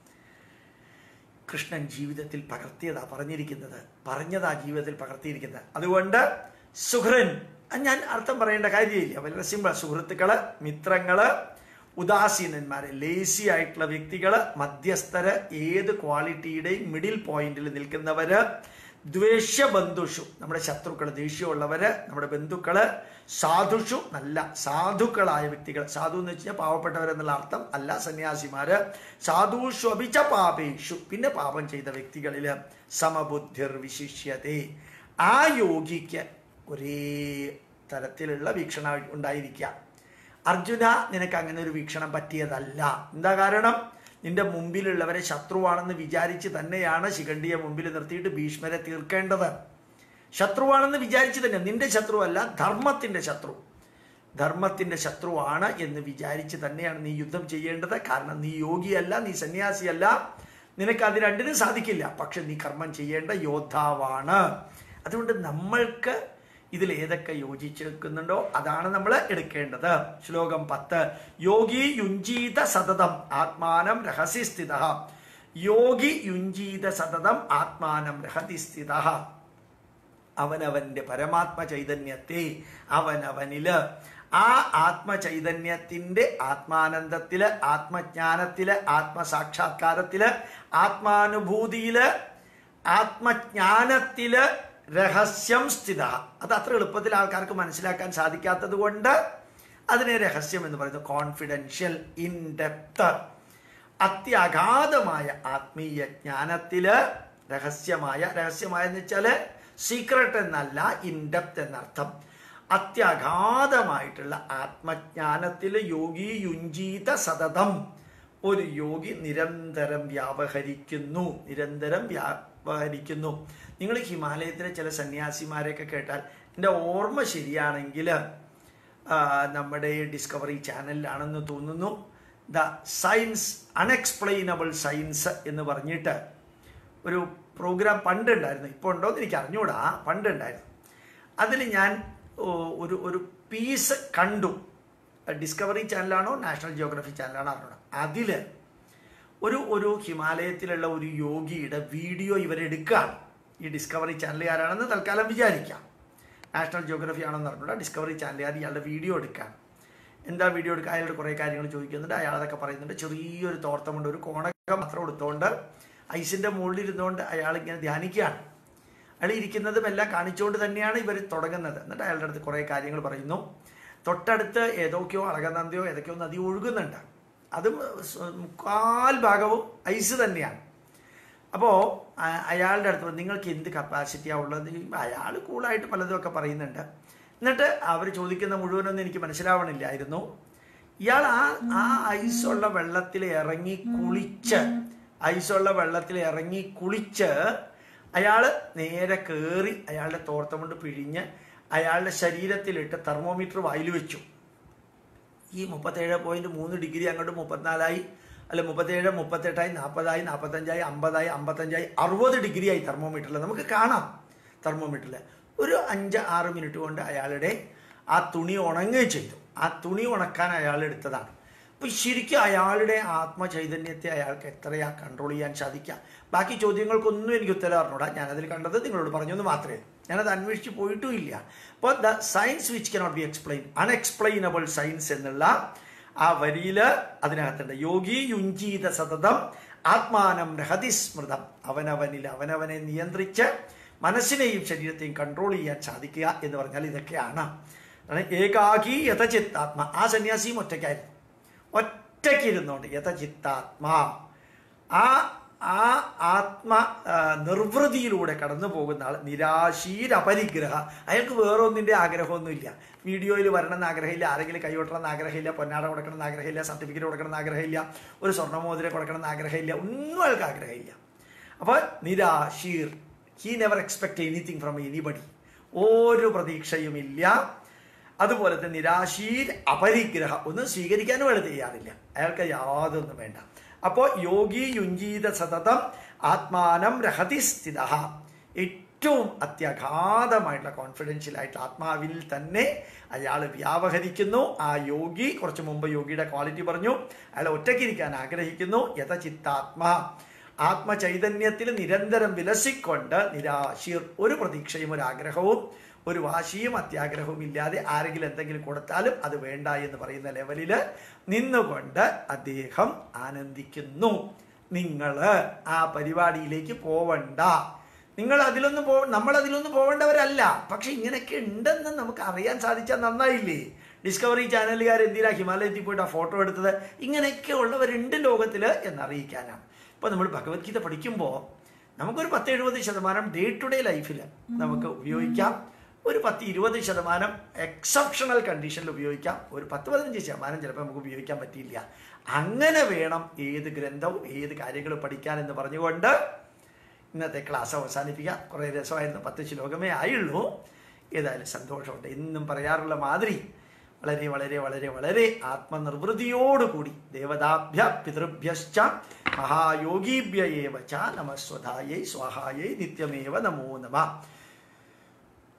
കൃഷ്ണൻ ജീവിതത്തിൽ പറഞ്ഞതാ ജീവിതത്തിൽ പകർത്തിയിരിക്കുന്നത്. അതുകൊണ്ട് സുഹൃൻ ഞാൻ അർത്ഥം പറയേണ്ട കാര്യമില്ല, വളരെ സിമ്പിൾ. സുഹൃത്തുക്കള്, മിത്രങ്ങള്, ഉദാസീനന്മാര്, ലേസി ആയിട്ടുള്ള വ്യക്തികള്, മധ്യസ്ഥര്, ഏത് ക്വാളിറ്റിയുടെയും മിഡിൽ പോയിന്റിൽ നിൽക്കുന്നവര്, ദ്വേഷ്യ ബന്ധുഷു നമ്മുടെ ശത്രുക്കള്, ദേഷ്യമുള്ളവര്, നമ്മുടെ ബന്ധുക്കള്, സാധുഷു നല്ല സാധുക്കളായ വ്യക്തികൾ. സാധു എന്ന് വെച്ച് കഴിഞ്ഞാൽ പാവപ്പെട്ടവരെന്നുള്ള അർത്ഥം അല്ല, സന്യാസിമാര്. സാധുഷു അഭിച്ച പാപേഷു, പിന്നെ പാപം ചെയ്ത വ്യക്തികളില്, സമബുദ്ധിർ വിശിഷ്യതേ. ആ യോഗിക്ക് ഒരേ തരത്തിലുള്ള വീക്ഷണം ഉണ്ടായിരിക്കുക. അർജുന, നിനക്ക് അങ്ങനെ ഒരു വീക്ഷണം പറ്റിയതല്ല. എന്താ കാരണം? നിന്റെ മുമ്പിലുള്ളവരെ ശത്രുവാണെന്ന് വിചാരിച്ച് തന്നെയാണ് ശിഖണ്ഡിയെ മുമ്പിൽ നിർത്തിയിട്ട് ഭീഷ്മരെ തീർക്കേണ്ടത്. ശത്രുവാണെന്ന് വിചാരിച്ച് തന്നെ, നിന്റെ ശത്രുവല്ല, ധർമ്മത്തിന്റെ ശത്രുവാണ് എന്ന് വിചാരിച്ച് തന്നെയാണ് നീ യുദ്ധം ചെയ്യേണ്ടത്. കാരണം നീ യോഗിയല്ല, നീ സന്യാസിയല്ല, നിനക്ക് അത് രണ്ടിനും സാധിക്കില്ല. പക്ഷെ നീ കർമ്മം ചെയ്യേണ്ട യോദ്ധാവാണ്. അതുകൊണ്ട് നമ്മൾക്ക് ഇതിൽ ഏതൊക്കെ യോജിച്ച് നിൽക്കുന്നുണ്ടോ അതാണ് നമ്മൾ എടുക്കേണ്ടത്. ശ്ലോകം 10. യോഗി യുഞ്ജീത സതതം ആത്മാനം രഹസി സ്ഥിത. യോഗി യുഞ്ജീത സതതം ആത്മാനം രഹതി സ്ഥിത. അവനവന്റെ പരമാത്മ ചൈതന്യത്തെ അവനവനില്, ആ ആത്മചൈതന്യത്തിന്റെ ആത്മാനന്ദത്തില്, ആത്മജ്ഞാനത്തില്, ആത്മസാക്ഷാത്കാരത്തില്, ആത്മാനുഭൂതിയില്, ആത്മജ്ഞാനത്തില് രഹസ്യം സ്ഥിത. അത് അത്ര എളുപ്പത്തിൽ ആൾക്കാർക്ക് മനസ്സിലാക്കാൻ സാധിക്കാത്തത് കൊണ്ട് അതിനെ രഹസ്യം എന്ന് പറയുന്നത്. കോൺഫിഡൻഷ്യൽ, ഇൻ ഡെപ്ത്, അത്യഗാധമായ ആത്മീയ ജ്ഞാനത്തില് രഹസ്യമായ എന്ന് വെച്ചാല് സീക്രട്ട് എന്നല്ല, ഇൻ ഡെപ്ത് എന്നർത്ഥം. അത്യഗാധമായിട്ടുള്ള ആത്മജ്ഞാനത്തില് യോഗി യുഞ്ജീത സതതം. ഒരു യോഗി നിരന്തരം വ്യാപഹരിക്കുന്നു. നിങ്ങൾ ഹിമാലയത്തിലെ ചില സന്യാസിമാരെയൊക്കെ കേട്ടാൽ, എൻ്റെ ഓർമ്മ ശരിയാണെങ്കിൽ നമ്മുടെ ഡിസ്കവറി ചാനലിലാണെന്ന് തോന്നുന്നു, ദ സയൻസ്, അൺഎക്സ്പ്ലെയിനബിൾ സയൻസ് എന്ന് പറഞ്ഞിട്ട് ഒരു പ്രോഗ്രാം പണ്ടുണ്ടായിരുന്നു. ഇപ്പോൾ ഉണ്ടോ എന്ന് എനിക്ക് അറിഞ്ഞൂടാ, പണ്ടുണ്ടായിരുന്നു. അതിൽ ഞാൻ ഒരു പീസ് കണ്ടു. ഡിസ്കവറി ചാനലാണോ നാഷണൽ ജിയോഗ്രഫി ചാനലാണോ അറിഞ്ഞൂടാ. അതിൽ ഒരു ഹിമാലയത്തിലുള്ള ഒരു യോഗിയുടെ വീഡിയോ ഇവരെടുക്കുകയാണ്. ഈ ഡിസ്കവറി ചാനലുകാരാണെന്ന് തൽക്കാലം വിചാരിക്കാം. നാഷണൽ ജിയോഗ്രഫി ആണെന്ന് അറിഞ്ഞൂടാ. ഡിസ്കവറി ചാനലുകാർ ഇയാളുടെ വീഡിയോ എടുക്കുകയാണ്. എന്താ വീഡിയോ എടുക്കുക? അയാളുടെ കുറേ കാര്യങ്ങൾ ചോദിക്കുന്നുണ്ട്. അയാൾ അതൊക്കെ പറയുന്നുണ്ട്. ചെറിയൊരു തോർത്തമുണ്ട്, ഒരു കോണക്കം മാത്രം എടുത്തുകൊണ്ട് ഐസിൻ്റെ മുകളിൽ ഇരുന്നുകൊണ്ട് അയാൾ ഇങ്ങനെ ധ്യാനിക്കുകയാണ്. അയാൾ ഇരിക്കുന്നതും എല്ലാം കാണിച്ചുകൊണ്ട് തന്നെയാണ് ഇവർ തുടങ്ങുന്നത്. എന്നിട്ട് അയാളുടെ അടുത്ത് കുറേ കാര്യങ്ങൾ പറയുന്നു. തൊട്ടടുത്ത് ഏതൊക്കെയോ അളകനന്ദിയോ ഏതൊക്കെയോ നദി ഒഴുകുന്നുണ്ട്. അതും 3/4 ഭാഗവും ഐസ് തന്നെയാണ്. അപ്പോൾ അയാളുടെ അടുത്ത് നിങ്ങൾക്ക് എന്ത് കപ്പാസിറ്റിയാണ് ഉള്ളത്? അയാൾ കൂളായിട്ട് പലതുമൊക്കെ പറയുന്നുണ്ട്. എന്നിട്ട് അവർ ചോദിക്കുന്ന മുഴുവനൊന്നും എനിക്ക് മനസ്സിലാവണില്ലായിരുന്നു. ഇയാൾ ആ ഐസുള്ള വെള്ളത്തിൽ ഇറങ്ങി കുളിച്ച് അയാൾ നേരെ കയറി അയാളുടെ തോർത്തം കൊണ്ട് പിഴിഞ്ഞ് അയാളുടെ ശരീരത്തിലിട്ട് തെർമോമീറ്റർ വായിൽ വെച്ചു. ഈ 37.3 ഡിഗ്രി അങ്ങോട്ട് 34ആയി, അല്ല 37, 38ആയി, 40ആയി, 45ആയി, 50ആയി, 55ആയി, 60 ഡിഗ്രിയായി തെർമോമീറ്ററിൽ നമുക്ക് കാണാം. തെർമോമീറ്ററിൽ ഒരു 5-6 മിനിറ്റ് കൊണ്ട് അയാളുടെ ആ തുണി ഉണങ്ങുകയും ചെയ്തു. ആ തുണി ഉണക്കാൻ അയാൾ എടുത്തതാണ്. അപ്പോൾ ശരിക്കും അയാളുടെ ആത്മചൈതന്യത്തെ അയാൾക്ക് എത്രയാ കൺട്രോൾ ചെയ്യാൻ സാധിക്കുക? ബാക്കി ചോദ്യങ്ങൾക്കൊന്നും എനിക്ക് ഉത്തരം അറിഞ്ഞൂടാ. ഞാനതിൽ കണ്ടത് നിങ്ങളോട് പറഞ്ഞെന്ന് മാത്രമേ. ഞാനത് അന്വേഷിച്ച് പോയിട്ടും ഇല്ല. അപ്പോൾ the science which cannot be explain, unexplainable science എന്നുള്ള ആ വരിയിൽ അതിനകത്തുണ്ട്. യോഗി യുഞ്ജീത സതതം ആത്മാനം രഹതി സ്മൃതം. അവനവനെ നിയന്ത്രിച്ച് മനസ്സിനെയും ശരീരത്തെയും കൺട്രോൾ ചെയ്യാൻ സാധിക്കുക എന്ന് പറഞ്ഞാൽ ഇതൊക്കെയാണ്. ഏകാകി യഥചിത്താത്മ. ആ സന്യാസിയും ഒറ്റയ്ക്കിരുന്നോണ്ട് യഥചിത്താത്മാ, ആ ആത്മ നിർവൃതിയിലൂടെ കടന്നു പോകുന്ന ആൾ. നിരാശീരപരിഗ്രഹ. അയാൾക്ക് വേറെ ഒന്നിൻ്റെ ആഗ്രഹമൊന്നുമില്ല. വീഡിയോയിൽ വരണമെന്ന് ആഗ്രഹമില്ല, ആരെങ്കിലും കൈകൊട്ടണമെന്ന് ആഗ്രഹമില്ല, പൊന്നാട കൊടുക്കണമെന്ന് ആഗ്രഹമില്ല, സർട്ടിഫിക്കറ്റ് കൊടുക്കണമെന്ന് ആഗ്രഹമില്ല, ഒരു സ്വർണ്ണമോതിരം കൊടുക്കണമെന്ന് ആഗ്രഹമില്ല, ഒന്നും അയാൾക്ക് ആഗ്രഹമില്ല. അപ്പോൾ നിരാശീർ, he never expect anything from anybody. ഒരു പ്രതീക്ഷയുമില്ല. അതുപോലെ തന്നെ നിരാശീർ അപരിഗ്രഹ, ഒന്നും സ്വീകരിക്കാനും അയാൾ തയ്യാറില്ല. അയാൾക്ക് യാതൊന്നും വേണ്ട. അപ്പോൾ യോഗി യുഞ്ജീത സതതം ആത്മാനം രഹതി സ്ഥിത. ഏറ്റവും അത്യഗാധമായിട്ടുള്ള കോൺഫിഡൻഷ്യലായിട്ടുള്ള ആത്മാവിൽ തന്നെ അയാൾ വ്യാപഹരിക്കുന്നു. ആ യോഗി, കുറച്ച് മുമ്പ് യോഗിയുടെ ക്വാളിറ്റി പറഞ്ഞു, അയാൾ ഒറ്റയ്ക്കിരിക്കാൻ ആഗ്രഹിക്കുന്നു. യഥചിത്താത്മാ, ആത്മചൈതന്യത്തിൽ നിരന്തരം വിലസിക്കൊണ്ട് നിരാശീർ, ഒരു പ്രതീക്ഷയും ഒരു ആഗ്രഹവും ഒരു വാശിയും അത്യാഗ്രഹവും ഇല്ലാതെ ആരെങ്കിലും എന്തെങ്കിലും കൊടുത്താലും അത് വേണ്ട എന്ന് പറയുന്ന ലെവലിൽ നിന്നുകൊണ്ട് അദ്ദേഹം ആനന്ദിക്കുന്നു. നിങ്ങൾ ആ പരിപാടിയിലേക്ക് പോവണ്ട. നമ്മളതിലൊന്നും പോവേണ്ടവരല്ല. പക്ഷെ ഇങ്ങനെയൊക്കെ ഉണ്ടെന്ന് നമുക്ക് അറിയാൻ സാധിച്ചാൽ നന്നായില്ലേ? ഡിസ്കവറി ചാനലുകാർ എന്തിനാ ഹിമാലയത്തിൽ പോയിട്ട് ആ ഫോട്ടോ എടുത്തത്? ഇങ്ങനെയൊക്കെ ഉള്ളവരുണ്ട് ലോകത്തിൽ എന്നറിയിക്കാനാണ്. ഇപ്പോൾ നമ്മൾ ഭഗവത്ഗീത പഠിക്കുമ്പോൾ നമുക്കൊരു 10-70% ഡേ ടു ഡേ ലൈഫിൽ നമുക്ക് ഉപയോഗിക്കാം. ഒരു 10-20% എക്സെപ്ഷണൽ കണ്ടീഷനിൽ ഉപയോഗിക്കാം. ഒരു 10-15% ചിലപ്പോൾ നമുക്ക് ഉപയോഗിക്കാൻ പറ്റിയില്ല. അങ്ങനെ വേണം ഏത് ഗ്രന്ഥവും ഏത് കാര്യങ്ങളും പഠിക്കാൻ എന്ന് പറഞ്ഞുകൊണ്ട് ഇന്നത്തെ ക്ലാസ് അവസാനിപ്പിക്കാം. കുറേ രസമായിരുന്നു. 10 ശ്ലോകമേ ആയുള്ളൂ. ഏതായാലും സന്തോഷമുണ്ട്. എന്നും പറയാറുള്ള മാതിരി വളരെ വളരെ വളരെ വളരെ ആത്മനിർവൃതിയോടുകൂടി ദേവതാഭ്യ പിതൃഭ്യശ്ച മഹായോഗീഭ്യ ഏവ ച നമസ്വധായൈ സ്വാഹായൈ നിത്യമേവ നമോ നമഃ.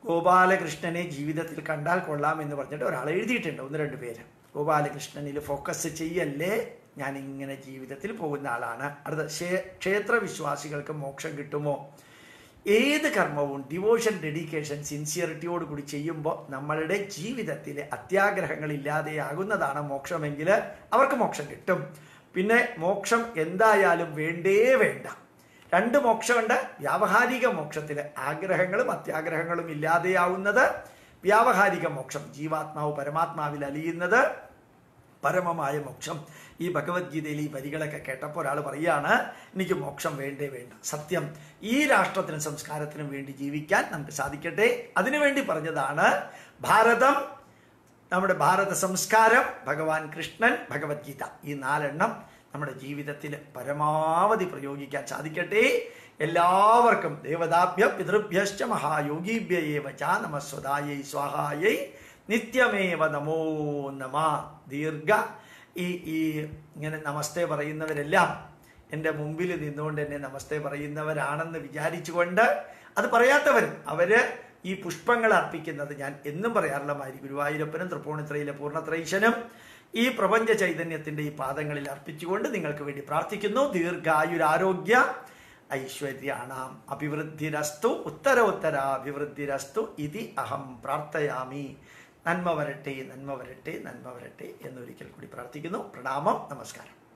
ഗോപാലകൃഷ്ണനെ ജീവിതത്തിൽ കണ്ടാൽ കൊള്ളാം എന്ന് പറഞ്ഞിട്ട് ഒരാൾ എഴുതിയിട്ടുണ്ട്, 1-2 പേര്. ഗോപാലകൃഷ്ണനിൽ ഫോക്കസ് ചെയ്യല്ലേ, ഞാൻ ഇങ്ങനെ ജീവിതത്തിൽ പോകുന്ന ആളാണ്. അടുത്ത, ക്ഷേത്ര വിശ്വാസികൾക്ക് മോക്ഷം കിട്ടുമോ? ഏത് കർമ്മവും ഡിവോഷൻ, ഡെഡിക്കേഷൻ, സിൻസിയറിറ്റിയോട് കൂടി ചെയ്യുമ്പോൾ നമ്മളുടെ ജീവിതത്തിലെ അത്യാഗ്രഹങ്ങൾ ഇല്ലാതെയാകുന്നതാണ് മോക്ഷമെങ്കിൽ അവർക്ക് മോക്ഷം കിട്ടും. പിന്നെ മോക്ഷം എന്തായാലും വേണ്ടേ വേണ്ട. 2 മോക്ഷമുണ്ട്. വ്യാവഹാരിക മോക്ഷത്തിൽ ആഗ്രഹങ്ങളും അത്യാഗ്രഹങ്ങളും ഇല്ലാതെയാവുന്നത് വ്യാവഹാരിക മോക്ഷം, ജീവാത്മാവ് പരമാത്മാവിൽ അലിയുന്നത് പരമമായ മോക്ഷം. ഈ ഭഗവത്ഗീതയിൽ ഈ വരികളൊക്കെ കേട്ടപ്പോൾ ഒരാൾ പറയുകയാണ്, എനിക്ക് മോക്ഷം വേണ്ടേ വേണ്ട. സത്യം, ഈ രാഷ്ട്രത്തിനും സംസ്കാരത്തിനും വേണ്ടി ജീവിക്കാൻ നമുക്ക് സാധിക്കട്ടെ. അതിനുവേണ്ടി പറഞ്ഞതാണ് ഭാരതം, നമ്മുടെ ഭാരത സംസ്കാരം, ഭഗവാൻ കൃഷ്ണൻ, ഭഗവത്ഗീത. ഈ 4 നമ്മുടെ ജീവിതത്തിൽ പരമാവധി പ്രയോഗിക്കാൻ സാധിക്കട്ടെ. എല്ലാവർക്കും ദേവതാഭ്യ പിതൃഭ്യശ്ച മഹായോഗിഭ്യേവ ച നമസ്വദായൈ സ്വാഹായൈ നിത്യമേവ നമോ നമ. ദീർഘ ഈ ഇങ്ങനെ നമസ്തേ പറയുന്നവരെല്ലാം എൻ്റെ മുമ്പിൽ നിന്നുകൊണ്ട് എന്നെ നമസ്തേ പറയുന്നവരാണെന്ന് വിചാരിച്ചുകൊണ്ട്, അത് പറയാത്തവരും അവര് ഈ പുഷ്പങ്ങൾ അർപ്പിക്കുന്നത് ഞാൻ എന്നും പറയാറുള്ള മാതിരി ഗുരുവായൂരപ്പനും തൃപ്പൂണിത്തുറയിലെ പൂർണ്ണത്രയീശനും ഈ പ്രപഞ്ച ചൈതന്യത്തിൻ്റെ ഈ പാദങ്ങളിൽ അർപ്പിച്ചുകൊണ്ട് നിങ്ങൾക്ക് വേണ്ടി പ്രാർത്ഥിക്കുന്നു. ദീർഘായുരാരോഗ്യ ഐശ്വര്യാണാം അഭിവൃദ്ധിരസ്തു, ഉത്തരോത്തരാഭിവൃദ്ധിരസ്തു ഇതി അഹം പ്രാർത്ഥയാമി. നന്മ വരട്ടെ, നന്മ വരട്ടെ, നന്മ വരട്ടെ എന്നൊരിക്കൽ കൂടി പ്രാർത്ഥിക്കുന്നു. പ്രണാമം, നമസ്കാരം.